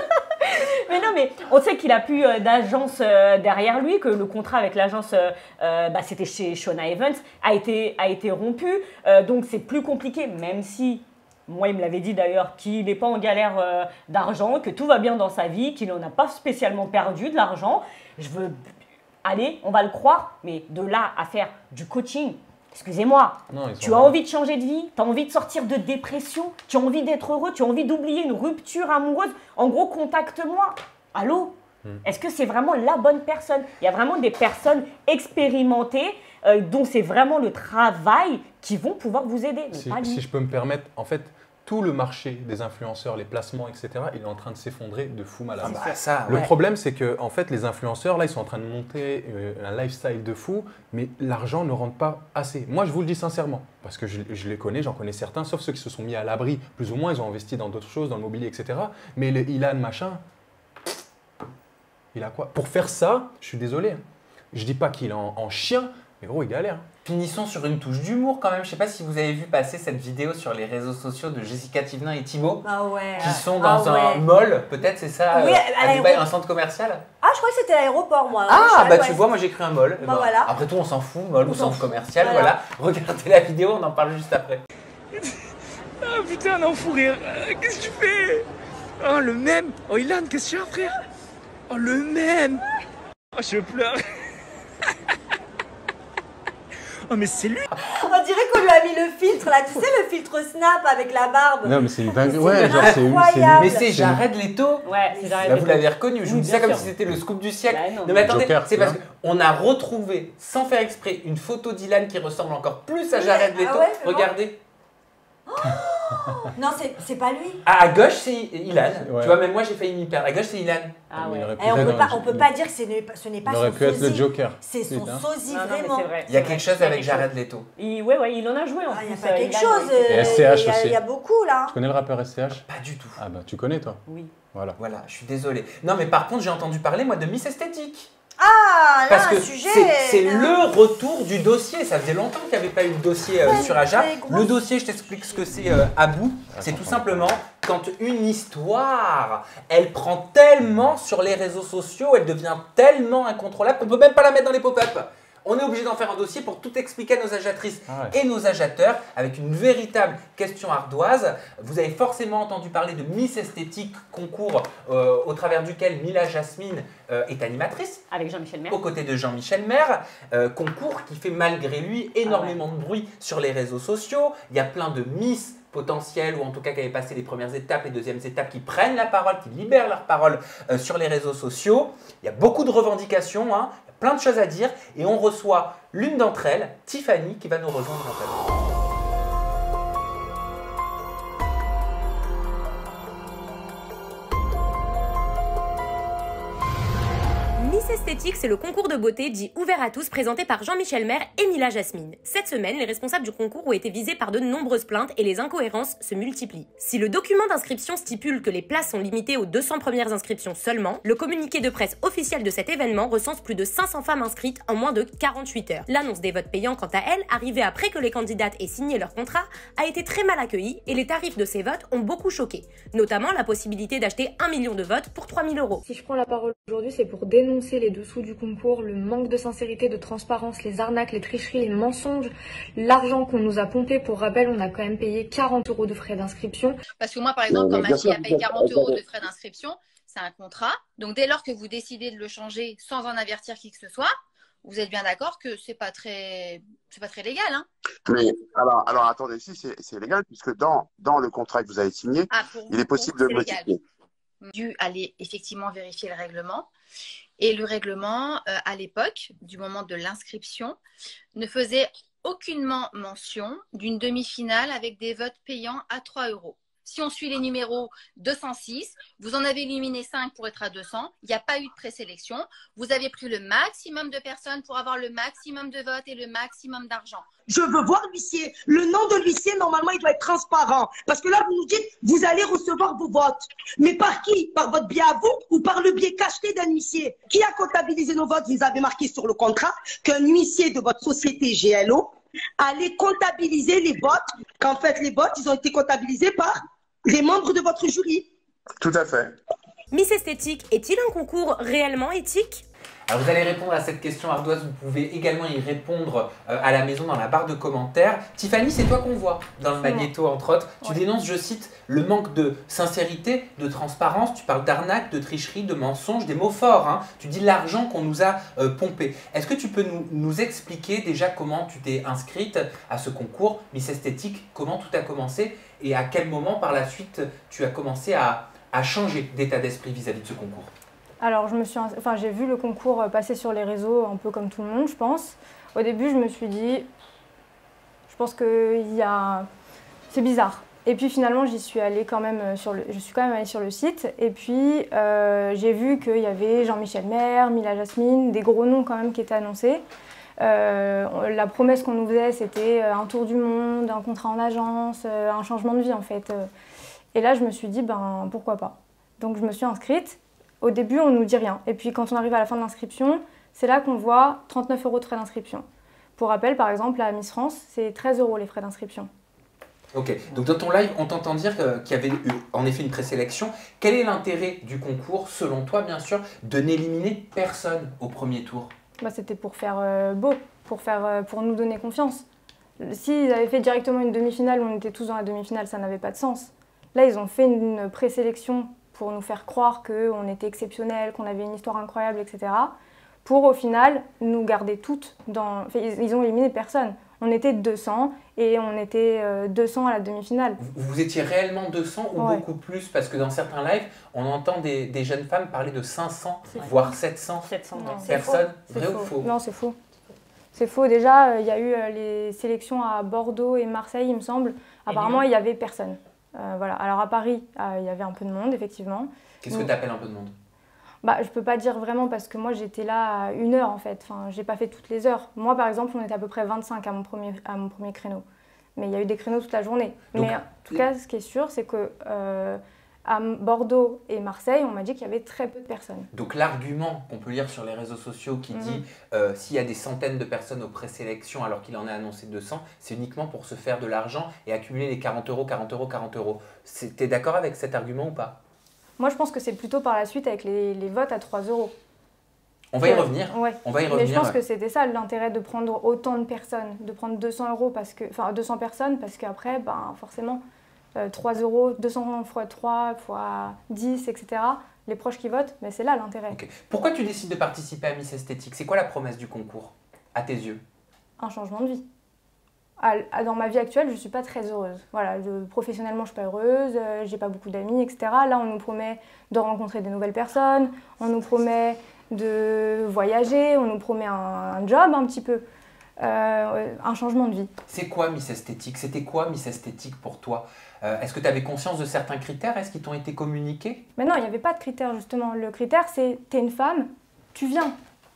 Mais non, mais on sait qu'il a plus euh, d'agence euh, derrière lui, que le contrat avec l'agence, euh, euh, bah, c'était chez Shona Evans, a été, a été rompu. Euh, donc c'est plus compliqué, même si, moi il me l'avait dit d'ailleurs, qu'il n'est pas en galère euh, d'argent, que tout va bien dans sa vie, qu'il n'en a pas spécialement perdu de l'argent. Je veux... Allez, on va le croire, mais de là à faire du coaching, excusez-moi, Non, ils sont tu as vraiment- envie de changer de vie, tu as envie de sortir de dépression, tu as envie d'être heureux, tu as envie d'oublier une rupture amoureuse. En gros, contacte-moi. Allô? Hmm. Est-ce que c'est vraiment la bonne personne? Il y a vraiment des personnes expérimentées euh, dont c'est vraiment le travail qui vont pouvoir vous aider, mais Si, pas lui. si je peux me permettre, en fait, tout le marché des influenceurs, les placements, et cetera, il est en train de s'effondrer de fou malade. Ah bah ça, Le ouais. problème, c'est que en fait, les influenceurs, là, ils sont en train de monter euh, un lifestyle de fou, mais l'argent ne rentre pas assez. Moi, je vous le dis sincèrement, parce que je, je les connais, j'en connais certains, sauf ceux qui se sont mis à l'abri, plus ou moins, ils ont investi dans d'autres choses, dans le mobilier, et cetera. Mais le Ilan, machin, il a quoi? Pour faire ça, je suis désolé, hein. Je dis pas qu'il est en, en chien, mais gros, il galère. Finissons sur une touche d'humour quand même. Je sais pas si vous avez vu passer cette vidéo sur les réseaux sociaux de Jessica Thivenin et Thibaut, Ah ouais. qui sont Ah dans un ouais. mall, peut-être, c'est ça, Oui, euh, à à Dubaï, l'aéroport. un centre commercial. Ah, je crois que c'était l'aéroport, moi. Ah, Je sais bah pas, tu ouais. vois, moi j'ai cru un mall. Bah voilà. Après tout, on s'en fout, mall ou s'en centre fout. commercial, Voilà. voilà. Regardez la vidéo, on en parle juste après. Ah putain, non, fou rire. Euh, Qu'est-ce que tu fais? Oh, le même. Oh, Ilan, qu'est-ce que tu as, frère? Oh, le même. Oh, je pleure. Oh, mais c'est lui. On dirait qu'on lui a mis le filtre, là, tu sais, le filtre Snap avec la barbe. Non, mais c'est une dingue. Ouais, genre, c'est incroyable. Mais c'est Jared Leto. Ouais, c'est Jared Là, Leto. vous l'avez reconnu. Je Oui, vous dis bien ça comme sûr. si c'était le scoop du siècle. Bah, non. non, mais attendez, Joker, c'est tu parce vois. qu'on a retrouvé, sans faire exprès, une photo d'Ilan qui ressemble encore plus à Jared Leto. Ah ouais, fais voir. Regardez. Non, c'est pas lui. Ah, à gauche, c'est Ilan. Ouais. Tu vois, même moi, j'ai failli m'y perdre. À gauche, c'est Ilan. Ah Mais il ouais. aurait pu Et on être peut dans pas, le- on peut pas dire que ce n'est pas, ce n'est pas Il aurait son pu être le sosie. Joker. C'est son Putain. sosie, Non, non, mais vraiment. c'est vrai. Il y a c'est quelque vrai. chose avec Jared Leto. Il, ouais, ouais, il en a joué en Ah, il y a plus. pas euh, quelque Ilan, chose. ouais. Et euh, S C H il y a- aussi. Il y a beaucoup, là. Tu connais le rappeur S C H? Pas du tout. Ah bah, tu connais, toi. Oui. Voilà. Voilà, je suis désolé. Non, mais par contre, j'ai entendu parler, moi, de Miss Esthétique. Ah, là, Parce que un sujet. c'est c'est euh, le retour du dossier. Ça faisait longtemps qu'il n'y avait pas eu de dossier euh, Ouais, sur Aja. c'est gros. Le dossier, je t'explique ce que c'est euh, à bout. C'est tout comprends. simplement quand une histoire, elle prend tellement sur les réseaux sociaux, elle devient tellement incontrôlable qu'on ne peut même pas la mettre dans les pop-up. On est obligé d'en faire un dossier pour tout expliquer à nos agiatrices Ah ouais. et nos agiateurs avec une véritable question ardoise. Vous avez forcément entendu parler de Miss Esthétique, concours euh, au travers duquel Mila Jasmine euh, est animatrice. Avec Jean-Michel Maire. Aux côtés de Jean-Michel Maire, euh, concours qui fait malgré lui énormément Ah de bruit sur les réseaux sociaux. Il y a plein de Miss potentielles ou en tout cas qui avaient passé les premières étapes, les deuxièmes étapes, qui prennent la parole, qui libèrent leur parole euh, sur les réseaux sociaux. Il y a beaucoup de revendications, hein, il y a plein de choses à dire et on reçoit l'une d'entre elles, Tiffany, qui va nous rejoindre maintenant. Miss Esthétique, c'est le concours de beauté dit ouvert à tous présenté par Jean-Michel Maire et Mila Jasmine. Cette semaine, les responsables du concours ont été visés par de nombreuses plaintes et les incohérences se multiplient. Si le document d'inscription stipule que les places sont limitées aux deux cents premières inscriptions seulement, le communiqué de presse officiel de cet événement recense plus de cinq cents femmes inscrites en moins de quarante-huit heures. L'annonce des votes payants, quant à elle, arrivée après que les candidates aient signé leur contrat, a été très mal accueillie et les tarifs de ces votes ont beaucoup choqué, notamment la possibilité d'acheter un million de votes pour trois mille euros. Si je prends la parole aujourd'hui, c'est pour dénoncer les dessous du concours, le manque de sincérité, de transparence, les arnaques, les tricheries, les mensonges, l'argent qu'on nous a pompé. Pour rappel, on a quand même payé quarante euros de frais d'inscription. Parce que moi, par exemple, quand ma fille a payé quarante euros de frais d'inscription, c'est un contrat. Donc, dès lors que vous décidez de le changer sans en avertir qui que ce soit, vous êtes bien d'accord que c'est pas très, c'est pas très légal, hein? Mais alors, alors attendez, si c'est légal, puisque dans, dans le contrat que vous avez signé, Ah, pour il vous, est possible pour de vous, c'est légal. modifier. Dû aller effectivement vérifier le règlement. Et le règlement, euh, à l'époque, du moment de l'inscription, ne faisait aucunement mention d'une demi-finale avec des votes payants à trois euros. Si on suit les numéros deux cent six, vous en avez éliminé cinq pour être à deux cents. Il n'y a pas eu de présélection. Vous avez pris le maximum de personnes pour avoir le maximum de votes et le maximum d'argent. Je veux voir l'huissier. Le nom de l'huissier, normalement, il doit être transparent. Parce que là, vous nous dites, vous allez recevoir vos votes. Mais par qui? Par votre biais à vous ou par le biais cacheté d'un huissier? Qui a comptabilisé nos votes? Vous avez marqué sur le contrat qu'un huissier de votre société G L O allait comptabiliser les votes. Qu'en fait, les votes, ils ont été comptabilisés par les membres de votre jury. Tout à fait. Miss Esthétique est-il un concours réellement éthique ? Alors vous allez répondre à cette question ardoise, vous pouvez également y répondre euh, à la maison dans la barre de commentaires. Tiffany, c'est toi qu'on voit dans le magnéto entre autres. Tu Ouais. dénonces, je cite, le manque de sincérité, de transparence, tu parles d'arnaque, de tricherie, de mensonges, des mots forts. Hein. Tu dis l'argent qu'on nous a euh, pompé. Est-ce que tu peux nous, nous expliquer déjà comment tu t'es inscrite à ce concours Miss Esthétique, comment tout a commencé et à quel moment par la suite tu as commencé à, à changer d'état d'esprit vis-à-vis de ce concours? Alors, je me suis, enfin, j'ai vu le concours passer sur les réseaux, un peu comme tout le monde, je pense. Au début, je me suis dit, je pense que il y a, c'est bizarre. Et puis finalement, j'y suis allée quand même sur le, je suis quand même allée sur le site. Et puis euh, j'ai vu qu'il y avait Jean-Michel Maire, Mila Jasmine, des gros noms quand même qui étaient annoncés. Euh, la promesse qu'on nous faisait, c'était un tour du monde, un contrat en agence, un changement de vie en fait. Et là, je me suis dit, ben pourquoi pas. Donc je me suis inscrite. Au début, on ne nous dit rien. Et puis quand on arrive à la fin de l'inscription, c'est là qu'on voit trente-neuf euros de frais d'inscription. Pour rappel, par exemple, à Miss France, c'est treize euros les frais d'inscription. Ok, donc dans ton live, on t'entend dire qu'il y avait eu en effet une présélection. Quel est l'intérêt du concours, selon toi bien sûr, de n'éliminer personne au premier tour? Bah, c'était pour faire euh, beau, pour, faire, euh, pour nous donner confiance. S'ils avaient fait directement une demi-finale où on était tous dans la demi-finale, ça n'avait pas de sens. Là, ils ont fait une présélection pour nous faire croire qu'on était exceptionnels, qu'on avait une histoire incroyable, et cetera. pour au final nous garder toutes dans... Enfin, ils, ils ont éliminé personne. On était deux cents et on était euh, deux cents à la demi-finale. Vous, vous étiez réellement deux cents ou Ouais. beaucoup plus? Parce que dans certains lives, on entend des, des jeunes femmes parler de cinq cents, C'est voire faux. sept cents sept cents, Non, c'est personnes. faux. Vrai C'est ou faux? Non, c'est faux. C'est faux. Déjà, euh, il y a eu euh, les sélections à Bordeaux et Marseille, il me semble. Apparemment, Lyon. il n'y avait personne. Euh, voilà. Alors à Paris, euh, il y avait un peu de monde, effectivement. Qu'est-ce que Mais- tu appelles un peu de monde? Bah, je peux pas dire vraiment parce que moi j'étais là à une heure en fait. Enfin, j'ai pas fait toutes les heures. Moi par exemple, on était à peu près vingt-cinq à mon premier, à mon premier créneau. Mais il y a eu des créneaux toute la journée. Donc, Mais en tout cas, ce qui est sûr, c'est que euh, à Bordeaux et Marseille, on m'a dit qu'il y avait très peu de personnes. Donc l'argument qu'on peut lire sur les réseaux sociaux qui Mhm. dit euh, s'il y a des centaines de personnes aux présélections alors qu'il en a annoncé deux cents, c'est uniquement pour se faire de l'argent et accumuler les quarante euros, quarante euros, quarante euros. C'est- T'es d'accord avec cet argument ou pas? Moi, je pense que c'est plutôt par la suite avec les, les votes à trois euros. On va y Ouais. revenir. Ouais. On va y Mais je revenir. pense que c'était ça l'intérêt de prendre autant de personnes, de prendre deux cents euros parce que, enfin deux cents personnes parce qu'après, ben forcément, euh, trois euros, deux cents fois trois fois dix, et cetera. Les proches qui votent, mais c'est là l'intérêt. Ok. Pourquoi tu décides de participer à Miss Esthétique? C'est quoi la promesse du concours, à tes yeux? Un changement de vie. À- à- Dans ma vie actuelle, je ne suis pas très heureuse. Voilà, je- professionnellement, je ne suis pas heureuse, euh, j'ai pas beaucoup d'amis, et cetera. Là, on nous promet de rencontrer des nouvelles personnes, on nous promet de voyager, on nous promet un, un job un petit peu, euh, un changement de vie. C'est quoi Miss Esthétique? C'était quoi Miss Esthétique pour toi? Euh, Est-ce que tu avais conscience de certains critères? Est-ce qu'ils t'ont été communiqués? Mais non, il n'y avait pas de critère justement. Le critère, c'est t'es une femme, tu viens.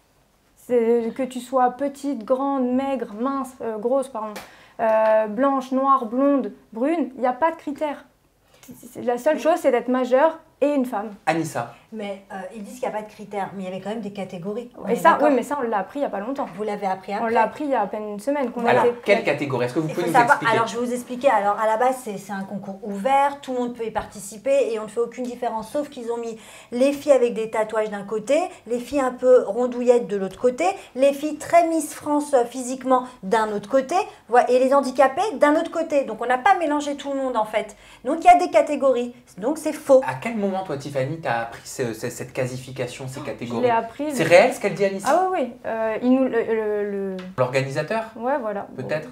C'est que tu sois petite, grande, maigre, mince, euh, grosse, pardon, euh, blanche, noire, blonde, brune, il n'y a pas de critère. C'est- La seule chose, c'est d'être majeure et une femme. Anissa. Mais euh, ils disent qu'il n'y a pas de critères, mais il y avait quand même des catégories. On Et est ça, d'accord oui, mais ça, on l'a appris il n'y a pas longtemps. Vous l'avez appris On après. l'a appris il y a à peine une semaine. qu'on a Alors, été- quelle catégorie? Est-ce que vous Il pouvez faut nous savoir, expliquer? alors je vais vous expliquer. Alors à la base, c'est c'est un concours ouvert, tout le monde peut y participer et on ne fait aucune différence, sauf qu'ils ont mis les filles avec des tatouages d'un côté, les filles un peu rondouillettes de l'autre côté, les filles très Miss France euh, physiquement d'un autre côté, voilà, et les handicapés d'un autre côté. Donc on n'a pas mélangé tout le monde en fait. Donc il y a des catégories, donc c'est faux. À quel moment, toi, Tiffany, t'as appris ce- ce- cette casification, ces Je catégories? l'ai appris. C'est réel ce qu'elle dit, Anissa? Ah oui, oui. Euh, il nous, le, le- le- L'organisateur? Ouais, voilà. Peut-être?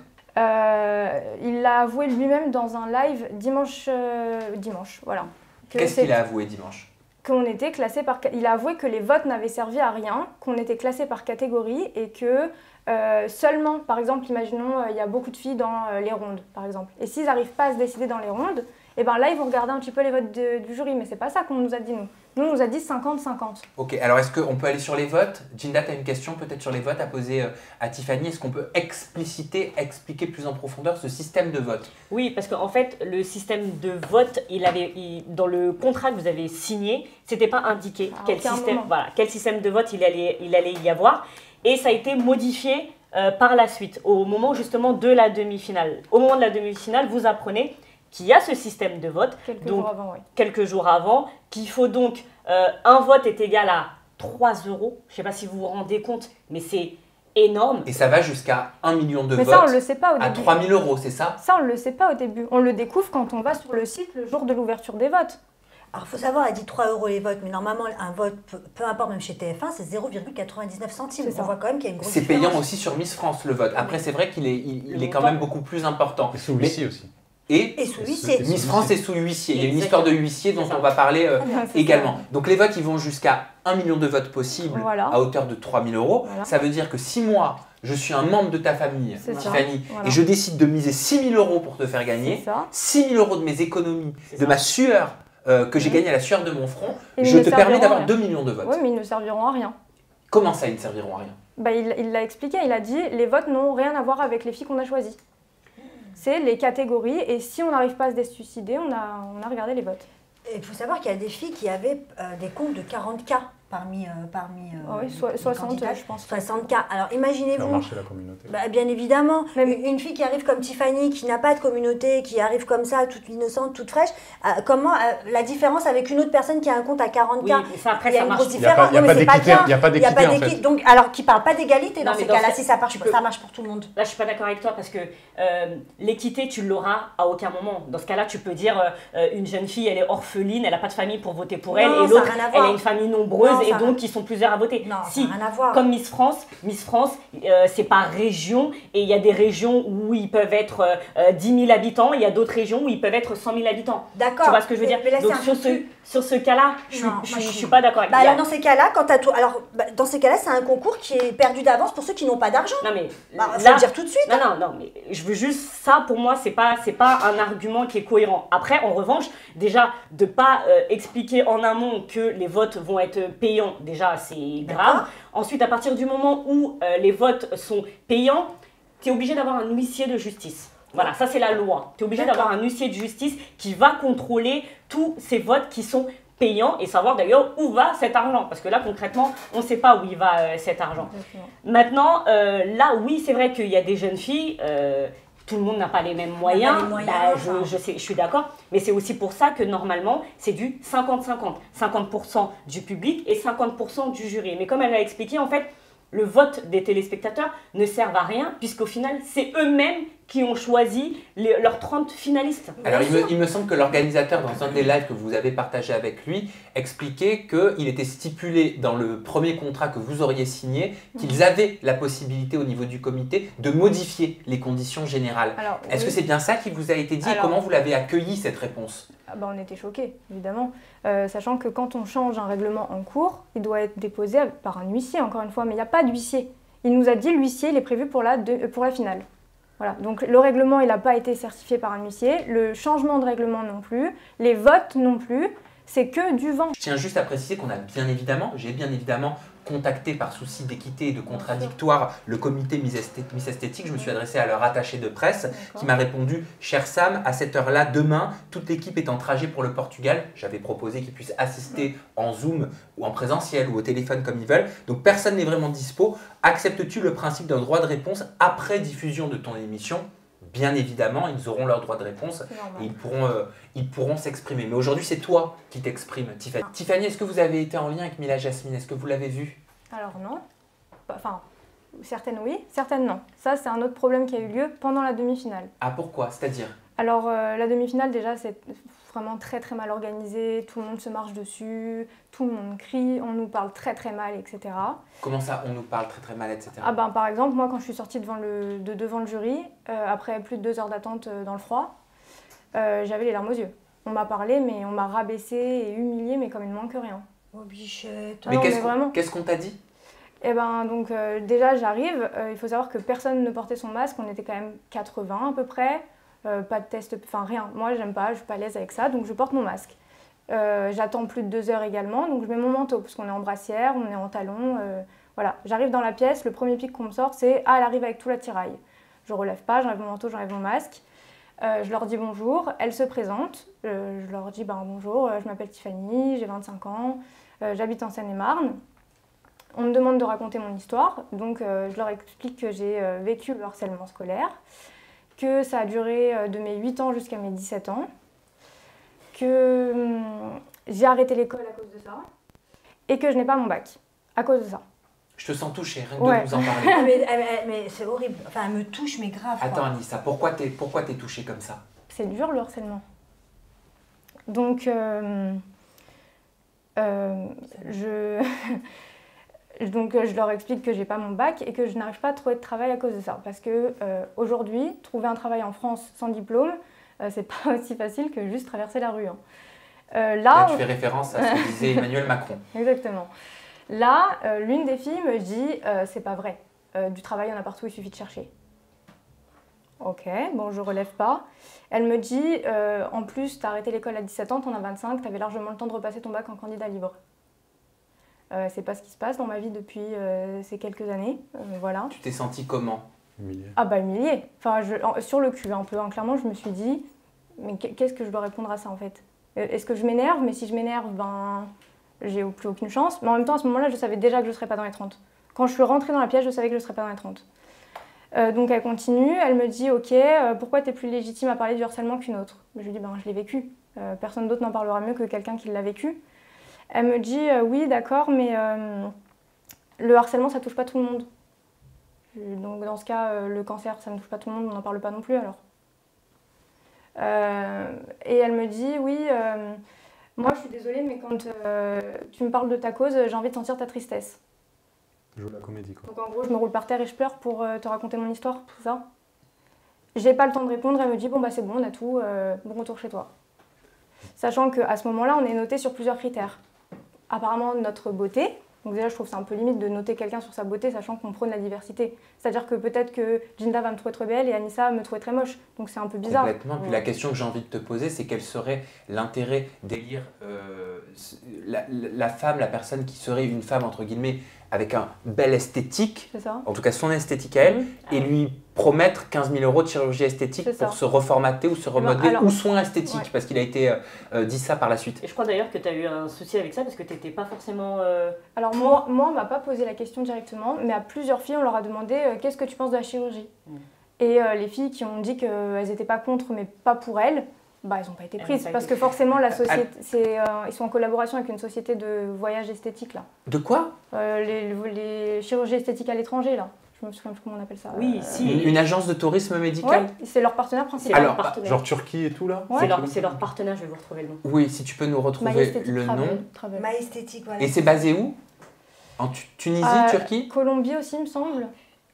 Euh, il l'a avoué lui-même dans un live dimanche. euh, dimanche, voilà. Que Qu'est-ce c'est- qu'il a avoué dimanche? Qu'on était classé par. Il a avoué que les votes n'avaient servi à rien, qu'on était classé par catégorie et que euh, seulement, par exemple, imaginons, euh, il y a beaucoup de filles dans euh, les rondes, par exemple. Et s'ils n'arrivent pas à se décider dans les rondes, et ben là, ils vont regarder un petit peu les votes de- du jury. Mais c'est pas ça qu'on nous a dit, nous. Nous, on nous a dit cinquante cinquante. Ok, alors est-ce qu'on peut aller sur les votes? Jinda, tu as une question peut-être sur les votes à poser euh, à Tiffany. Est-ce qu'on peut expliciter, expliquer plus en profondeur ce système de vote? Oui, parce qu'en fait, le système de vote, il avait, il- dans le contrat que vous avez signé, c'était pas indiqué À quel aucun système, moment. voilà, quel système de vote il allait, il allait y avoir. Et ça a été modifié euh, par la suite, au moment justement de la demi-finale. Au moment de la demi-finale, vous apprenez qu'il y a ce système de vote. Quelques donc, jours avant, oui. Quelques jours avant, qu'il faut donc, euh, un vote est égal à trois euros. Je ne sais pas si vous vous rendez compte, mais c'est énorme. Et ça va jusqu'à un million de Mais votes ça, on le sait pas au à début. trois mille euros, c'est ça? Ça, on ne le sait pas au début. On le découvre quand on va sur le site le jour de l'ouverture des votes. Alors, il faut savoir, elle dit trois euros les votes, mais normalement, un vote, peu, peu importe, même chez T F un, c'est zéro virgule quatre-vingt-dix-neuf centimes. On voit quand même qu'il y a une grosse C'est différence. payant aussi sur Miss France le vote. Après, c'est vrai qu'il est, il, il est quand montant. même beaucoup plus important. Et sous huissier aussi. Et, Et sous huissier. Miss France est sous huissier. Il y a une Exactement. histoire de huissier dont on va parler euh, Ah, c'est également. ça. Donc les votes, ils vont jusqu'à un million de votes possibles Voilà. à hauteur de trois mille euros. Voilà. Ça veut dire que si moi, je suis un membre de ta famille, C'est ça. Tiffany, Voilà. et je décide de miser six mille euros pour te faire gagner, C'est ça. six mille euros de mes économies, de ma sueur euh, que j'ai Mhm. gagné à la sueur de mon front, Ils je ne te serviront permets à d'avoir rien. deux millions de votes. Oui, mais ils ne serviront à rien. Comment ça, ils ne serviront à rien? Bah, il il l'a expliqué, il a dit les votes n'ont rien à voir avec les filles qu'on a choisies. C'est les catégories et si on n'arrive pas à se décider, on a, on a regardé les votes. Il faut savoir qu'il y a des filles qui avaient euh, des comptes de quarante K parmi, euh, parmi euh, Ah oui, so- les soixante, candidates. je pense. soixante K. Alors Faire imaginez-vous, marcher la communauté. bah, bien évidemment, une, une fille qui arrive comme Tiffany, qui n'a pas de communauté, qui arrive comme ça, toute innocente, toute fraîche, euh, comment euh, la différence avec une autre personne qui a un compte à quarante K? Oui, mais ça, après, il y a ça une marche. grosse Il y a différence. pas- il y a Oui, pas mais c'est d'équité, bien. il y a pas Il y a d'équité, en d'équité. fait. Donc, alors qui parle pas d'égalité dans Non, mais ces dans cas-là, ce- si ça marche, tu peux- ça marche pour tout le monde. Là, je suis pas d'accord avec toi parce que euh, l'équité, tu l'auras à aucun moment. Dans ce cas-là, tu peux dire euh, euh, une jeune fille, elle est orpheline, elle n'a pas de famille pour voter pour elle, Non, et ça a l'autre, rien à elle voir. a une famille nombreuse Non, et ça donc va. ils sont plusieurs à voter. Non, si, ça n'a rien à voir. comme Miss France, Miss France, euh, c'est par région et il y a des régions où ils peuvent être euh, dix mille habitants, il y a d'autres régions où ils peuvent être cent mille habitants. D'accord. Tu vois ce que je veux Mais- dire? mais là, Donc c'est un sur peu ce, plus- sur ce cas-là, je suis, Non, je, moi, suis- je je suis pas d'accord avec Bah toi. alors dans ces cas-là, quand t'as tout, alors bah, dans ces cas-là, c'est un concours qui est perdu d'avance pour ceux qui n'ont pas d'argent. Non mais bah, faut là- le dire tout de suite. Non, non, non, mais je veux juste ça pour moi, c'est pas, c'est pas un argument qui est cohérent. Après, en revanche, déjà de pas euh, expliquer en amont que les votes vont être payants, déjà c'est grave. Ensuite, à partir du moment où euh, les votes sont payants, tu es obligé d'avoir un huissier de justice. Voilà, ça c'est la loi. Tu es obligé D'accord. d'avoir un huissier de justice qui va contrôler tous ces votes qui sont payants et savoir d'ailleurs où va cet argent. Parce que là, concrètement, on ne sait pas où il va euh, cet argent. Maintenant, euh, là, oui, c'est vrai qu'il y a des jeunes filles, euh, tout le monde n'a pas les mêmes moyens, les moyens, Bah, enfin. je, je, sais, je suis d'accord, mais c'est aussi pour ça que normalement, c'est du cinquante cinquante. cinquante pour cent du public et cinquante pour cent du jury. Mais comme elle l'a expliqué, en fait, le vote des téléspectateurs ne sert à rien, puisqu'au final, c'est eux-mêmes qui ont choisi les- leurs trente finalistes. Alors, il me, il me semble que l'organisateur, dans un des lives que vous avez partagé avec lui, expliquait qu'il était stipulé dans le premier contrat que vous auriez signé qu'ils avaient la possibilité au niveau du comité de modifier les conditions générales. Alors, Est-ce oui. que c'est bien ça qui vous a été dit et Alors- comment vous l'avez accueilli cette réponse? Ah bah, on était choqués, évidemment, Euh, sachant que quand on change un règlement en cours, il doit être déposé par un huissier, encore une fois, mais il n'y a pas d'huissier. Il nous a dit l'huissier, il est prévu pour la, deux- pour la finale. Voilà, donc le règlement, il n'a pas été certifié par un huissier, le changement de règlement non plus, les votes non plus, c'est que du vent. Je tiens juste à préciser qu'on a bien évidemment, j'ai bien évidemment contacté par souci d'équité et de contradictoire le comité Miss Esthé- Miss Esthétique. Je me suis adressé à leur attaché de presse qui m'a répondu « Cher Sam, à cette heure-là, demain, toute l'équipe est en trajet pour le Portugal. » J'avais proposé qu'ils puissent assister en Zoom ou en présentiel ou au téléphone comme ils veulent. Donc personne n'est vraiment dispo. Acceptes-tu le principe d'un droit de réponse après diffusion de ton émission ? Bien évidemment, ils auront leur droit de réponse et ils pourront euh, ils pourront s'exprimer. Mais aujourd'hui, c'est toi qui t'exprimes, Tiffany. Tiffany, est-ce que vous avez été en lien avec Mila Jasmine? Est-ce que vous l'avez vue? Alors non, enfin, certaines oui, certaines non. Ça, c'est un autre problème qui a eu lieu pendant la demi-finale. Ah, pourquoi? C'est-à-dire? Alors, euh, la demi-finale, déjà, c'est vraiment très très mal organisé, tout le monde se marche dessus, tout le monde crie, on nous parle très très mal, et cetera. Comment ça, on nous parle très très mal, et cetera. Ah ben, par exemple, moi, quand je suis sortie devant le, de devant le jury, euh, après plus de deux heures d'attente euh, dans le froid, euh, j'avais les larmes aux yeux. On m'a parlé, mais on m'a rabaissé et humilié, mais comme il ne manque rien. Oh, bichette. Mais non, qu'est-ce mais qu'on vraiment. qu'est-ce qu'on t'a dit? Eh ben, donc, euh, déjà, j'arrive. euh, il faut savoir que personne ne portait son masque. On était quand même quatre-vingts à peu près. Euh, pas de test, enfin rien. Moi, j'aime pas, je suis pas à l'aise avec ça, donc je porte mon masque. Euh, J'attends plus de deux heures également, donc je mets mon manteau, parce qu'on est en brassière, on est en talons. euh, voilà, j'arrive dans la pièce, le premier pic qu'on me sort, c'est « Ah, elle arrive avec tout l'attirail ». Je relève pas, j'enlève mon manteau, j'enlève mon masque. Euh, je leur dis bonjour, elles se présentent. Euh, je leur dis ben, bonjour, euh, je m'appelle Tiffany, j'ai vingt-cinq ans, euh, j'habite en Seine-et-Marne. On me demande de raconter mon histoire, donc euh, je leur explique que j'ai euh, vécu le harcèlement scolaire, que ça a duré euh, de mes huit ans jusqu'à mes dix-sept ans, que hum, j'ai arrêté l'école à cause de ça, et que je n'ai pas mon bac à cause de ça. Je te sens touchée, rien que Ouais. de nous en Ah, parler. mais mais- mais c'est horrible. Enfin, elle me touche, mais grave. quoi. Attends, Anissa, pourquoi t'es pourquoi t'es touchée comme ça? C'est dur le harcèlement. Donc, euh, euh, je, donc, euh, je leur explique que j'ai pas mon bac et que je n'arrive pas à trouver de travail à cause de ça. Parce que euh, aujourd'hui, trouver un travail en France sans diplôme, euh, c'est pas aussi facile que juste traverser la rue. hein. Euh, là, Là, tu on- fais référence à ce que disait Emmanuel Macron. Exactement. Là, euh, l'une des filles me dit euh, c'est pas vrai. Euh, du travail, il y en a partout, il suffit de chercher. Ok, bon, je relève pas. Elle me dit euh, en plus, t'as arrêté l'école à dix-sept ans, t'en as vingt-cinq, t'avais largement le temps de repasser ton bac en candidat libre. Euh, c'est pas ce qui se passe dans ma vie depuis euh, ces quelques années. Euh, voilà. Tu t'es senti comment? Ah bah humiliée. Enfin, je, en- sur le cul, un peu. hein. Clairement, je me suis dit, mais qu'est- qu'est-ce que je dois répondre à ça en fait? Euh, Est-ce que je m'énerve? Mais si je m'énerve, ben, j'ai plus aucune chance. Mais en même temps, à ce moment-là, je savais déjà que je ne serais pas dans les trente. Quand je suis rentrée dans la pièce, je savais que je ne serais pas dans les trente. Euh, donc elle continue, elle me dit, ok, euh, pourquoi tu es plus légitime à parler du harcèlement qu'une autre? Je lui dis, ben, je l'ai vécu. Euh, personne d'autre n'en parlera mieux que quelqu'un qui l'a vécu. Elle me dit, euh, oui, d'accord, mais euh, le harcèlement, ça touche pas tout le monde. Je- Donc dans ce cas, euh, le cancer, ça ne touche pas tout le monde, on n'en parle pas non plus alors. Euh, et elle me dit, oui, euh, Moi, je suis désolée, mais quand euh, tu me parles de ta cause, j'ai envie de sentir ta tristesse. Joue la comédie, quoi. Donc en gros, je me roule par terre et je pleure pour euh, te raconter mon histoire, tout ça. J'ai pas le temps de répondre, elle me dit bon bah c'est bon, on a tout, euh, bon retour chez toi. Sachant qu'à ce moment-là, on est noté sur plusieurs critères. Apparemment notre beauté, donc déjà je trouve c'est un peu limite de noter quelqu'un sur sa beauté, sachant qu'on prône la diversité. C'est-à-dire que peut-être que Jinda va me trouver très belle et Anissa me trouver très moche, donc c'est un peu bizarre. Complètement. Puis la question que j'ai envie de te poser, c'est quel serait l'intérêt d'élire euh, la, la femme, la personne qui serait une femme entre guillemets avec un bel esthétique, ça. en tout cas son esthétique à elle, mmh. et lui promettre quinze mille euros de chirurgie esthétique pour se reformater ou se remodeler, alors, ou soins esthétiques, ouais. parce qu'il a été euh, dit ça par la suite. Et je crois d'ailleurs que tu as eu un souci avec ça parce que tu n'étais pas forcément... Euh... Alors moi, moi on ne m'a pas posé la question directement, mais à plusieurs filles, on leur a demandé euh, qu'est-ce que tu penses de la chirurgie mmh. Et euh, les filles qui ont dit qu'elles n'étaient pas contre, mais pas pour elles, bah, elles n'ont pas été prises, pas parce été... que forcément, la société, c'est, euh, ils sont en collaboration avec une société de voyage esthétique, là. De quoi euh, les, les chirurgies esthétiques à l'étranger, là. Je me souviens plus comment on appelle ça. Oui, euh, si. Une, une agence de tourisme médical. Ouais, c'est leur partenaire principal. Alors, leur partenaire. genre Turquie et tout, là ouais. C'est leur, leur partenaire, je vais vous retrouver le nom. Oui, si tu peux nous retrouver le Travel. nom. Travel. My Esthétique, voilà. Et c'est basé où? En Tunisie, euh, Turquie? Colombie aussi, il me semble.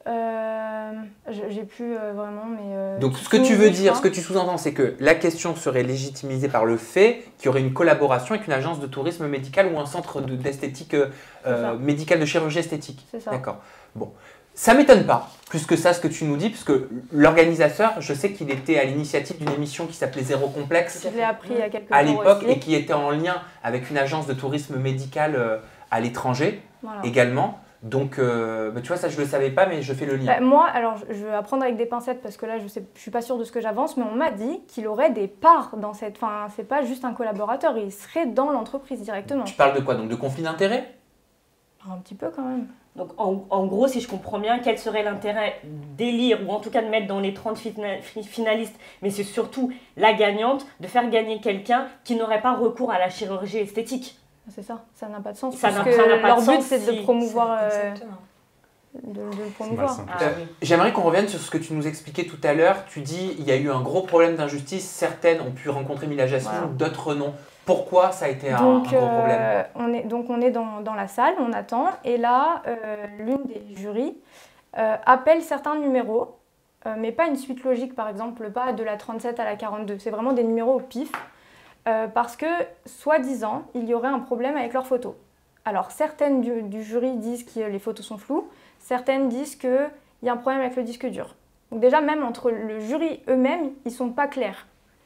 Euh, j'ai plus euh, vraiment, mais... Euh, Donc ce que tu veux dire, ce que tu sous-entends, c'est que la question serait légitimisée par le fait qu'il y aurait une collaboration avec une agence de tourisme médical ou un centre d'esthétique euh, médicale, de chirurgie esthétique. C'est ça. D'accord. Bon. Ça m'étonne pas, plus que ça, ce que tu nous dis, puisque l'organisateur, je sais qu'il était à l'initiative d'une émission qui s'appelait Zéro Complexe. Je l'ai appris il y a quelques à l'époque, et qui était en lien avec une agence de tourisme médical euh, à l'étranger voilà. également. Donc, euh, bah, tu vois, ça, je ne le savais pas, mais je fais le lien. Bah, moi, alors, je, je vais apprendre avec des pincettes parce que là, je ne suis pas sûre de ce que j'avance, mais on m'a dit qu'il aurait des parts dans cette... Enfin, c'est pas juste un collaborateur, il serait dans l'entreprise directement. Tu parles de quoi? Donc de conflit d'intérêts? Un petit peu quand même. Donc, en, en gros, si je comprends bien, quel serait l'intérêt d'élire, ou en tout cas de mettre dans les trente finalistes, mais c'est surtout la gagnante, de faire gagner quelqu'un qui n'aurait pas recours à la chirurgie esthétique. C'est ça, ça n'a pas de sens. Ça parce que que leur de but, c'est si... de promouvoir. Euh, de, de le promouvoir. Ah, euh, oui. J'aimerais qu'on revienne sur ce que tu nous expliquais tout à l'heure. Tu dis il y a eu un gros problème d'injustice. Certaines ont pu rencontrer Mila Jasmine, voilà. d'autres non. Pourquoi ça a été un, donc, un gros problème euh, on est, Donc on est dans, dans la salle, on attend. Et là, euh, l'une des jurys euh, appelle certains numéros, euh, mais pas une suite logique, par exemple, pas de la trente-sept à la quarante-deux. C'est vraiment des numéros au pif. Euh, parce que, soi-disant, il y aurait un problème avec leurs photos. Alors, certaines du, du jury disent que les photos sont floues, certaines disent qu'il y a un problème avec le disque dur. Donc déjà, même entre le jury eux-mêmes, ils ne sont pas clairs.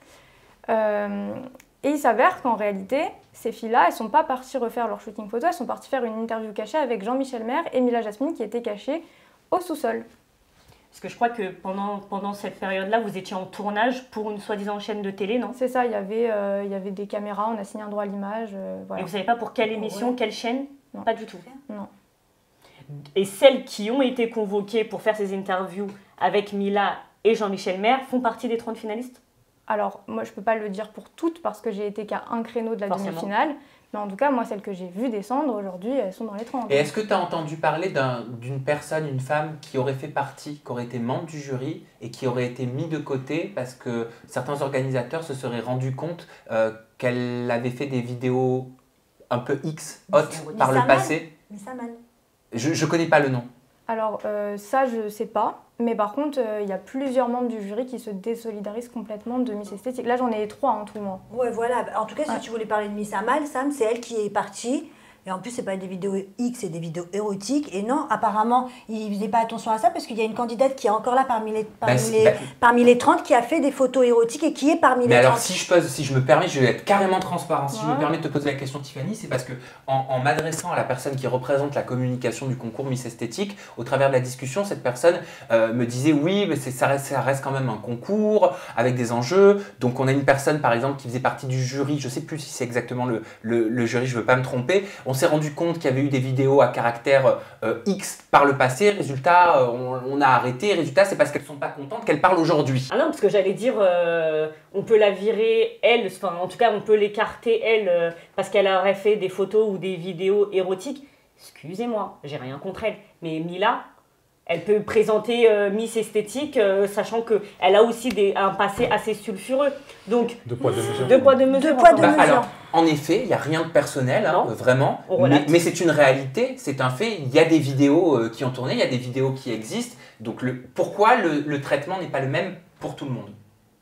Euh, et il s'avère qu'en réalité, ces filles-là, elles ne sont pas parties refaire leur shooting photo, elles sont parties faire une interview cachée avec Jean-Michel Maire et Mila Jasmine qui étaient cachées au sous-sol. Parce que je crois que pendant, pendant cette période-là, vous étiez en tournage pour une soi-disant chaîne de télé, non? C'est ça, il y avait, euh, il y avait des caméras, on a signé un droit à l'image. Euh, voilà. Et vous ne savez pas pour quelle émission, ouais. quelle chaîne? Non. Pas du tout. Non. Et celles qui ont été convoquées pour faire ces interviews avec Mila et Jean-Michel Maire font partie des trente finalistes? Alors, moi, je ne peux pas le dire pour toutes parce que j'ai été qu'à un créneau de la demi-finale. Mais en tout cas, moi, celles que j'ai vues descendre aujourd'hui, elles sont dans les trente. Et est-ce que tu as entendu parler d'un, d'une personne, une femme qui aurait fait partie, qui aurait été membre du jury et qui aurait été mise de côté parce que certains organisateurs se seraient rendus compte euh, qu'elle avait fait des vidéos un peu X, hautes par le passé? Je ne connais pas le nom. Alors, euh, ça, je ne sais pas. Mais par contre, il euh, y a plusieurs membres du jury qui se désolidarisent complètement de Miss Esthétique. Là, j'en ai trois en tout, moi. Ouais, voilà. En tout cas, si ouais. tu voulais parler de Miss Amal, Sam, c'est elle qui est partie. Et en plus, c'est pas des vidéos X, c'est des vidéos érotiques. Et non, apparemment, ils faisaient pas attention à ça parce qu'il y a une candidate qui est encore là parmi les, parmi, bah, les, bah, parmi les trente qui a fait des photos érotiques et qui est parmi mais les alors, trente. si je, pose, si je me permets, je vais être carrément transparent. Si ouais. je me permets de te poser la question, Tiffany, c'est parce que en, en m'adressant à la personne qui représente la communication du concours Miss Esthétique, au travers de la discussion, cette personne euh, me disait oui, mais c'est, ça, reste, ça reste quand même un concours avec des enjeux. Donc, on a une personne, par exemple, qui faisait partie du jury. Je sais plus si c'est exactement le, le, le jury, je veux pas me tromper. On s'est rendu compte qu'il y avait eu des vidéos à caractère euh, X par le passé, résultat euh, on, on a arrêté, résultat c'est parce qu'elles sont pas contentes qu'elles parlent aujourd'hui. Ah non, parce que j'allais dire euh, on peut la virer elle, enfin en tout cas on peut l'écarter elle euh, parce qu'elle aurait fait des photos ou des vidéos érotiques. Excusez-moi, j'ai rien contre elle, mais Mila, Elle peut présenter euh, Miss Esthétique, euh, sachant qu'elle a aussi des, un passé assez sulfureux. Donc, deux poids, deux mesures. Deux poids, deux mesures. Deux poids, deux Bah, mesures. alors, en effet, il n'y a rien de personnel, hein, vraiment. On Mais, relate. mais c'est une réalité, c'est un fait. Il y a des vidéos euh, qui ont tourné, il y a des vidéos qui existent. Donc, le, pourquoi le, le traitement n'est pas le même pour tout le monde?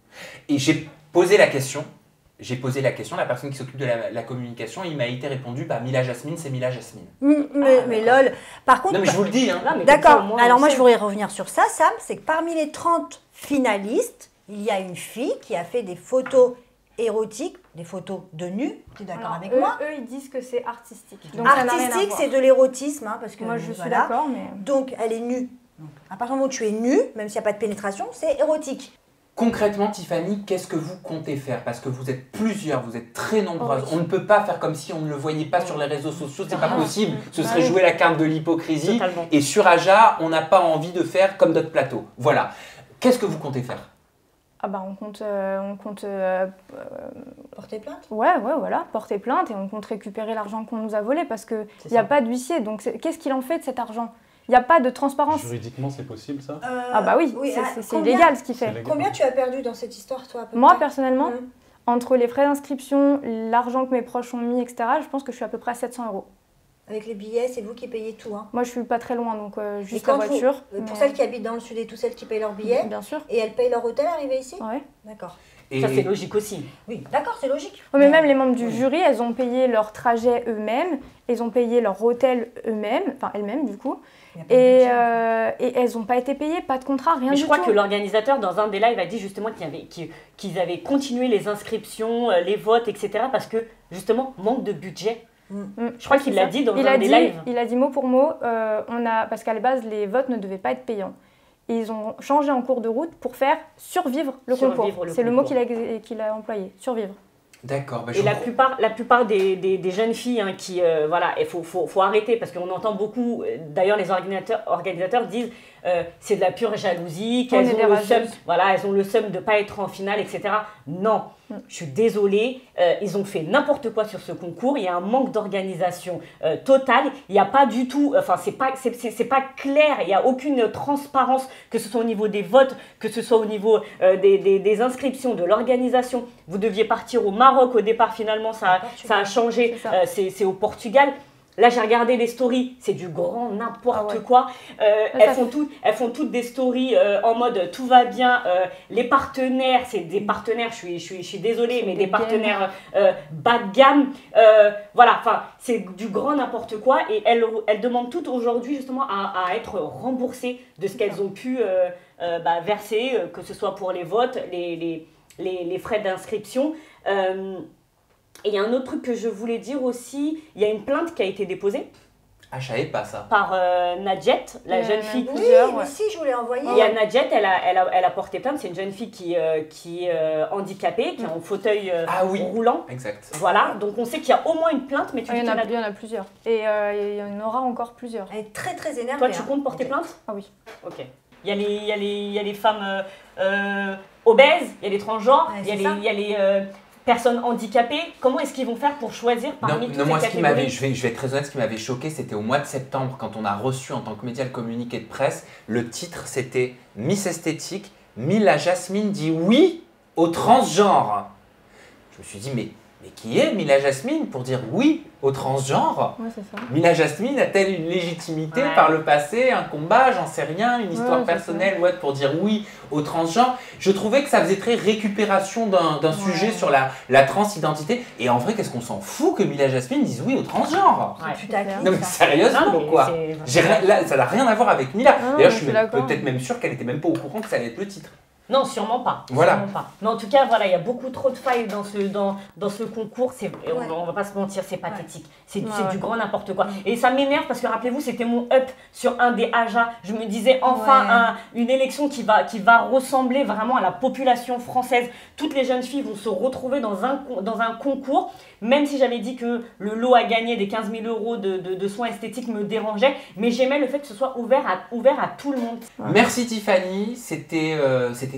Et j'ai posé la question. J'ai posé la question, la personne qui s'occupe de la, la communication, il m'a été répondu, bah, Mila Jasmine, c'est Mila Jasmine. Mm, mais, Ah, mais lol. Par contre, Non, mais je vous le dis. Hein. d'accord. moi, Alors on moi, sait. je voudrais revenir sur ça, Sam. C'est que parmi les trente finalistes, il y a une fille qui a fait des photos érotiques, des photos de nu. Tu es d'accord Alors, avec eux, moi? eux, ils disent que c'est artistique. Donc, ça n'a rien à Artistique, voir. c'est de l'érotisme, hein, parce que Moi, je suis voilà. d'accord, mais... Donc, elle est nue. Donc, à partir du moment où tu es nue, même s'il n'y a pas de pénétration, c'est érotique. Concrètement, Tiffany, qu'est-ce que vous comptez faire? Parce que vous êtes plusieurs, vous êtes très nombreuses. Oh On ne peut pas faire comme si on ne le voyait pas sur les réseaux sociaux, c'est pas Ah. possible. Ce Bah serait oui. jouer la carte de l'hypocrisie. Totalement. Et sur Aja, on n'a pas envie de faire comme d'autres plateaux. Voilà. Qu'est-ce que vous comptez faire? Ah bah on compte, euh, on compte euh, euh, porter plainte. Ouais, ouais, voilà, porter plainte et on compte récupérer l'argent qu'on nous a volé parce que C'est il y a ça. pas d'huissier. Donc c'est- qu'est-ce qu'il en fait de cet argent? Il n'y a pas de transparence. Juridiquement, c'est possible ça? Ah bah oui, c'est- ah, c'est c'est combien- illégal ce qu'il fait. C'est légal. Combien tu as perdu dans cette histoire, toi, à peu Moi près personnellement, Mm. entre les frais d'inscription, l'argent que mes proches ont mis, et cetera, je pense que je suis à peu près à sept cents euros. Avec les billets, c'est vous qui payez tout. Hein. Moi je suis pas très loin, donc euh, Et juste la quand vous- voiture. euh, Pour mais- celles qui habitent dans le sud et tout, celles qui payent leurs billets, Bien sûr. et elles payent leur hôtel arrivé ici? Ouais. D'accord. Et- Ça, c'est logique aussi. Oui, d'accord, c'est logique. Ouais, mais même les membres du jury, elles ont payé leur trajet eux-mêmes, elles ont payé leur hôtel eux-mêmes, enfin elles-mêmes du coup, et, euh, et elles n'ont pas été payées, pas de contrat, rien Mais du je crois tout. que l'organisateur, dans un des lives, a dit justement qu'il y avait- qu'ils qu'ils avaient continué les inscriptions, euh, les votes, et cetera. parce que justement, manque de budget. Mm. Je crois Ouais, qu'il c'est l'a ça. dit dans il un a des dit, lives. Il a dit mot pour mot, euh, on a, parce qu'à la base, les votes ne devaient pas être payants. Et ils ont changé en cours de route pour faire survivre le Survivre concours. le C'est le mot concours. qu'il a, qu'il a employé, survivre. D'accord. Bah, je Et la vous- plupart, la plupart des, des, des jeunes filles hein, qui, euh, voilà, il faut, faut, faut arrêter parce qu'on entend beaucoup, euh, d'ailleurs les organisateurs, organisateurs disent euh, c'est de la pure jalousie, On qu'elles est des ont le rageuses. seum, voilà, elles ont le seum de ne pas être en finale, et cetera. Non, Mm. je suis désolée, euh, ils ont fait n'importe quoi sur ce concours, il y a un manque d'organisation euh, total, il n'y a pas du tout, enfin c'est pas, c'est, c'est, c'est pas clair, il n'y a aucune transparence, que ce soit au niveau des votes, que ce soit au niveau euh, des, des, des inscriptions, de l'organisation. Vous deviez partir au Maroc au départ, finalement ça, a- ça a changé, C'est ça. Euh, c'est, c'est au Portugal. Là, j'ai regardé les stories, c'est du grand n'importe Ah ouais. quoi. Euh, Ça elles, fait- font toutes, elles font toutes des stories euh, en mode tout va bien. Euh, les partenaires, c'est des partenaires, je suis, je suis, je suis désolée, mais des des partenaires euh, bas de gamme. Euh, voilà, enfin, c'est du grand n'importe quoi. Et elles, elles demandent toutes aujourd'hui justement à, à être remboursées de ce qu'elles ont pu euh, euh, bah, verser, euh, que ce soit pour les votes, les, les, les, les frais d'inscription. Euh, Et il y a un autre truc que je voulais dire aussi, il y a une plainte qui a été déposée Ah, je savais pas ça. par euh, Nadjet, la Il y en jeune a fille. Oui, plusieurs, mais ouais. si, je voulais envoyer. Il y a Nadjet, elle a, elle, a, elle a porté plainte, c'est une jeune fille qui, euh, qui est euh, handicapée, qui est en fauteuil euh, Ah oui. roulant. Exact. Voilà, donc on sait qu'il y a au moins une plainte, mais tu Ah, dis il, y qu'il en y en a, a il y en a plusieurs. Et euh, il y en aura encore plusieurs. Elle est très très énervée. Toi, tu hein. comptes porter plainte? Ah oui. Ok. Il y a les, il y a les, il y a les femmes euh, euh, obèses, il y a les transgenres, Ouais, il y a c'est les, ça. il y a les euh, personnes handicapées. Comment est-ce qu'ils vont faire pour choisir parmi Non, toutes non, ces moi, ce qui m'avait, catégories? je vais, je vais être très honnête, ce qui m'avait choqué, c'était au mois de septembre, quand on a reçu en tant que média le communiqué de presse, le titre c'était Miss Esthétique, Mila Jasmine dit oui au transgenre. Je me suis dit, mais, mais qui est Mila Jasmine pour dire oui au transgenre? Ouais, c'est ça. Mila Jasmine a-t-elle une légitimité Ouais. par le passé, un combat, j'en sais rien, une histoire Ouais, c'est personnelle ou autre pour dire oui au transgenre? Je trouvais que ça faisait très récupération d'un d'un sujet sur la, la transidentité. Et en vrai, qu'est-ce qu'on s'en fout que Mila Jasmine dise oui au transgenre? Ouais. Putaclic, Non mais ça. sérieusement Non, mais quoi. c'est- J'ai rien- là, ça n'a rien à voir avec Mila. Non, D'ailleurs, je je suis suis même- d'accord. peut-être même sûre qu'elle était même pas au courant que ça allait être le titre. Non, sûrement pas. Voilà. Sûrement pas. Mais en tout cas, voilà, il y a beaucoup trop de failles dans ce, dans, dans ce concours. C'est, et on, Ouais. on va pas se mentir, c'est pathétique. C'est, Ouais, c'est ouais. du grand n'importe quoi. Et ça m'énerve parce que rappelez-vous, c'était mon up sur un des Aja. Je me disais enfin Ouais. un- une élection qui va, qui va ressembler vraiment à la population française. Toutes les jeunes filles vont se retrouver dans un, con- dans un concours. Même si j'avais dit que le lot à gagner des quinze mille euros de, de, de soins esthétiques me dérangeait, mais j'aimais le fait que ce soit ouvert à, ouvert à tout le monde. Merci Tiffany, c'était euh, c'était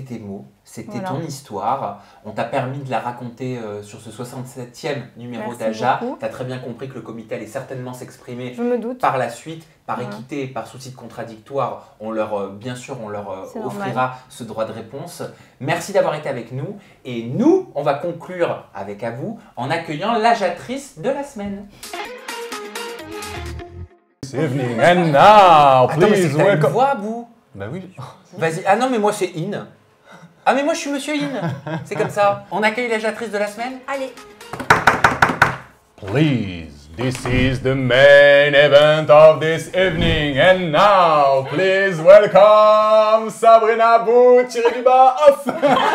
tes mots, c'était Voilà. ton histoire. On t'a permis de la raconter euh, sur ce soixante-septième numéro Merci d'Aja. beaucoup. Tu as très bien compris que le comité allait certainement s'exprimer Je me doute. par la suite, par Voilà. équité et par souci de contradictoire. On leur, euh, bien sûr, on leur euh, C'est offrira normal. ce droit de réponse. Merci d'avoir été avec nous. Et nous, on va conclure avec à vous en accueillant l'Ajatrice de la semaine. This evening and now, Attends, mais c'est please que t'as une welcome. voix à bout. Bah oui. Vas-y. Ah non, mais moi c'est In. Ah mais moi je suis Monsieur In. C'est comme ça. On accueille l'Ajatrice de la semaine. Allez. Please, this is the main event of this evening. And now, please welcome Sabrina Bou, tiré du bas, off.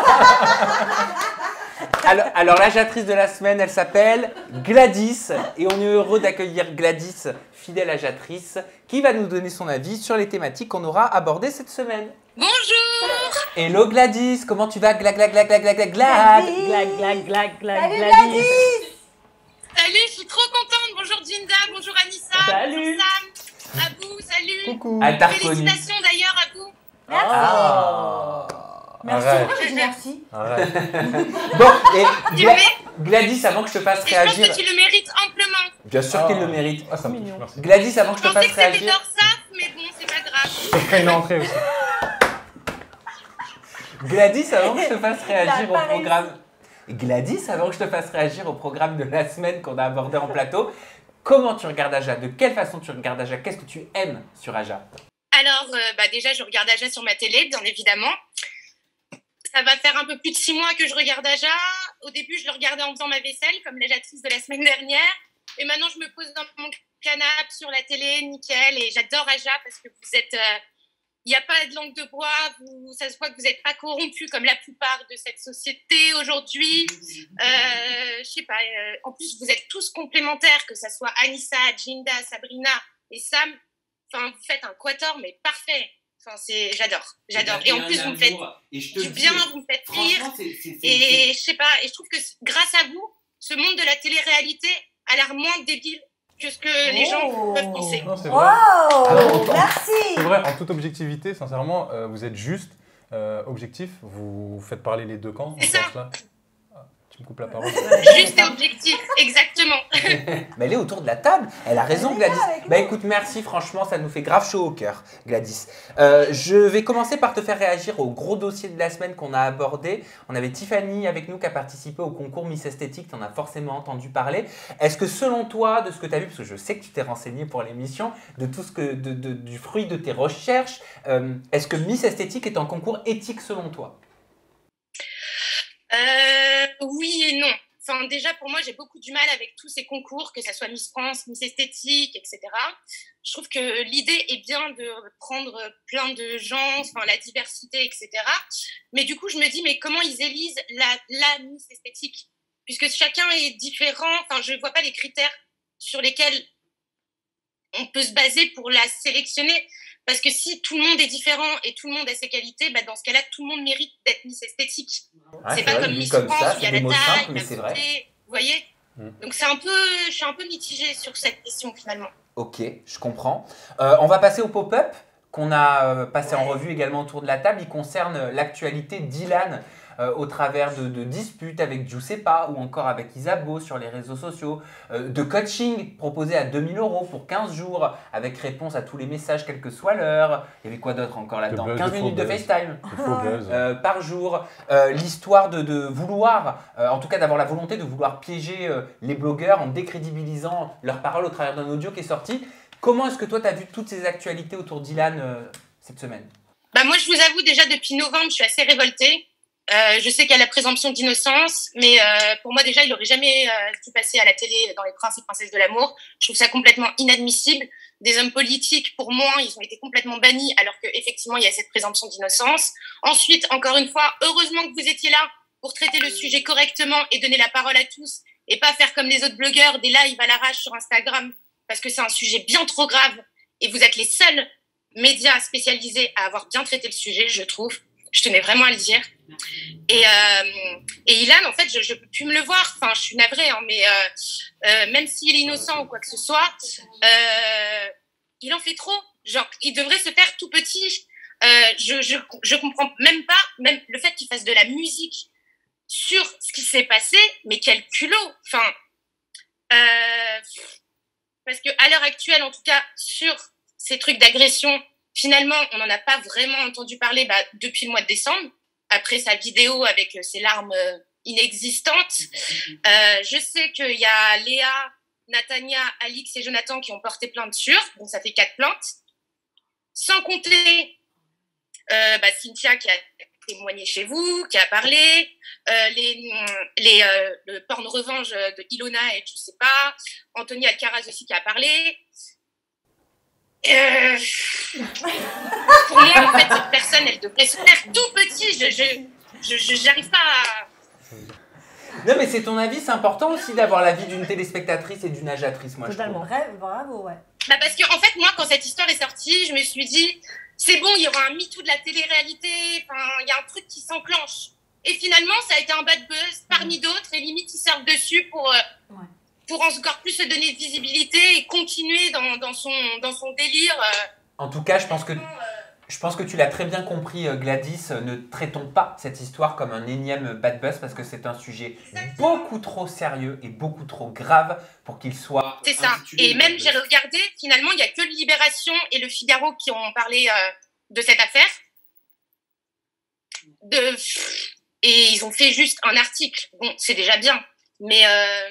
Alors, alors l'Ajatrice de la semaine, elle s'appelle Gladys. Et on est heureux d'accueillir Gladys, fidèle Ajatrice, qui va nous donner son avis sur les thématiques qu'on aura abordées cette semaine. Bonjour. Hello Gladys, comment tu vas? Gla gla gla gla gla gla glad. Gladys. Glag, glag, glag, glag, Salut Gladys. Gladys. Salut, je suis trop contente. Bonjour Jinda, bonjour Anissa, Salut. bonjour Sam, Abou, salut. Coucou. Elle t'a reconnu. Félicitations d'ailleurs Abou. Ah. Merci. Arrête. Pourquoi je dis merci? Arrête. Bon, et Tu Gla- le mets Gladys, avant que je te fasse Et je pense réagir... que tu le mérites amplement. Bien sûr Ah. qu'il le mérite. Ah, ça me touche, merci. Gladys, avant que je Je te pensais fasse que c'était réagir... Dorsaf, mais bon, c'est pas grave. Je ferai une entrée aussi. Gladys, avant que je te fasse réagir Il a au pas programme... Gladys, avant que je te fasse réagir au programme de la semaine qu'on a abordé en plateau, comment tu regardes Aja? De quelle façon tu regardes Aja? Qu'est-ce que tu aimes sur Aja? Alors, euh, bah déjà, je regarde Aja sur ma télé, bien évidemment. Ça va faire un peu plus de six mois que je regarde Aja. Au début, je le regardais en faisant ma vaisselle, comme l'Ajatrice de la semaine dernière. Et maintenant, je me pose dans mon canapé sur la télé, nickel. Et j'adore Aja parce que vous êtes... Il n'y a pas de langue de bois. Vous, ça se voit que vous n'êtes pas corrompus comme la plupart de cette société aujourd'hui. Euh, je sais pas. Euh, en plus, vous êtes tous complémentaires, que ce soit Anissa, Jinda, Sabrina et Sam. Enfin, vous faites un quatuor, mais parfait. Enfin, c'est, j'adore, j'adore. Et en plus, vous me faites du bien, vous me faites rire. Et je sais pas, et je trouve que grâce à vous, ce monde de la télé-réalité a l'air moins débile que ce que les gens Oh. peuvent penser. Non, c'est vrai. Oh, merci. C'est vrai, en toute objectivité, sincèrement, euh, vous êtes juste, euh, objectif, vous faites parler les deux camps. C'est ça. Là. Ah, tu me coupes la parole. Juste et objectif, exactement. Mais elle est autour de la table. Elle a raison, Gladys. Bah écoute, merci. Franchement, ça nous fait grave chaud au cœur, Gladys. Euh, je vais commencer par te faire réagir au gros dossier de la semaine qu'on a abordé. On avait Tiffany avec nous qui a participé au concours Miss Esthétique. Tu en as forcément entendu parler. Est-ce que selon toi, de ce que tu as vu, parce que je sais que tu t'es renseigné pour l'émission, de tout ce que, de, de, du fruit de tes recherches, euh, est-ce que Miss Esthétique est un concours éthique selon toi? Euh, oui et non. Enfin, déjà, pour moi, j'ai beaucoup du mal avec tous ces concours, que ça soit Miss France, Miss Esthétique, et cetera. Je trouve que l'idée est bien de prendre plein de gens, enfin, la diversité, et cetera. Mais du coup, je me dis, mais comment ils élisent la, la Miss Esthétique? Puisque chacun est différent. Enfin, je ne vois pas les critères sur lesquels on peut se baser pour la sélectionner. Parce que si tout le monde est différent et tout le monde a ses qualités, bah dans ce cas-là, tout le monde mérite d'être Miss Esthétique. Ouais, c'est pas vrai, comme dit Miss comme France ça, où il y a c'est des la mots taille, simples, mais la c'est beauté, vrai. vous voyez. Mm. Donc c'est un peu, je suis un peu mitigée sur cette question finalement. Ok, je comprends. Euh, on va passer au pop-up qu'on a euh, passé en revue également autour de la table. Il concerne l'actualité d'Ilan euh, au travers de, de disputes avec Giuseppa ou encore avec Isabeau sur les réseaux sociaux, euh, de coaching proposé à deux mille euros pour quinze jours avec réponse à tous les messages quelle que soit l'heure. Il y avait quoi d'autre encore là-dedans? buzz, quinze de minutes faux de buzz. FaceTime De faux buzz. euh, par jour. Euh, L'histoire de, de vouloir, euh, en tout cas d'avoir la volonté de vouloir piéger euh, les blogueurs en décrédibilisant leurs paroles au travers d'un audio qui est sorti. Comment est-ce que toi, tu as vu toutes ces actualités autour d'Ilan euh, cette semaine? Bah moi, je vous avoue, déjà depuis novembre, je suis assez révoltée. Euh, je sais qu'il y a la présomption d'innocence, mais euh, pour moi, déjà, il n'aurait jamais euh, dû passer à la télé dans Les Princes et Princesses de l'amour. Je trouve ça complètement inadmissible. Des hommes politiques, pour moi, ils ont été complètement bannis, alors qu'effectivement, il y a cette présomption d'innocence. Ensuite, encore une fois, heureusement que vous étiez là pour traiter le sujet correctement et donner la parole à tous, et pas faire comme les autres blogueurs, des lives à l'arrache sur Instagram, parce que c'est un sujet bien trop grave, et vous êtes les seuls médias spécialisés à avoir bien traité le sujet, je trouve. Je tenais vraiment à le dire. Et, euh, et Ilan, en fait, je ne peux plus me le voir. Enfin, je suis navrée, hein, mais euh, euh, même s'il est innocent ou quoi que ce soit, euh, il en fait trop. Genre, il devrait se faire tout petit. Euh, je, je, je comprends même pas, même le fait qu'il fasse de la musique sur ce qui s'est passé, mais quel culot. Enfin, euh, parce que à l'heure actuelle, en tout cas, sur ces trucs d'agression, finalement, on n'en a pas vraiment entendu parler bah, depuis le mois de décembre, après sa vidéo avec euh, ses larmes euh, inexistantes. Euh, je sais qu'il y a Léa, Natania, Alix et Jonathan qui ont porté plainte sur, donc ça fait quatre plaintes. Sans compter euh, bah, Cynthia qui a témoigné chez vous, qui a parlé, euh, les, les, euh, le porn revanche de Ilona et je sais pas, Anthony Alcaraz aussi qui a parlé. Euh... Pour moi, en fait, cette personne, elle devrait se faire tout petit. Je, je, je, j'arrive pas à... Non, mais c'est ton avis, c'est important aussi d'avoir l'avis d'une téléspectatrice et d'une agiatrice, moi. Totalement. Bravo, bravo, ouais. Bah parce que en fait, moi, quand cette histoire est sortie, je me suis dit, c'est bon, il y aura un MeToo de la télé-réalité, enfin, il y a un truc qui s'enclenche. Et finalement, ça a été un bad buzz parmi d'autres, et limite, ils servent dessus pour, euh, ouais. pour encore plus se donner de visibilité et continuer dans, dans, son, dans son délire. Euh. En tout cas, je pense que... Je pense que tu l'as très bien compris, Gladys. Ne traitons pas cette histoire comme un énième bad buzz parce que c'est un sujet beaucoup trop sérieux et beaucoup trop grave pour qu'il soit... C'est ça. Et même, j'ai regardé, finalement, il n'y a que Libération et Le Figaro qui ont parlé euh, de cette affaire. De... Et ils ont fait juste un article. Bon, c'est déjà bien. Mais euh...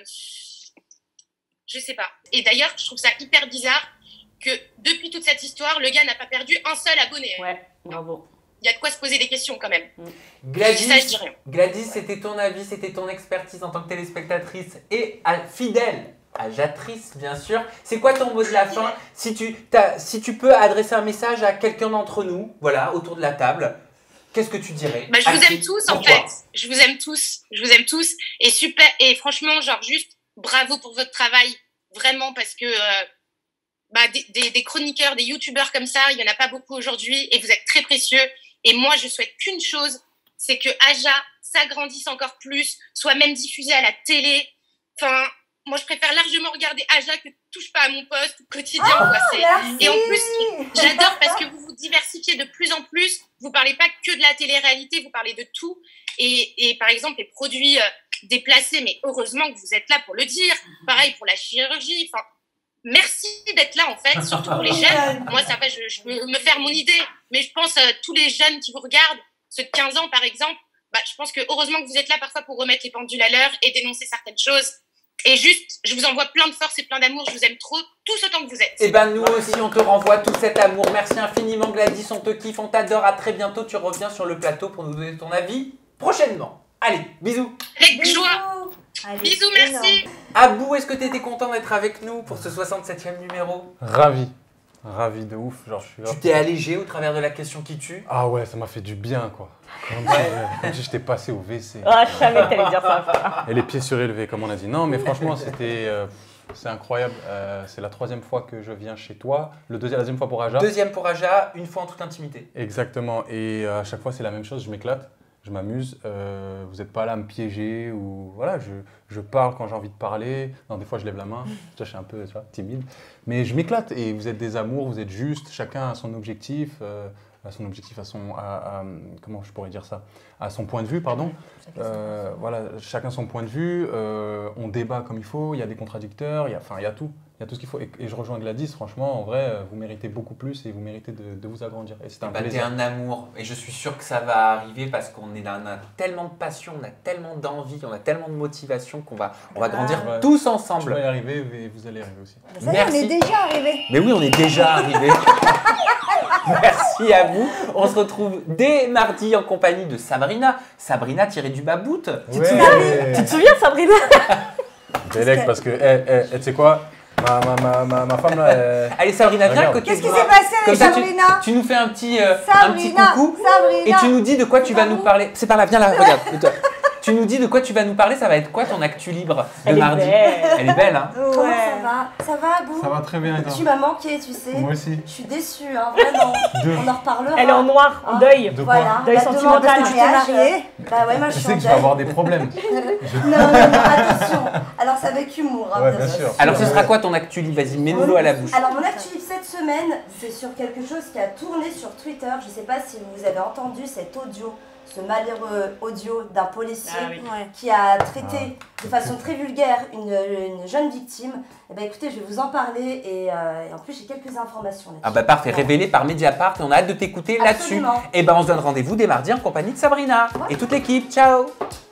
je sais pas. Et d'ailleurs, je trouve ça hyper bizarre que depuis toute cette histoire, le gars n'a pas perdu un seul abonné. Ouais, bravo. Il y a de quoi se poser des questions quand même. Gladys, ça, je dis rien. Gladys, c'était ton avis, c'était ton expertise en tant que téléspectatrice et à, fidèle, agiatrice bien sûr. C'est quoi ton mot de la fin? Si tu, t'as, si tu peux adresser un message à quelqu'un d'entre nous, voilà, autour de la table, qu'est-ce que tu dirais? Bah, je vous Assez. aime tous en Pourquoi? fait. Je vous aime tous. Je vous aime tous. Et super. Et franchement, genre juste bravo pour votre travail. Vraiment parce que... Euh, Bah, des, des, des chroniqueurs, des youtubeurs comme ça, il n'y en a pas beaucoup aujourd'hui et vous êtes très précieux. Et moi, je souhaite qu'une chose, c'est que Aja s'agrandisse encore plus, soit même diffusée à la télé. Enfin, moi, je préfère largement regarder Aja que Touche pas à mon poste au quotidien. Oh, quoi. C'est... merci. Et en plus, j'adore parce que vous vous diversifiez de plus en plus. Vous parlez pas que de la télé-réalité, vous parlez de tout. Et, et par exemple, les produits euh, déplacés, mais heureusement que vous êtes là pour le dire. Pareil pour la chirurgie. Enfin, merci d'être là en fait, surtout pour les jeunes. Moi, ça va, je, je peux me faire mon idée, mais je pense à euh, tous les jeunes qui vous regardent, ceux de quinze ans par exemple, bah, je pense que heureusement que vous êtes là parfois pour remettre les pendules à l'heure et dénoncer certaines choses. Et juste, je vous envoie plein de force et plein d'amour, je vous aime trop, tous autant que vous êtes. Et ben nous aussi, on te renvoie tout cet amour. Merci infiniment Gladys, on te kiffe, on t'adore. À très bientôt, tu reviens sur le plateau pour nous donner ton avis prochainement. Allez, bisous. Avec joie. Allez, bisous, merci. Abou, est-ce que tu étais content d'être avec nous pour ce soixante-septième numéro? Ravi. Ravi de ouf. Genre, je suis là. Tu t'es allégé au travers de la question qui tue? Ah ouais, ça m'a fait du bien, quoi. Comme si, comme si j'étais passé au V C. Ah, je savais que t'allais dire ça. Et les pieds surélevés, comme on a dit. Non, mais franchement, c'était... Euh, c'est incroyable. Euh, c'est la troisième fois que je viens chez toi. Le deuxième, la deuxième fois pour Aja. Deuxième pour Aja, une fois en toute intimité. Exactement. Et euh, à chaque fois, c'est la même chose. Je m'éclate. Je m'amuse, euh, vous n'êtes pas là à me piéger ou voilà, je, je parle quand j'ai envie de parler. Non, des fois je lève la main, je suis un peu tu vois, timide, mais je m'éclate et vous êtes des amours, vous êtes justes, chacun a son objectif, euh, a son objectif à son, à, à, comment je pourrais dire ça, à son point de vue, pardon. Euh, voilà, chacun son point de vue, euh, on débat comme il faut, il y a des contradicteurs, il y a, enfin il y a tout. Il y a tout ce qu'il faut. Et, et je rejoins Gladys, franchement, en vrai, vous méritez beaucoup plus et vous méritez de, de vous agrandir. Et c'est un bah, plaisir. T'es un amour. Et je suis sûr que ça va arriver parce qu'on est dans, on a tellement de passion, on a tellement d'envie, on a tellement de motivation qu'on va, on va grandir ouais. tous ensemble. Tu vas y arriver et vous allez arriver aussi. Ça y est, on est déjà arrivé. Mais oui, on est déjà arrivé. Merci à vous. On se retrouve dès mardi en compagnie de Sabrina. Sabrina tirée du babout. Ouais. Tu, te souviens, tu te souviens, Sabrina? Bélec, parce que, eh, eh, eh, tu sais quoi? Ma, ma, ma, ma, ma femme là. Elle... Allez Sabrina, viens à côté. Qu'est-ce qui s'est passé avec ça, Sabrina? tu, tu nous fais un petit, euh, Sabrina, un petit coucou Sabrina, et tu nous dis de quoi tu vas nous parler. C'est par là, viens là, regarde. Tu Tu nous dis de quoi tu vas nous parler, ça va être quoi ton actu libre de Elle est mardi? belle. Elle est belle, hein? Comment ça va? Ça va, Abou? Ça va très bien, et toi? Tu m'as manqué, tu sais. Moi aussi. Je suis déçue, hein, vraiment. De- On en reparlera. Elle est en noir, en Hein. deuil. De quoi? Voilà. Deuil La demande sentimental. de Tu mariage. t'es mariée? Bah ouais, moi je Je suis sais en que je vais deuil. avoir des problèmes. Non, non, non, attention. Alors c'est avec humour, hein, Ouais, bien bien sûr. sûr. Alors ce sera quoi ton actu libre? Vas-y, mets-nous à la bouche. Alors mon actu libre cette semaine, c'est sur quelque chose qui a tourné sur Twitter. Je ne sais pas si vous avez entendu cet audio, ce malheureux audio d'un policier Ah oui. ouais, qui a traité de façon très vulgaire une, une jeune victime. Eh ben écoutez, je vais vous en parler et, euh, et en plus j'ai quelques informations là-dessus. Ah bah parfait, révélé par Mediapart et on a hâte de t'écouter là-dessus. Absolument. Et ben on se donne rendez-vous dès mardi en compagnie de Sabrina et toute l'équipe. Ciao!